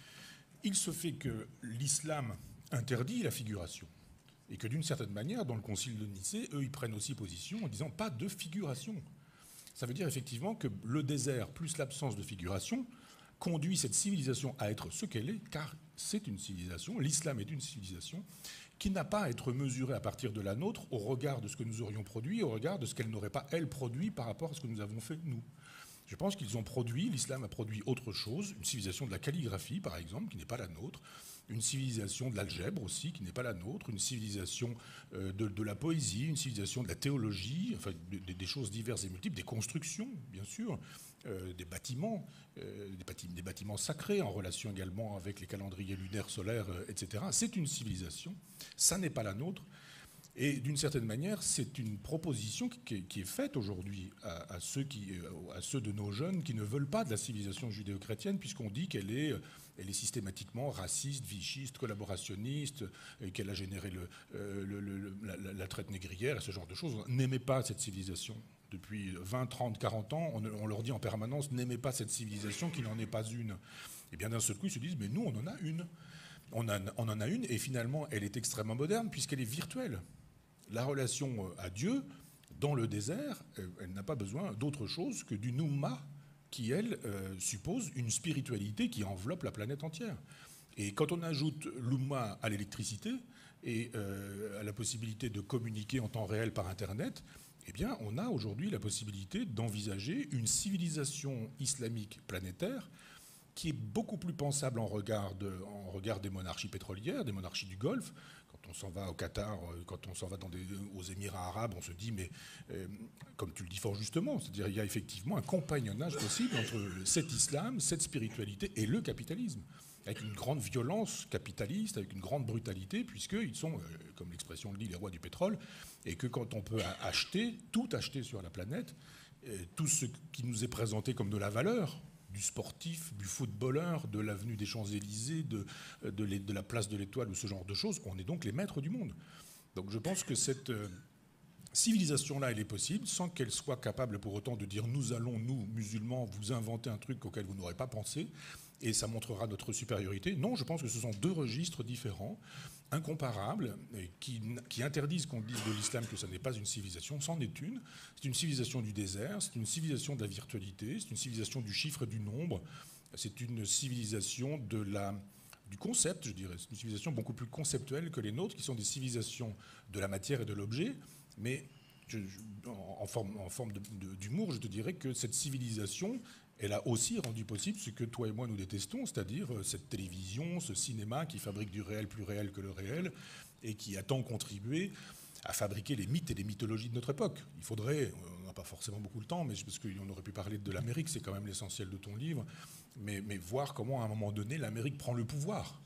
Speaker 3: Il se fait que l'islam interdit la figuration. Et que d'une certaine manière, dans le concile de Nicée, eux, ils prennent aussi position en disant pas de figuration. Ça veut dire effectivement que le désert plus l'absence de figuration conduit cette civilisation à être ce qu'elle est, car c'est une civilisation, l'islam est une civilisation, qui n'a pas à être mesurée à partir de la nôtre au regard de ce que nous aurions produit, au regard de ce qu'elle n'aurait pas, elle, produit par rapport à ce que nous avons fait, nous. Je pense qu'ils ont produit, l'islam a produit autre chose, une civilisation de la calligraphie, par exemple, qui n'est pas la nôtre, une civilisation de l'algèbre aussi, qui n'est pas la nôtre, une civilisation euh, de, de la poésie, une civilisation de la théologie, enfin de, de, des choses diverses et multiples, des constructions, bien sûr, euh, des bâtiments, euh, des, bâtiments, des bâtiments sacrés, en relation également avec les calendriers lunaires, solaires, euh, et cetera. C'est une civilisation, ça n'est pas la nôtre. Et d'une certaine manière, c'est une proposition qui est, qui est faite aujourd'hui à, à, ceux qui, à ceux de nos jeunes qui ne veulent pas de la civilisation judéo-chrétienne, puisqu'on dit qu'elle est, elle est systématiquement raciste, vichiste, collaborationniste, et qu'elle a généré le, le, le, la, la traite négrière et ce genre de choses. N'aimez pas cette civilisation. Depuis vingt, trente, quarante ans, on, on leur dit en permanence, n'aimez pas cette civilisation qui n'en est pas une. Et bien d'un seul coup, ils se disent, mais nous, on en a une. On, a, on en a une, et finalement, elle est extrêmement moderne, puisqu'elle est virtuelle. La relation à Dieu, dans le désert, elle n'a pas besoin d'autre chose que du Noumma, qui, elle, euh, suppose une spiritualité qui enveloppe la planète entière. Et quand on ajoute l'Oumma à l'électricité et euh, à la possibilité de communiquer en temps réel par Internet, eh bien, on a aujourd'hui la possibilité d'envisager une civilisation islamique planétaire qui est beaucoup plus pensable en regard, de, en regard des monarchies pétrolières, des monarchies du Golfe. Quand on s'en va au Qatar, quand on s'en va dans des, aux Émirats arabes, on se dit, mais euh, comme tu le dis fort justement, c'est-à-dire il y a effectivement un compagnonnage possible entre cet islam, cette spiritualité et le capitalisme, avec une grande violence capitaliste, avec une grande brutalité, puisqu'ils sont, euh, comme l'expression le dit, les rois du pétrole, et que quand on peut acheter, tout acheter sur la planète, euh, tout ce qui nous est présenté comme de la valeur, du sportif, du footballeur, de l'avenue des Champs-Élysées, de, de, de la place de l'Étoile ou ce genre de choses. On est donc les maîtres du monde. Donc je pense que cette euh, civilisation-là, elle est possible sans qu'elle soit capable pour autant de dire nous allons, nous, musulmans, vous inventer un truc auquel vous n'aurez pas pensé et ça montrera notre supériorité. Non, je pense que ce sont deux registres différents, incomparables, et qui, qui interdisent qu'on dise de l'islam que ça n'est pas une civilisation. C'en est une. C'est une civilisation du désert, c'est une civilisation de la virtualité, c'est une civilisation du chiffre et du nombre, c'est une civilisation de la, du concept, je dirais. C'est une civilisation beaucoup plus conceptuelle que les nôtres, qui sont des civilisations de la matière et de l'objet, mais je, je, en forme, en forme de, de, d'humour, je te dirais que cette civilisation, elle a aussi rendu possible ce que toi et moi nous détestons, c'est-à-dire cette télévision, ce cinéma qui fabrique du réel plus réel que le réel et qui a tant contribué à fabriquer les mythes et les mythologies de notre époque. Il faudrait, on n'a pas forcément beaucoup le temps, mais parce qu'on aurait pu parler de l'Amérique, c'est quand même l'essentiel de ton livre, mais, mais voir comment à un moment donné l'Amérique prend le pouvoir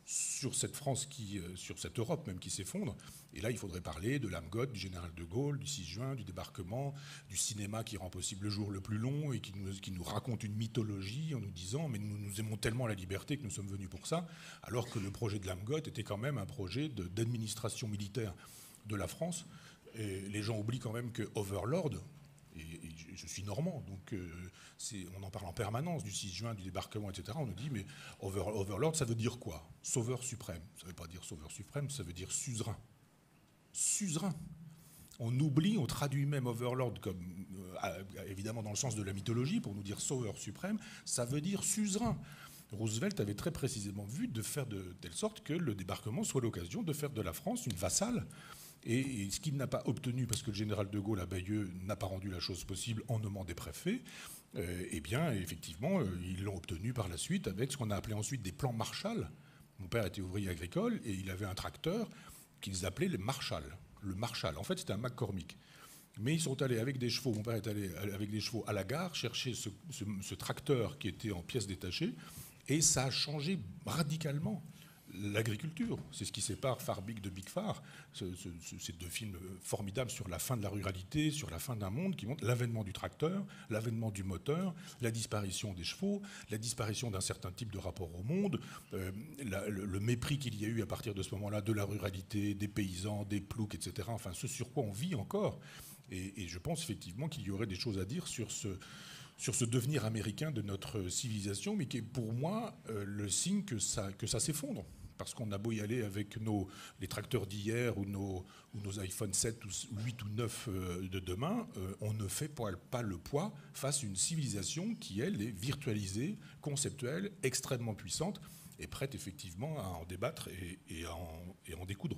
Speaker 3: sur cette France, qui, euh, sur cette Europe même qui s'effondre. Et là, il faudrait parler de l'Amgot, du général de Gaulle, du six juin, du débarquement, du cinéma qui rend possible le jour le plus long et qui nous, qui nous raconte une mythologie en nous disant « mais nous, nous aimons tellement la liberté que nous sommes venus pour ça », alors que le projet de l'Amgot était quand même un projet de, d'administration militaire de la France. Et les gens oublient quand même que Overlord, et, et je suis normand, donc euh, c'est, on en parle en permanence du six juin, du débarquement, et cetera. On nous dit, mais over, Overlord, ça veut dire quoi? Sauveur suprême. Ça ne veut pas dire sauveur suprême, ça veut dire suzerain. Suzerain. On oublie, on traduit même Overlord comme, euh, évidemment dans le sens de la mythologie, pour nous dire sauveur suprême, ça veut dire suzerain. Roosevelt avait très précisément vu de faire de telle sorte que le débarquement soit l'occasion de faire de la France une vassale. Et ce qu'il n'a pas obtenu, parce que le général de Gaulle à Bayeux n'a pas rendu la chose possible en nommant des préfets, euh, eh bien, effectivement, euh, ils l'ont obtenu par la suite avec ce qu'on a appelé ensuite des plans Marshall. Mon père était ouvrier agricole et il avait un tracteur qu'ils appelaient le Marshall. Le Marshall. En fait, c'était un McCormick. Mais ils sont allés avec des chevaux, mon père est allé avec des chevaux à la gare chercher ce, ce, ce tracteur qui était en pièces détachées et ça a changé radicalement l'agriculture. C'est ce qui sépare Farbig de Big Far, ce, ce, ces deux films formidables sur la fin de la ruralité, sur la fin d'un monde qui montre l'avènement du tracteur, l'avènement du moteur, la disparition des chevaux, la disparition d'un certain type de rapport au monde, euh, la, le, le mépris qu'il y a eu à partir de ce moment-là de la ruralité, des paysans, des ploucs, et cetera. Enfin, ce sur quoi on vit encore. Et, et je pense effectivement qu'il y aurait des choses à dire sur ce... sur ce devenir américain de notre civilisation, mais qui est pour moi euh, le signe que ça, que ça s'effondre. Parce qu'on a beau y aller avec nos, les tracteurs d'hier ou nos, ou nos iPhone sept, ou huit ou neuf euh, de demain, euh, on ne fait pas, pas le poids face à une civilisation qui, elle, est virtualisée, conceptuelle, extrêmement puissante, et prête effectivement à en débattre et, et, à, en, et à en découdre.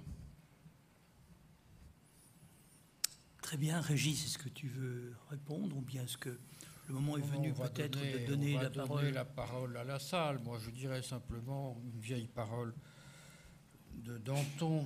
Speaker 1: Très bien, Régis, est-ce que tu veux répondre ou bien est-ce que le moment est venu peut-être
Speaker 2: donner,
Speaker 1: de donner
Speaker 2: on va
Speaker 1: la
Speaker 2: donner
Speaker 1: parole
Speaker 2: la parole à la salle. Moi, je dirais simplement une vieille parole de Danton.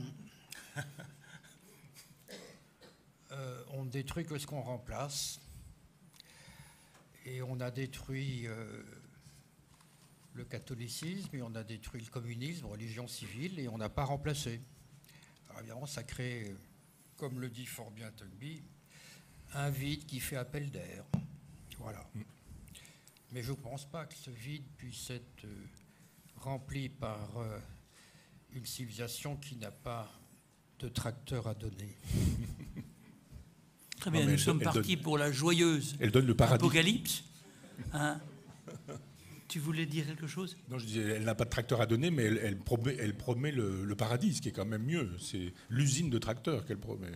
Speaker 2: euh, on ne détruit que ce qu'on remplace. Et on a détruit euh, le catholicisme, et on a détruit le communisme, religion civile, et on n'a pas remplacé. Alors évidemment, ça crée, comme le dit fort bien Tolby, un vide qui fait appel d'air. Voilà. Mais je ne pense pas que ce vide puisse être euh, rempli par euh, une civilisation qui n'a pas de tracteur à donner.
Speaker 1: Très bien,
Speaker 3: non,
Speaker 1: nous sommes
Speaker 3: donne,
Speaker 1: partis
Speaker 3: donne,
Speaker 1: pour la joyeuse
Speaker 3: elle donne le paradis.
Speaker 1: Apocalypse. Hein? Tu voulais dire quelque chose?
Speaker 3: Non, je disais, elle n'a pas de tracteur à donner, mais elle, elle promet, elle promet le, le paradis, ce qui est quand même mieux. C'est l'usine de tracteurs qu'elle promet.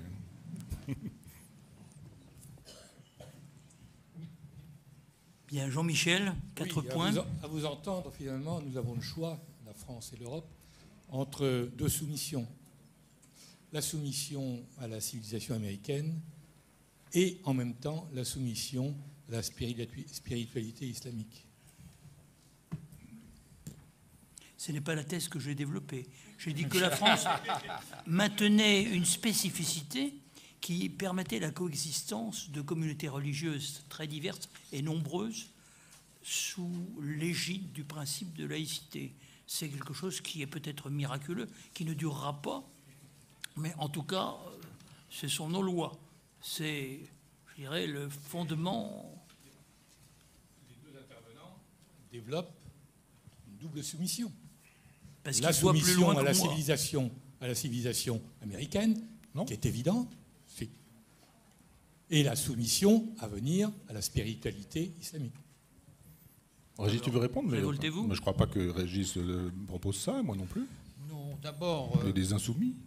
Speaker 1: Bien, Jean-Michel, quatre
Speaker 4: oui,
Speaker 1: points.
Speaker 4: À vous, à vous entendre, finalement, nous avons le choix, la France et l'Europe, entre deux soumissions. La soumission à la civilisation américaine et, en même temps, la soumission à la spiritualité islamique.
Speaker 1: Ce n'est pas la thèse que j'ai développée. J'ai dit que la France maintenait une spécificité qui permettait la coexistence de communautés religieuses très diverses et nombreuses sous l'égide du principe de laïcité. C'est quelque chose qui est peut-être miraculeux, qui ne durera pas, mais en tout cas, ce sont nos lois. C'est, je dirais, le fondement.
Speaker 4: Les deux intervenants développent une double soumission.
Speaker 1: Parce
Speaker 4: la
Speaker 1: qu'ils voient plus loin
Speaker 4: soumission à
Speaker 1: que
Speaker 4: la
Speaker 1: moi.
Speaker 4: civilisation, à la civilisation américaine,
Speaker 3: Non.
Speaker 4: qui est évidente, et la soumission à venir à la spiritualité islamique.
Speaker 3: Régis, tu veux répondre? Mais,
Speaker 1: révoltez-vous.
Speaker 3: mais je ne crois pas que Régis euh, propose ça, moi non plus.
Speaker 2: Non, d'abord...
Speaker 3: Il y a des insoumis.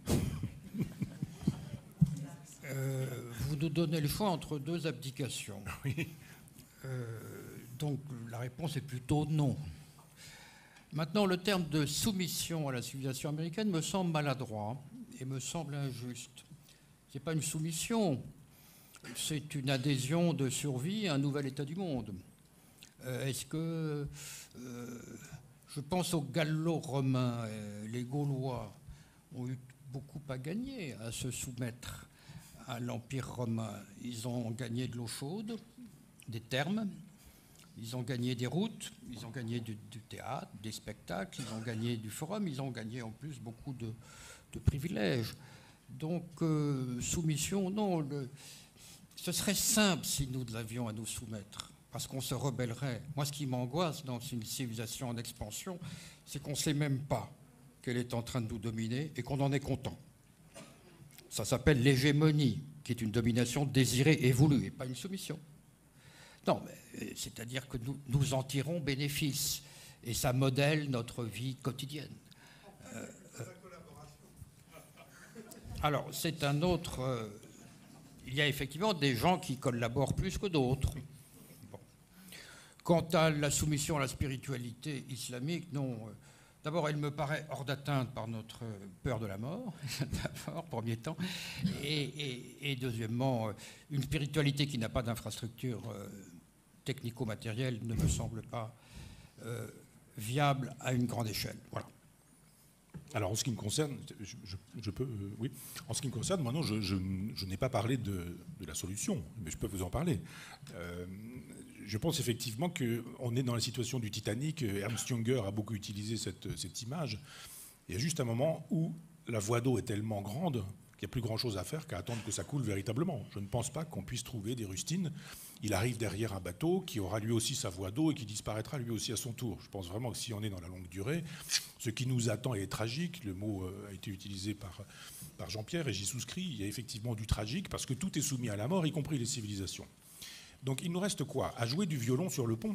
Speaker 2: Euh, vous nous donnez le choix entre deux abdications.
Speaker 3: Oui.
Speaker 2: Euh, donc la réponse est plutôt non. Maintenant, le terme de soumission à la civilisation américaine me semble maladroit et me semble injuste. Ce n'est pas une soumission, c'est une adhésion de survie à un nouvel état du monde. Euh, est-ce que... Euh, je pense aux Gallo-Romains, euh, les Gaulois ont eu beaucoup à gagner à se soumettre à l'Empire romain. Ils ont gagné de l'eau chaude, des thermes, Ils ont gagné des routes, ils ont gagné du, du théâtre, des spectacles, ils ont gagné du forum, ils ont gagné en plus beaucoup de, de privilèges. Donc, euh, soumission, non. Le, ce serait simple si nous l'avions à nous soumettre, parce qu'on se rebellerait. Moi, ce qui m'angoisse dans une civilisation en expansion, c'est qu'on ne sait même pas qu'elle est en train de nous dominer et qu'on en est content. Ça s'appelle l'hégémonie, qui est une domination désirée et voulue, et pas une soumission. Non, mais c'est-à-dire que nous, nous en tirons bénéfice, et ça modèle notre vie quotidienne. Euh, euh, alors, c'est un autre... Euh, il y a effectivement des gens qui collaborent plus que d'autres. Bon. Quant à la soumission à la spiritualité islamique, non... Euh, D'abord, elle me paraît hors d'atteinte par notre peur de la mort, d'abord, premier temps. Et, et, et deuxièmement, une spiritualité qui n'a pas d'infrastructure euh, technico-matérielle ne me semble pas euh, viable à une grande échelle. Voilà.
Speaker 3: Alors, en ce qui me concerne, je, je, je peux, euh, oui. En ce qui me concerne, moi, non, je, je, je n'ai pas parlé de, de la solution, mais je peux vous en parler. Euh, Je pense effectivement qu'on est dans la situation du Titanic. Ernst Junger a beaucoup utilisé cette, cette image. Il y a juste un moment où la voie d'eau est tellement grande qu'il n'y a plus grand-chose à faire qu'à attendre que ça coule véritablement. Je ne pense pas qu'on puisse trouver des rustines. Il arrive derrière un bateau qui aura lui aussi sa voie d'eau et qui disparaîtra lui aussi à son tour. Je pense vraiment que si on est dans la longue durée, ce qui nous attend est tragique. Le mot a été utilisé par, par Jean-Pierre et j'y souscris. Il y a effectivement du tragique parce que tout est soumis à la mort, y compris les civilisations. Donc il nous reste quoi? À jouer du violon sur le pont.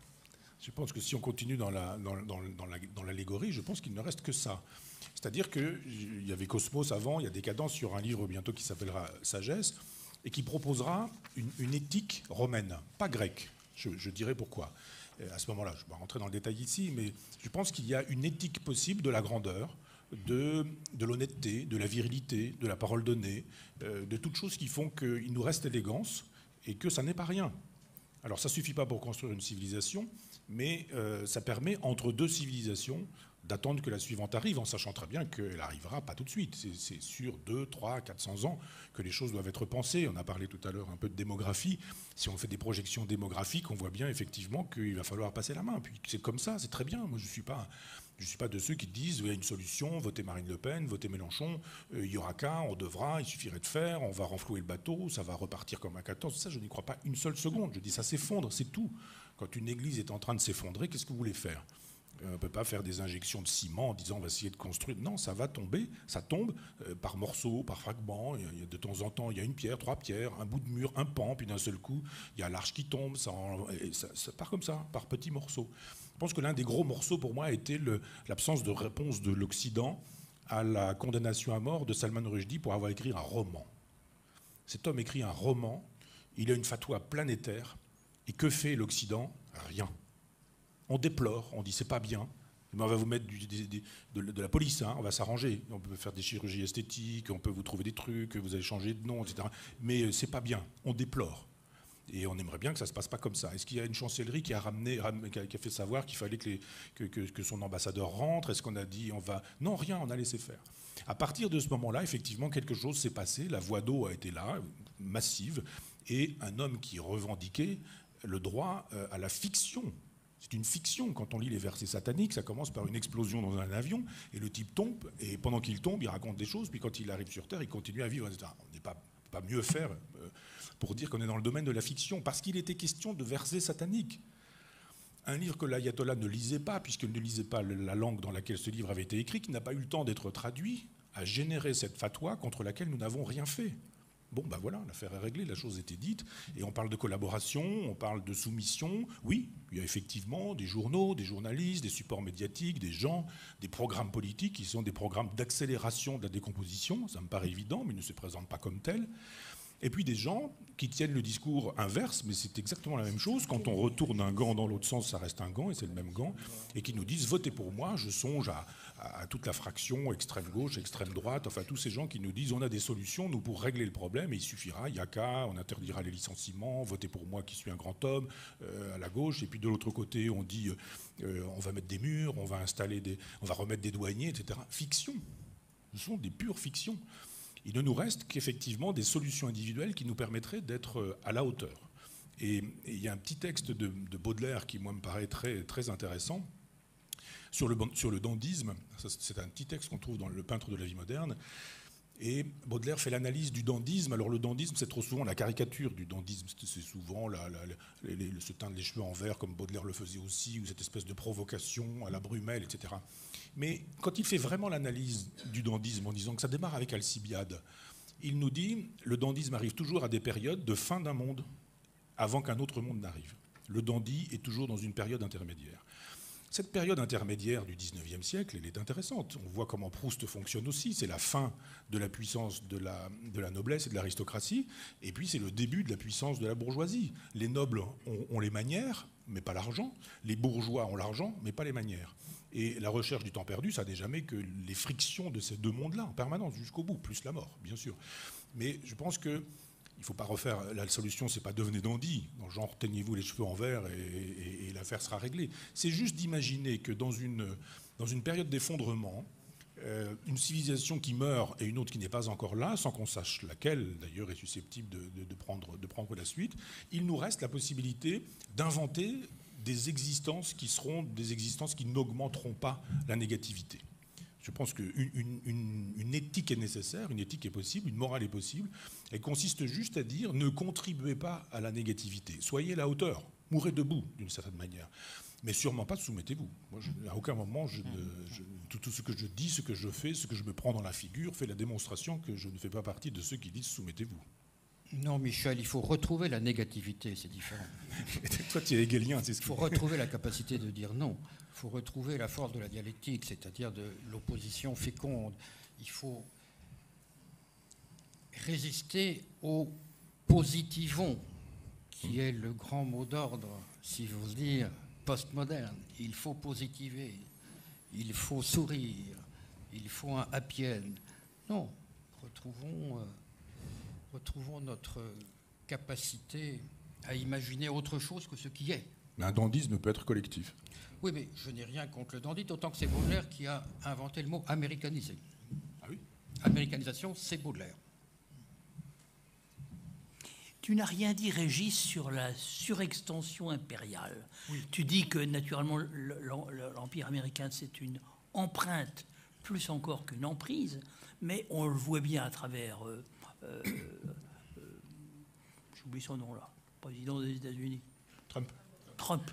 Speaker 3: Je pense que si on continue dans, la, dans, dans, dans, la, dans l'allégorie, je pense qu'il ne reste que ça. C'est-à-dire qu'il y avait Cosmos avant, il y a Décadence sur un livre bientôt qui s'appellera Sagesse, et qui proposera une, une éthique romaine, pas grecque. Je, je dirais pourquoi. Et à ce moment-là, je ne vais pas rentrer dans le détail ici, mais je pense qu'il y a une éthique possible de la grandeur, de, de l'honnêteté, de la virilité, de la parole donnée, euh, de toutes choses qui font qu'il nous reste élégance, et que ça n'est pas rien. Alors ça ne suffit pas pour construire une civilisation, mais euh, ça permet, entre deux civilisations, d'attendre que la suivante arrive, en sachant très bien qu'elle n'arrivera pas tout de suite. C'est, c'est sur deux, trois, quatre cents ans que les choses doivent être pensées. On a parlé tout à l'heure un peu de démographie. Si on fait des projections démographiques, on voit bien effectivement qu'il va falloir passer la main. Puis c'est comme ça, c'est très bien. Moi, je ne suis pas... Je ne suis pas de ceux qui disent il y a une solution, votez Marine Le Pen, votez Mélenchon, euh, il y aura qu'un, on devra, il suffirait de faire, on va renflouer le bateau, ça va repartir comme un quatorze. Ça, je n'y crois pas une seule seconde. Je dis ça s'effondre, c'est tout. Quand une église est en train de s'effondrer, qu'est-ce que vous voulez faire? On ne peut pas faire des injections de ciment en disant on va essayer de construire. Non, ça va tomber, ça tombe euh, par morceaux, par fragments. Il y a, de temps en temps, il y a une pierre, trois pierres, un bout de mur, un pan, puis d'un seul coup, il y a l'arche qui tombe. Ça, en, et ça, ça part comme ça, par petits morceaux. Je pense que l'un des gros morceaux pour moi a été le, l'absence de réponse de l'Occident à la condamnation à mort de Salman Rushdie pour avoir écrit un roman. Cet homme écrit un roman, il a une fatwa planétaire, et que fait l'Occident? Rien. On déplore, on dit c'est pas bien, mais on va vous mettre du, du, du, de, de la police, hein, on va s'arranger. On peut faire des chirurgies esthétiques, on peut vous trouver des trucs, vous allez changer de nom, et cetera. Mais c'est pas bien, on déplore. Et on aimerait bien que ça ne se passe pas comme ça. Est-ce qu'il y a une chancellerie qui a, ramené, qui a fait savoir qu'il fallait que, les, que, que, que son ambassadeur rentre? Est-ce qu'on a dit on va... Non, rien, on a laissé faire. À partir de ce moment-là, effectivement, quelque chose s'est passé. La voie d'eau a été là, massive, et un homme qui revendiquait le droit à la fiction. C'est une fiction. Quand on lit les versets sataniques, ça commence par une explosion dans un avion, et le type tombe, et pendant qu'il tombe, il raconte des choses, puis quand il arrive sur Terre, il continue à vivre, et cetera. On n'est pas, pas mieux faire euh, pour dire qu'on est dans le domaine de la fiction, parce qu'il était question de versets sataniques. Un livre que l'ayatollah ne lisait pas, puisqu'il ne lisait pas la langue dans laquelle ce livre avait été écrit, qui n'a pas eu le temps d'être traduit, a généré cette fatwa contre laquelle nous n'avons rien fait. Bon, ben voilà, l'affaire est réglée, la chose était dite, et on parle de collaboration, on parle de soumission. Oui, il y a effectivement des journaux, des journalistes, des supports médiatiques, des gens, des programmes politiques qui sont des programmes d'accélération de la décomposition, ça me paraît évident, mais ils ne se présentent pas comme tels. Et puis des gens qui tiennent le discours inverse, mais c'est exactement la même chose. Quand on retourne un gant dans l'autre sens, ça reste un gant, et c'est le même gant, et qui nous disent « votez pour moi ». Je songe à, à toute la fraction extrême gauche, extrême droite, enfin tous ces gens qui nous disent « on a des solutions, nous, pour régler le problème, et il suffira, il n'y a qu'à, on interdira les licenciements, votez pour moi qui suis un grand homme euh, » à la gauche, et puis de l'autre côté, on dit euh, « on va mettre des murs, on va installer des, on va remettre des douaniers, et cetera » Fiction. Ce sont des pures fictions. Il ne nous reste qu'effectivement des solutions individuelles qui nous permettraient d'être à la hauteur. Et il y a un petit texte de, de Baudelaire qui, moi, me paraît très, très intéressant sur le, sur le dandysme. C'est un petit texte qu'on trouve dans Le peintre de la vie moderne. Et Baudelaire fait l'analyse du dandysme. Alors le dandysme, c'est trop souvent la caricature du dandysme. C'est souvent la, la, la, les, les, se teindre les cheveux en vert, comme Baudelaire le faisait aussi, ou cette espèce de provocation à la Brumel, et cetera. Mais quand il fait vraiment l'analyse du dandysme, en disant que ça démarre avec Alcibiade, il nous dit le dandysme arrive toujours à des périodes de fin d'un monde, avant qu'un autre monde n'arrive. Le dandy est toujours dans une période intermédiaire. Cette période intermédiaire du dix-neuvième siècle, elle est intéressante. On voit comment Proust fonctionne aussi. C'est la fin de la puissance de la, de la noblesse et de l'aristocratie, et puis c'est le début de la puissance de la bourgeoisie. Les nobles ont, ont les manières, mais pas l'argent. Les bourgeois ont l'argent, mais pas les manières. Et la recherche du temps perdu, ça n'est jamais que les frictions de ces deux mondes-là, en permanence, jusqu'au bout, plus la mort, bien sûr. Mais je pense que il ne faut pas refaire. La solution, c'est pas devenez dandy, dans le genre teignez-vous les cheveux en vert et, et, et l'affaire sera réglée. C'est juste d'imaginer que dans une, dans une période d'effondrement, euh, une civilisation qui meurt et une autre qui n'est pas encore là, sans qu'on sache laquelle d'ailleurs est susceptible de, de, de, prendre, de prendre la suite, il nous reste la possibilité d'inventer des existences qui seront des existences qui n'augmenteront pas la négativité. Je pense qu'une une, une, une éthique est nécessaire, une éthique est possible, une morale est possible. Elle consiste juste à dire ne contribuez pas à la négativité. Soyez à la hauteur, mourrez debout d'une certaine manière. Mais sûrement pas soumettez-vous. Moi, je, à aucun moment, je ne, je, tout, tout ce que je dis, ce que je fais, ce que je me prends dans la figure, fait la démonstration que je ne fais pas partie de ceux qui disent soumettez-vous.
Speaker 2: Non, Michel, il faut retrouver la négativité, c'est différent.
Speaker 3: Toi, tu es hegelien, c'est ce
Speaker 2: Il faut retrouver la capacité de dire non. Il faut retrouver la force de la dialectique, c'est-à-dire de l'opposition féconde. Il faut résister au positivon, qui est le grand mot d'ordre, si j'ose dire, postmoderne. Il faut positiver, il faut sourire, il faut un happy end. Non, retrouvons... Euh, Retrouvons notre capacité à imaginer autre chose que ce qui est.
Speaker 3: Mais un dandysme peut être collectif.
Speaker 2: Oui, mais je n'ai rien contre le dandy, d'autant que c'est Baudelaire qui a inventé le mot américanisé.
Speaker 3: Ah oui ?
Speaker 2: Américanisation, c'est Baudelaire.
Speaker 1: Tu n'as rien dit, Régis, sur la surextension impériale. Oui. Tu dis que, naturellement, l'Empire américain, c'est une empreinte, plus encore qu'une emprise, mais on le voit bien à travers... Euh, Euh, euh, j'oublie son nom là, président des États-Unis.
Speaker 3: Trump.
Speaker 1: Trump.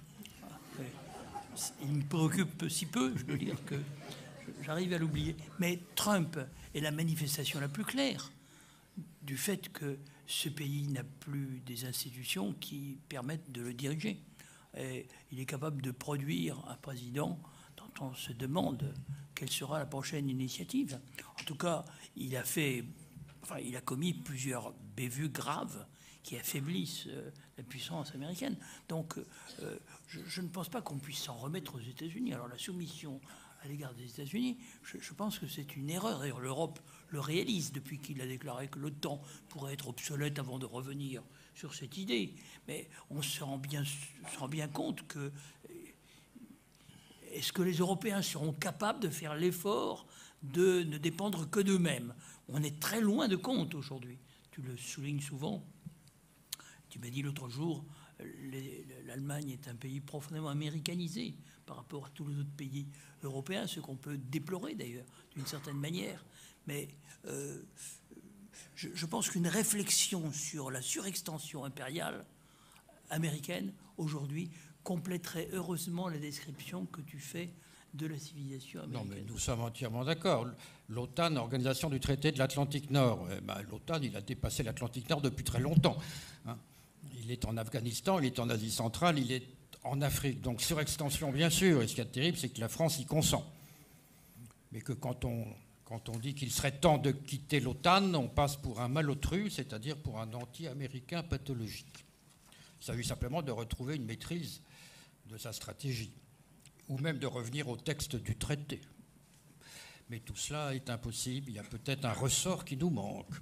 Speaker 1: Il me préoccupe si peu, je dois dire que j'arrive à l'oublier. Mais Trump est la manifestation la plus claire du fait que ce pays n'a plus des institutions qui permettent de le diriger. Et il est capable de produire un président dont on se demande quelle sera la prochaine initiative. En tout cas, il a fait... Enfin, il a commis plusieurs bévues graves qui affaiblissent euh, la puissance américaine. Donc, euh, je, je ne pense pas qu'on puisse s'en remettre aux États-Unis. Alors, la soumission à l'égard des États-Unis, je, je pense que c'est une erreur. D'ailleurs, l'Europe le réalise depuis qu'il a déclaré que l'OTAN pourrait être obsolète avant de revenir sur cette idée. Mais on se rend bien, se rend bien compte que... Est-ce que les Européens seront capables de faire l'effort de ne dépendre que d'eux-mêmes? On est très loin de compte aujourd'hui. Tu le soulignes souvent. Tu m'as dit l'autre jour, l'Allemagne est un pays profondément américanisé par rapport à tous les autres pays européens, ce qu'on peut déplorer d'ailleurs d'une certaine manière. Mais euh, je, je pense qu'une réflexion sur la surextension impériale américaine aujourd'hui compléterait heureusement la description que tu fais de la civilisation américaine.
Speaker 2: Non, mais nous sommes entièrement d'accord. L'OTAN, organisation du traité de l'Atlantique Nord. Eh ben, L'OTAN, il a dépassé l'Atlantique Nord depuis très longtemps. Hein. Il est en Afghanistan, il est en Asie centrale, il est en Afrique. Donc surextension, bien sûr. Et ce qui est terrible, c'est que la France y consent. Mais que quand on, quand on dit qu'il serait temps de quitter l'OTAN, on passe pour un malotru, c'est-à-dire pour un anti-américain pathologique. Il s'agit simplement de retrouver une maîtrise de sa stratégie, ou même de revenir au texte du traité. Mais tout cela est impossible. Il y a peut-être un ressort qui nous manque.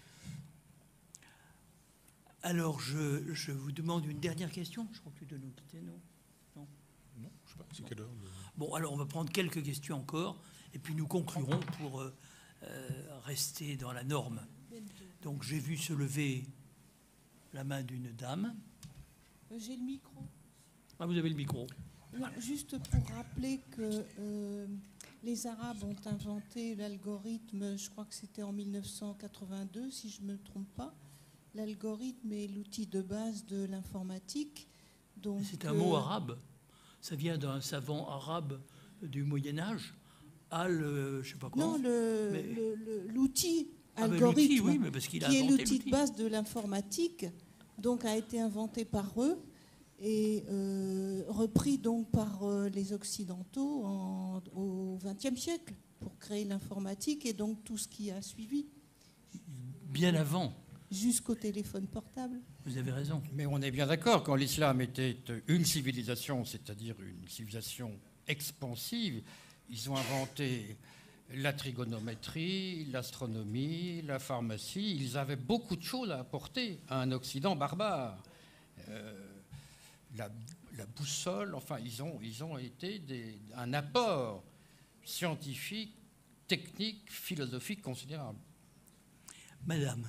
Speaker 1: Alors, je, je vous demande une dernière question. Je crois que tu dois nous quitter, non? Non,
Speaker 3: non je ne sais pas. C'est quelle heure?
Speaker 1: Bon, alors on va prendre quelques questions encore, et puis nous conclurons pour euh, euh, rester dans la norme. Donc, j'ai vu se lever la main d'une dame.
Speaker 5: J'ai le micro.
Speaker 1: Ah, vous avez le micro.
Speaker 5: Non, juste pour rappeler que euh, les Arabes ont inventé l'algorithme, je crois que c'était en mille neuf cent quatre-vingt-deux, si je ne me trompe pas. L'algorithme est l'outil de base de l'informatique.
Speaker 1: C'est un euh, mot arabe. Ça vient d'un savant arabe du Moyen-Âge. Al, euh, je sais pas quoi.
Speaker 5: Non, le,
Speaker 1: mais...
Speaker 5: le, le, l'outil
Speaker 1: ah,
Speaker 5: algorithme,
Speaker 1: oui, mais parce qu'il a
Speaker 5: qui est l'outil,
Speaker 1: l'outil
Speaker 5: de base de l'informatique, donc a été inventé par eux et euh, repris donc par euh, les Occidentaux en, au vingtième siècle pour créer l'informatique et donc tout ce qui a suivi.
Speaker 1: Bien avant.
Speaker 5: Jusqu'au téléphone portable.
Speaker 1: Vous avez raison.
Speaker 2: Mais on est bien d'accord, quand l'islam était une civilisation, c'est-à-dire une civilisation expansive, ils ont inventé la trigonométrie, l'astronomie, la pharmacie. Ils avaient beaucoup de choses à apporter à un Occident barbare. Euh, la, la boussole, enfin, ils ont, ils ont été des, un apport scientifique, technique, philosophique considérable.
Speaker 1: Madame.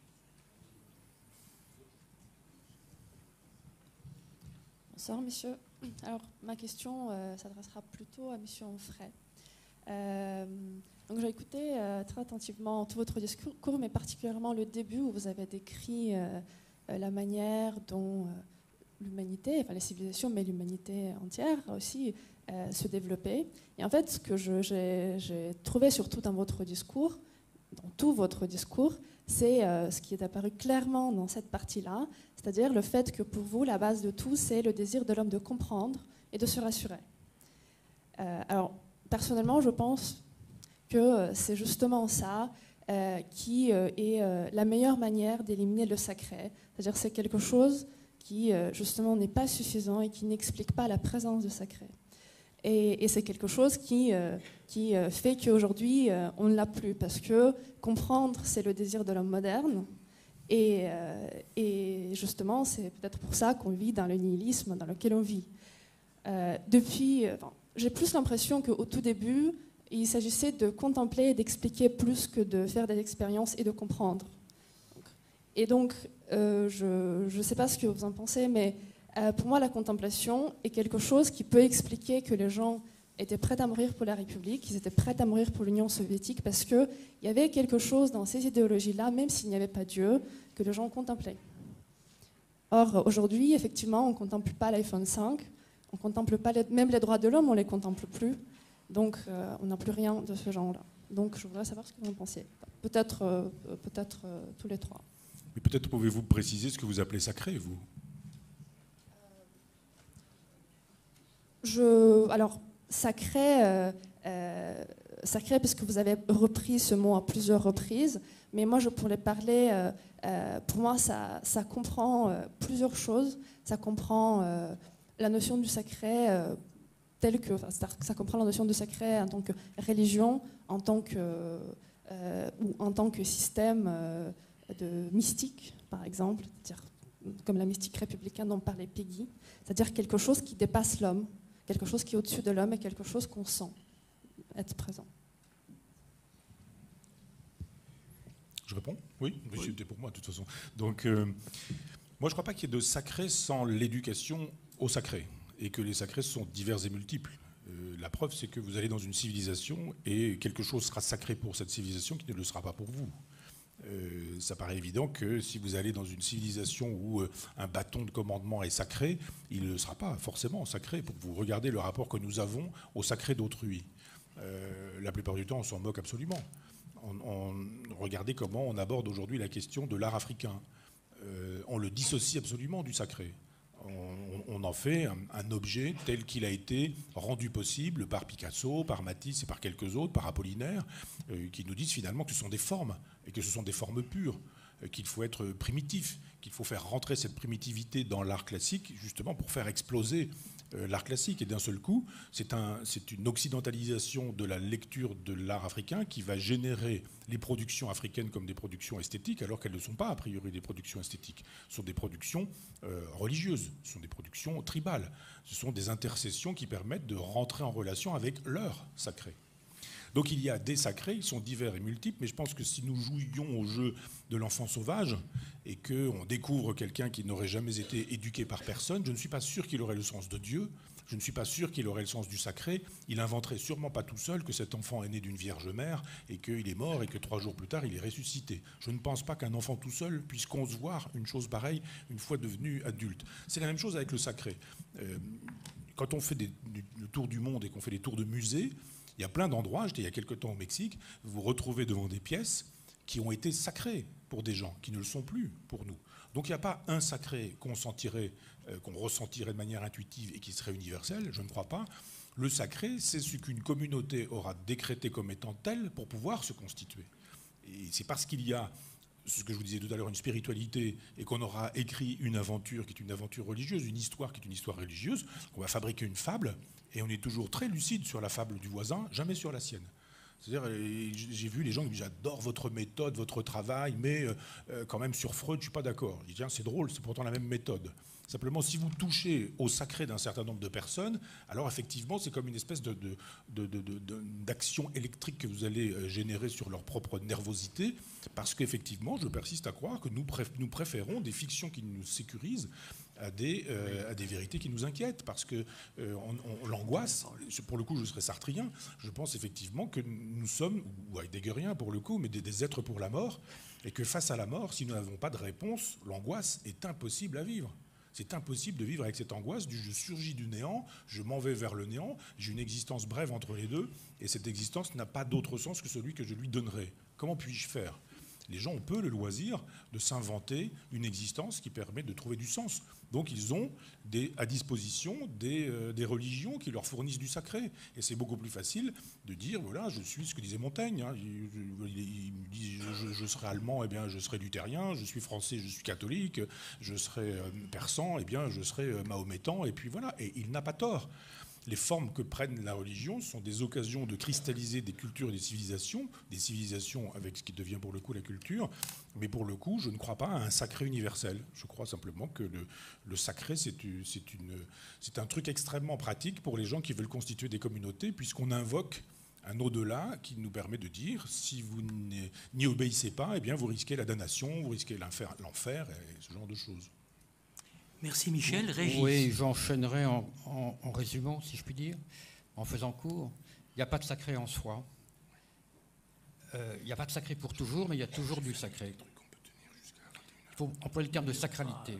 Speaker 6: Bonsoir, monsieur. Alors, ma question euh, s'adressera plutôt à monsieur Onfray. Euh, donc, j'ai écouté euh, très attentivement tout votre discours, mais particulièrement le début où vous avez décrit euh, la manière dont euh, l'humanité, enfin les civilisations, mais l'humanité entière aussi, euh, se développait. Et en fait, ce que je, j'ai, j'ai trouvé surtout dans votre discours, dans tout votre discours, c'est euh, ce qui est apparu clairement dans cette partie-là, c'est-à-dire le fait que pour vous, la base de tout, c'est le désir de l'homme de comprendre et de se rassurer. Euh, alors, personnellement, je pense que euh, c'est justement ça euh, qui euh, est euh, la meilleure manière d'éliminer le sacré. C'est-à-dire c'est quelque chose qui, euh, justement, n'est pas suffisant et qui n'explique pas la présence du sacré. Et, et c'est quelque chose qui, euh, qui euh, fait qu'aujourd'hui, euh, on ne l'a plus, parce que comprendre, c'est le désir de l'homme moderne. Et, euh, et justement, c'est peut-être pour ça qu'on vit dans le nihilisme dans lequel on vit. Euh, depuis, enfin, j'ai plus l'impression qu'au tout début, il s'agissait de contempler et d'expliquer plus que de faire des expériences et de comprendre. Et donc, euh, je ne sais pas ce que vous en pensez, mais euh, pour moi, la contemplation est quelque chose qui peut expliquer que les gens étaient prêts à mourir pour la République, qu'ils étaient prêts à mourir pour l'Union soviétique, parce qu'il y avait quelque chose dans ces idéologies-là, même s'il n'y avait pas Dieu, que les gens contemplaient. Or, aujourd'hui, effectivement, on ne contemple pas l'iPhone cinq, on contemple pas les, même les droits de l'homme, on ne les contemple plus, donc euh, on n'a plus rien de ce genre-là. Donc je voudrais savoir ce que vous en pensiez. Peut-être, euh, peut-être euh, tous les trois.
Speaker 3: Mais peut-être pouvez-vous préciser ce que vous appelez sacré, vous ?
Speaker 6: Je, alors, sacré, euh, euh, sacré, parce que vous avez repris ce mot à plusieurs reprises, mais moi, je pourrais parler, euh, euh, pour moi, ça, ça comprend euh, plusieurs choses. Ça comprend euh, la notion du sacré, euh, telle que, enfin, ça, ça comprend la notion du sacré en tant que religion, en tant que, euh, ou en tant que système euh, de mystique, par exemple, c'est-à-dire, comme la mystique républicaine dont parlait Peggy, c'est-à-dire quelque chose qui dépasse l'homme, quelque chose qui est au-dessus de l'homme et quelque chose qu'on sent être présent.
Speaker 3: Je réponds ? Oui, oui. C'était pour moi de toute façon. Donc, euh, moi je ne crois pas qu'il y ait de sacré sans l'éducation au sacré, et que les sacrés sont divers et multiples. Euh, la preuve, c'est que vous allez dans une civilisation et quelque chose sera sacré pour cette civilisation qui ne le sera pas pour vous. Euh, ça paraît évident que si vous allez dans une civilisation où euh, un bâton de commandement est sacré, il ne sera pas forcément sacré pour vous regarder le rapport que nous avons au sacré d'autrui. Euh, la plupart du temps, on s'en moque absolument. On, on, regardez comment on aborde aujourd'hui la question de l'art africain. Euh, on le dissocie absolument du sacré. On, on en fait un, un objet tel qu'il a été rendu possible par Picasso, par Matisse et par quelques autres, par Apollinaire, euh, qui nous disent finalement que ce sont des formes, et que ce sont des formes pures, euh, qu'il faut être primitif, qu'il faut faire rentrer cette primitivité dans l'art classique, justement pour faire exploser euh, l'art classique. Et d'un seul coup, c'est un, c'est une occidentalisation de la lecture de l'art africain qui va générer les productions africaines comme des productions esthétiques, alors qu'elles ne sont pas a priori des productions esthétiques. Ce sont des productions euh, religieuses, ce sont des productions tribales, ce sont des intercessions qui permettent de rentrer en relation avec leur sacré. Donc il y a des sacrés, ils sont divers et multiples, mais je pense que si nous jouions au jeu de l'enfant sauvage, et qu'on découvre quelqu'un qui n'aurait jamais été éduqué par personne, je ne suis pas sûr qu'il aurait le sens de Dieu, je ne suis pas sûr qu'il aurait le sens du sacré. Il inventerait sûrement pas tout seul que cet enfant est né d'une vierge mère et qu'il est mort et que trois jours plus tard, il est ressuscité. Je ne pense pas qu'un enfant tout seul puisse concevoir une chose pareille une fois devenu adulte. C'est la même chose avec le sacré. Euh, quand on fait des, du, le tour du monde et qu'on fait des tours de musées, il y a plein d'endroits, j'étais il y a quelque temps au Mexique, vous vous retrouvez devant des pièces qui ont été sacrées pour des gens, qui ne le sont plus pour nous. Donc il n'y a pas un sacré qu'on sentirait, euh, qu'on ressentirait de manière intuitive et qui serait universel, je ne crois pas. Le sacré, c'est ce qu'une communauté aura décrété comme étant tel pour pouvoir se constituer. Et c'est parce qu'il y a, ce que je vous disais tout à l'heure, une spiritualité et qu'on aura écrit une aventure qui est une aventure religieuse, une histoire qui est une histoire religieuse, qu'on va fabriquer une fable et on est toujours très lucide sur la fable du voisin, jamais sur la sienne. C'est-à-dire, j'ai vu les gens qui disent « j'adore votre méthode, votre travail, mais euh, quand même sur Freud, je ne suis pas d'accord ». Je dis « tiens, c'est drôle, c'est pourtant la même méthode ». Simplement, si vous touchez au sacré d'un certain nombre de personnes, alors effectivement, c'est comme une espèce de, de, de, de, de, d'action électrique que vous allez générer sur leur propre nervosité, parce qu'effectivement, je persiste à croire que nous, préf- nous préférons des fictions qui nous sécurisent à des, euh, à des vérités qui nous inquiètent, parce que euh, on, on, l'angoisse, pour le coup je serais sartrien, je pense effectivement que nous sommes, ou heideggeriens pour le coup, mais des, des êtres pour la mort, et que face à la mort, si nous n'avons pas de réponse, l'angoisse est impossible à vivre. C'est impossible de vivre avec cette angoisse du je surgis du néant, je m'en vais vers le néant, j'ai une existence brève entre les deux, et cette existence n'a pas d'autre sens que celui que je lui donnerai. Comment puis-je faire ? Les gens ont peu le loisir de s'inventer une existence qui permet de trouver du sens. Donc ils ont des, à disposition des, euh, des religions qui leur fournissent du sacré. Et c'est beaucoup plus facile de dire, voilà, je suis ce que disait Montaigne. Hein, il, il, il dit, je, je serai allemand, eh bien je serai luthérien, je suis français, je suis catholique, je serai euh, persan, eh bien je serai euh, mahométan, et puis voilà. Et il n'a pas tort. Les formes que prennent la religion sont des occasions de cristalliser des cultures et des civilisations, des civilisations avec ce qui devient pour le coup la culture, mais pour le coup, je ne crois pas à un sacré universel. Je crois simplement que le, le sacré, c'est, c'est, une, c'est un truc extrêmement pratique pour les gens qui veulent constituer des communautés, puisqu'on invoque un au-delà qui nous permet de dire, si vous n'y obéissez pas, eh bien vous risquez la damnation, vous risquez l'enfer, l'enfer et ce genre de choses.
Speaker 1: Merci Michel. Régis.
Speaker 2: Oui, j'enchaînerai en, en, en résumant, si je puis dire, en faisant court. Il n'y a pas de sacré en soi. Euh, il n'y a pas de sacré pour toujours, mais il y a toujours du sacré. Il faut employer le terme de sacralité.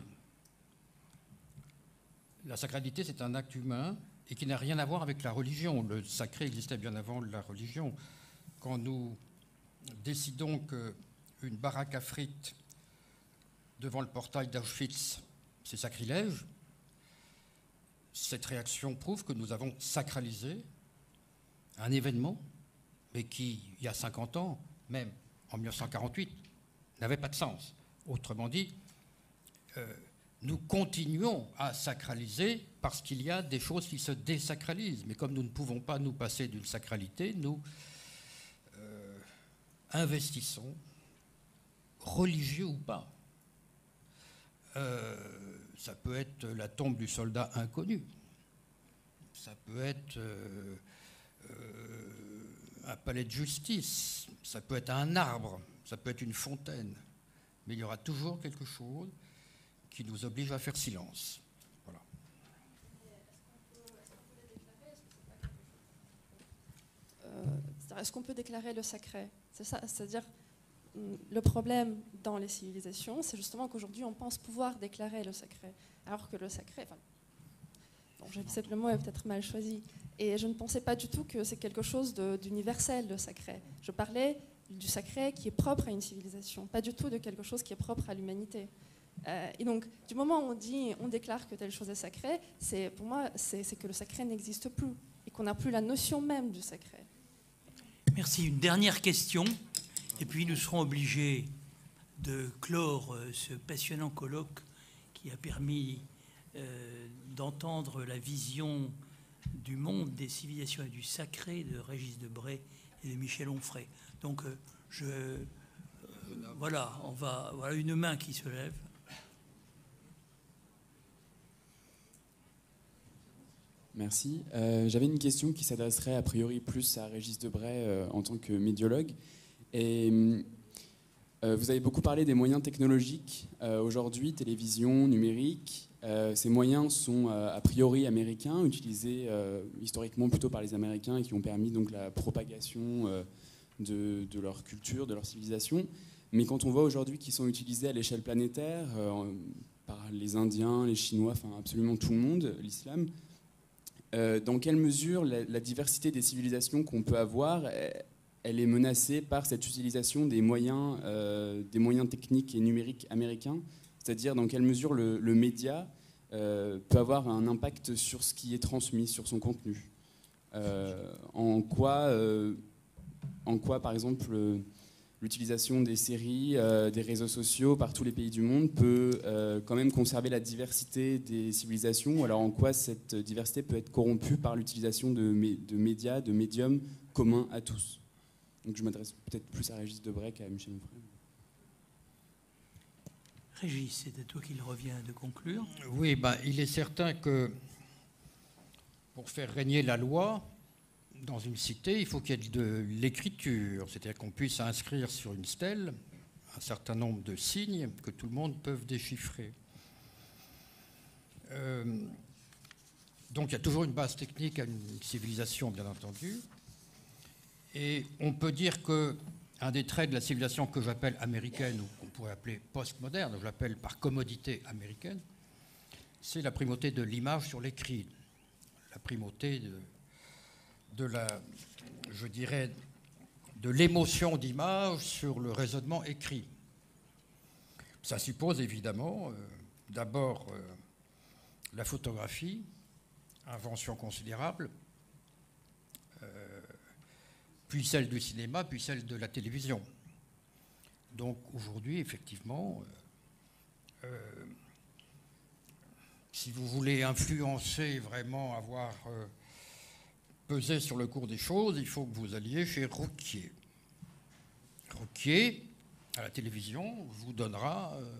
Speaker 2: La sacralité, c'est un acte humain et qui n'a rien à voir avec la religion. Le sacré existait bien avant la religion. Quand nous décidons qu'une baraque à frites devant le portail d'Auschwitz, c'est sacrilège, cette réaction prouve que nous avons sacralisé un événement, mais qui, il y a cinquante ans, même en mille neuf cent quarante-huit, n'avait pas de sens. Autrement dit, euh, nous continuons à sacraliser parce qu'il y a des choses qui se désacralisent. Mais comme nous ne pouvons pas nous passer d'une sacralité, nous euh, investissons, religieux ou pas. Euh, ça peut être la tombe du soldat inconnu. Ça peut être euh, euh, un palais de justice. Ça peut être un arbre. Ça peut être une fontaine. Mais il y aura toujours quelque chose qui nous oblige à faire silence. Voilà.
Speaker 6: Euh, est-ce qu'on peut déclarer le sacré ? C'est ça, c'est-à-dire le problème dans les civilisations, c'est justement qu'aujourd'hui on pense pouvoir déclarer le sacré, alors que le sacré, enfin, bon, peut-être le mot est peut-être mal choisi, et je ne pensais pas du tout que c'est quelque chose de, d'universel, le sacré. Je parlais du sacré qui est propre à une civilisation, pas du tout de quelque chose qui est propre à l'humanité. Euh, et donc, du moment où on dit, on déclare que telle chose est sacrée, c'est, pour moi, c'est, c'est que le sacré n'existe plus, et qu'on n'a plus la notion même du sacré.
Speaker 1: Merci. Une dernière question. Et puis nous serons obligés de clore ce passionnant colloque qui a permis euh, d'entendre la vision du monde, des civilisations et du sacré de Régis Debray et de Michel Onfray. Donc euh, je euh, voilà, on va voilà une main qui se lève.
Speaker 7: Merci. Euh, j'avais une question qui s'adresserait a priori plus à Régis Debray euh, en tant que médiologue. Et Euh, vous avez beaucoup parlé des moyens technologiques. Euh, aujourd'hui, télévision, numérique, euh, ces moyens sont euh, a priori américains, utilisés euh, historiquement plutôt par les Américains et qui ont permis donc la propagation euh, de, de leur culture, de leur civilisation. Mais quand on voit aujourd'hui qu'ils sont utilisés à l'échelle planétaire, euh, par les Indiens, les Chinois, enfin absolument tout le monde, l'islam, euh, dans quelle mesure la, la diversité des civilisations qu'on peut avoir, elle est menacée par cette utilisation des moyens, euh, des moyens techniques et numériques américains, c'est-à-dire dans quelle mesure le, le média euh, peut avoir un impact sur ce qui est transmis, sur son contenu. Euh, en quoi, euh, en quoi, par exemple, euh, l'utilisation des séries, euh, des réseaux sociaux par tous les pays du monde peut euh, quand même conserver la diversité des civilisations, ou alors en quoi cette diversité peut être corrompue par l'utilisation de, mé de médias, de médiums communs à tous. Donc je m'adresse peut-être plus à Régis Debray qu'à Michel Onfray.
Speaker 1: Régis, c'est à toi qu'il revient de conclure.
Speaker 2: Oui, ben, il est certain que pour faire régner la loi dans une cité, il faut qu'il y ait de l'écriture, c'est-à-dire qu'on puisse inscrire sur une stèle un certain nombre de signes que tout le monde peut déchiffrer. Euh, donc il y a toujours une base technique à une civilisation, bien entendu. Et on peut dire qu'un des traits de la civilisation que j'appelle américaine, ou qu'on pourrait appeler postmoderne, je l'appelle par commodité américaine, c'est la primauté de l'image sur l'écrit, la primauté de, de la, je dirais, de l'émotion d'image sur le raisonnement écrit. Ça suppose évidemment, euh, d'abord, euh, la photographie, invention considérable, euh, puis celle du cinéma, puis celle de la télévision. Donc aujourd'hui, effectivement, euh, euh, si vous voulez influencer, vraiment avoir euh, pesé sur le cours des choses, il faut que vous alliez chez Rouquier. Rouquier, à la télévision, vous donnera euh,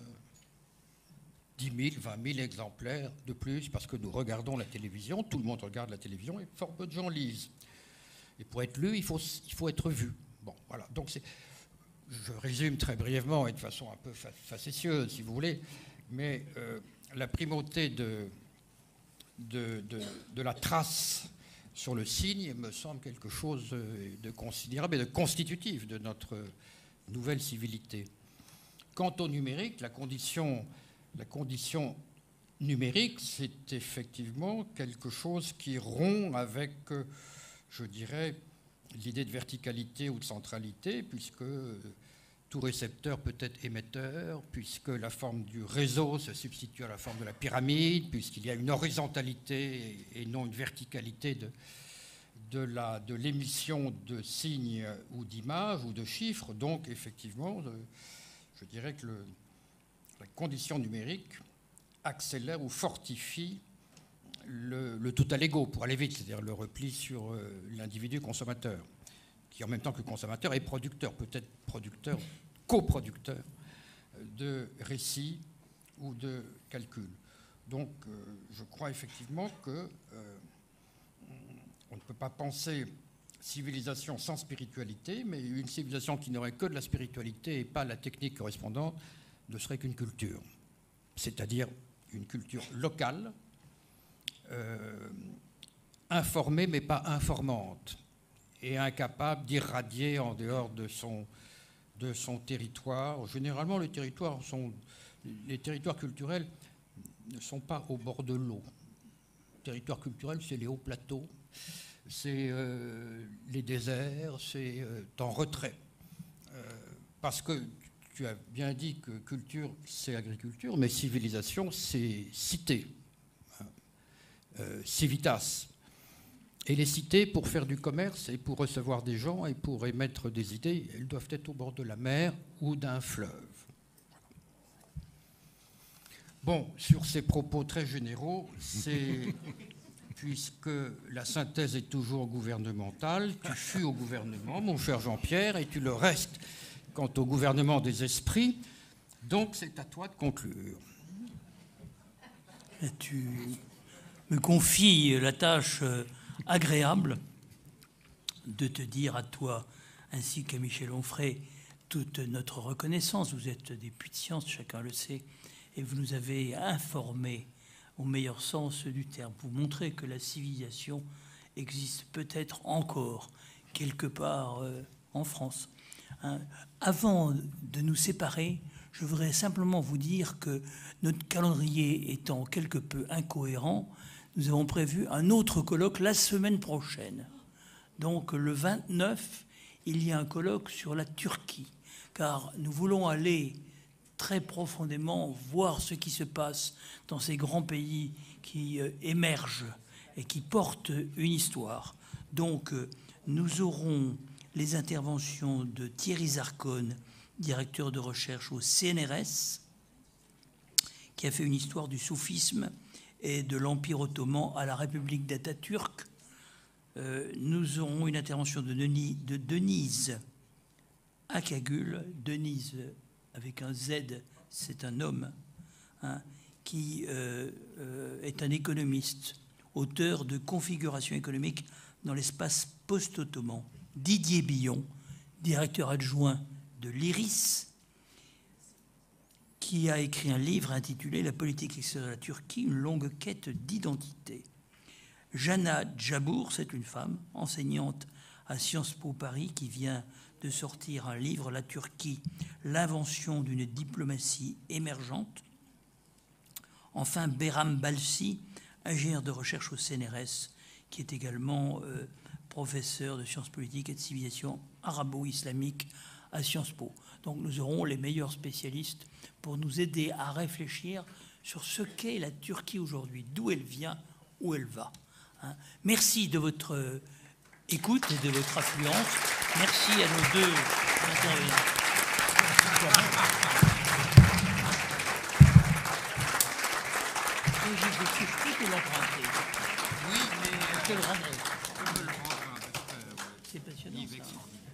Speaker 2: dix mille, vingt mille exemplaires de plus, parce que nous regardons la télévision, tout le monde regarde la télévision et fort peu de gens lisent. Et pour être lu, il faut, il faut être vu. Bon, voilà. Donc, c'est, je résume très brièvement et de façon un peu facétieuse, si vous voulez, mais euh, la primauté de, de, de, de la trace sur le signe me semble quelque chose de considérable et de constitutif de notre nouvelle civilité. Quant au numérique, la condition, la condition numérique, c'est effectivement quelque chose qui rompt avec... je dirais, l'idée de verticalité ou de centralité, puisque tout récepteur peut être émetteur, puisque la forme du réseau se substitue à la forme de la pyramide, puisqu'il y a une horizontalité et non une verticalité de, de, la, de l'émission de signes ou d'images ou de chiffres. Donc, effectivement, je dirais que le, la condition numérique accélère ou fortifie Le, le tout à l'ego, pour aller vite, c'est-à-dire le repli sur euh, l'individu consommateur, qui en même temps que consommateur est producteur, peut-être producteur, coproducteur de récits ou de calculs. Donc euh, je crois effectivement que euh, on ne peut pas penser civilisation sans spiritualité, mais une civilisation qui n'aurait que de la spiritualité et pas la technique correspondante ne serait qu'une culture, c'est-à-dire une culture locale, Euh, informée mais pas informante et incapable d'irradier en dehors de son, de son territoire. Généralement, les territoires, sont, les territoires culturels ne sont pas au bord de l'eau. Le territoire culturel, c'est les hauts plateaux, c'est euh, les déserts, c'est euh, en retrait. Euh, parce que tu as bien dit que culture, c'est agriculture, mais civilisation, c'est cité. Euh, civitas. Et les cités, pour faire du commerce et pour recevoir des gens et pour émettre des idées, elles doivent être au bord de la mer ou d'un fleuve. Bon, sur ces propos très généraux, c'est puisque la synthèse est toujours gouvernementale, tu fus au gouvernement, mon cher Jean-Pierre, et tu le restes quant au gouvernement des esprits. Donc, c'est à toi de conclure.
Speaker 1: Et tu me confie la tâche agréable de te dire à toi, ainsi qu'à Michel Onfray, toute notre reconnaissance. Vous êtes des puits de science, chacun le sait, et vous nous avez informés au meilleur sens du terme. Vous montrez que la civilisation existe peut-être encore quelque part euh, en France. Hein. Avant de nous séparer, je voudrais simplement vous dire que notre calendrier étant quelque peu incohérent, nous avons prévu un autre colloque la semaine prochaine. Donc le vingt-neuf, il y a un colloque sur la Turquie, car nous voulons aller très profondément voir ce qui se passe dans ces grands pays qui euh, émergent et qui portent une histoire. Donc euh, nous aurons les interventions de Thierry Zarcone, directeur de recherche au C N R S, qui a fait une histoire du soufisme et de l'Empire ottoman à la République d'Atatürk. Euh, nous aurons une intervention de, Denis, de Denise Akagül. Denise, avec un Z, c'est un homme, hein, qui euh, euh, est un économiste, auteur de Configuration économique dans l'espace post-ottoman. Didier Billon, directeur adjoint de l'IRIS, qui a écrit un livre intitulé « La politique extérieure de la Turquie, une longue quête d'identité ». Jana Djabour, c'est une femme, enseignante à Sciences Po Paris, qui vient de sortir un livre, La Turquie, l'invention d'une diplomatie émergente. Enfin, Behram Balsi, ingénieur de recherche au C N R S, qui est également euh, professeur de sciences politiques et de civilisation arabo-islamique à Sciences Po. Donc nous aurons les meilleurs spécialistes pour nous aider à réfléchir sur ce qu'est la Turquie aujourd'hui, d'où elle vient, où elle va. Hein. Merci de votre euh, écoute et de votre affluence. Merci à nos deux intervenants. Et je suis tout de l'emprunter.
Speaker 2: Oui, mais
Speaker 1: Je te le rendrai.
Speaker 2: on peut le rendre.
Speaker 1: C'est passionnant, ça.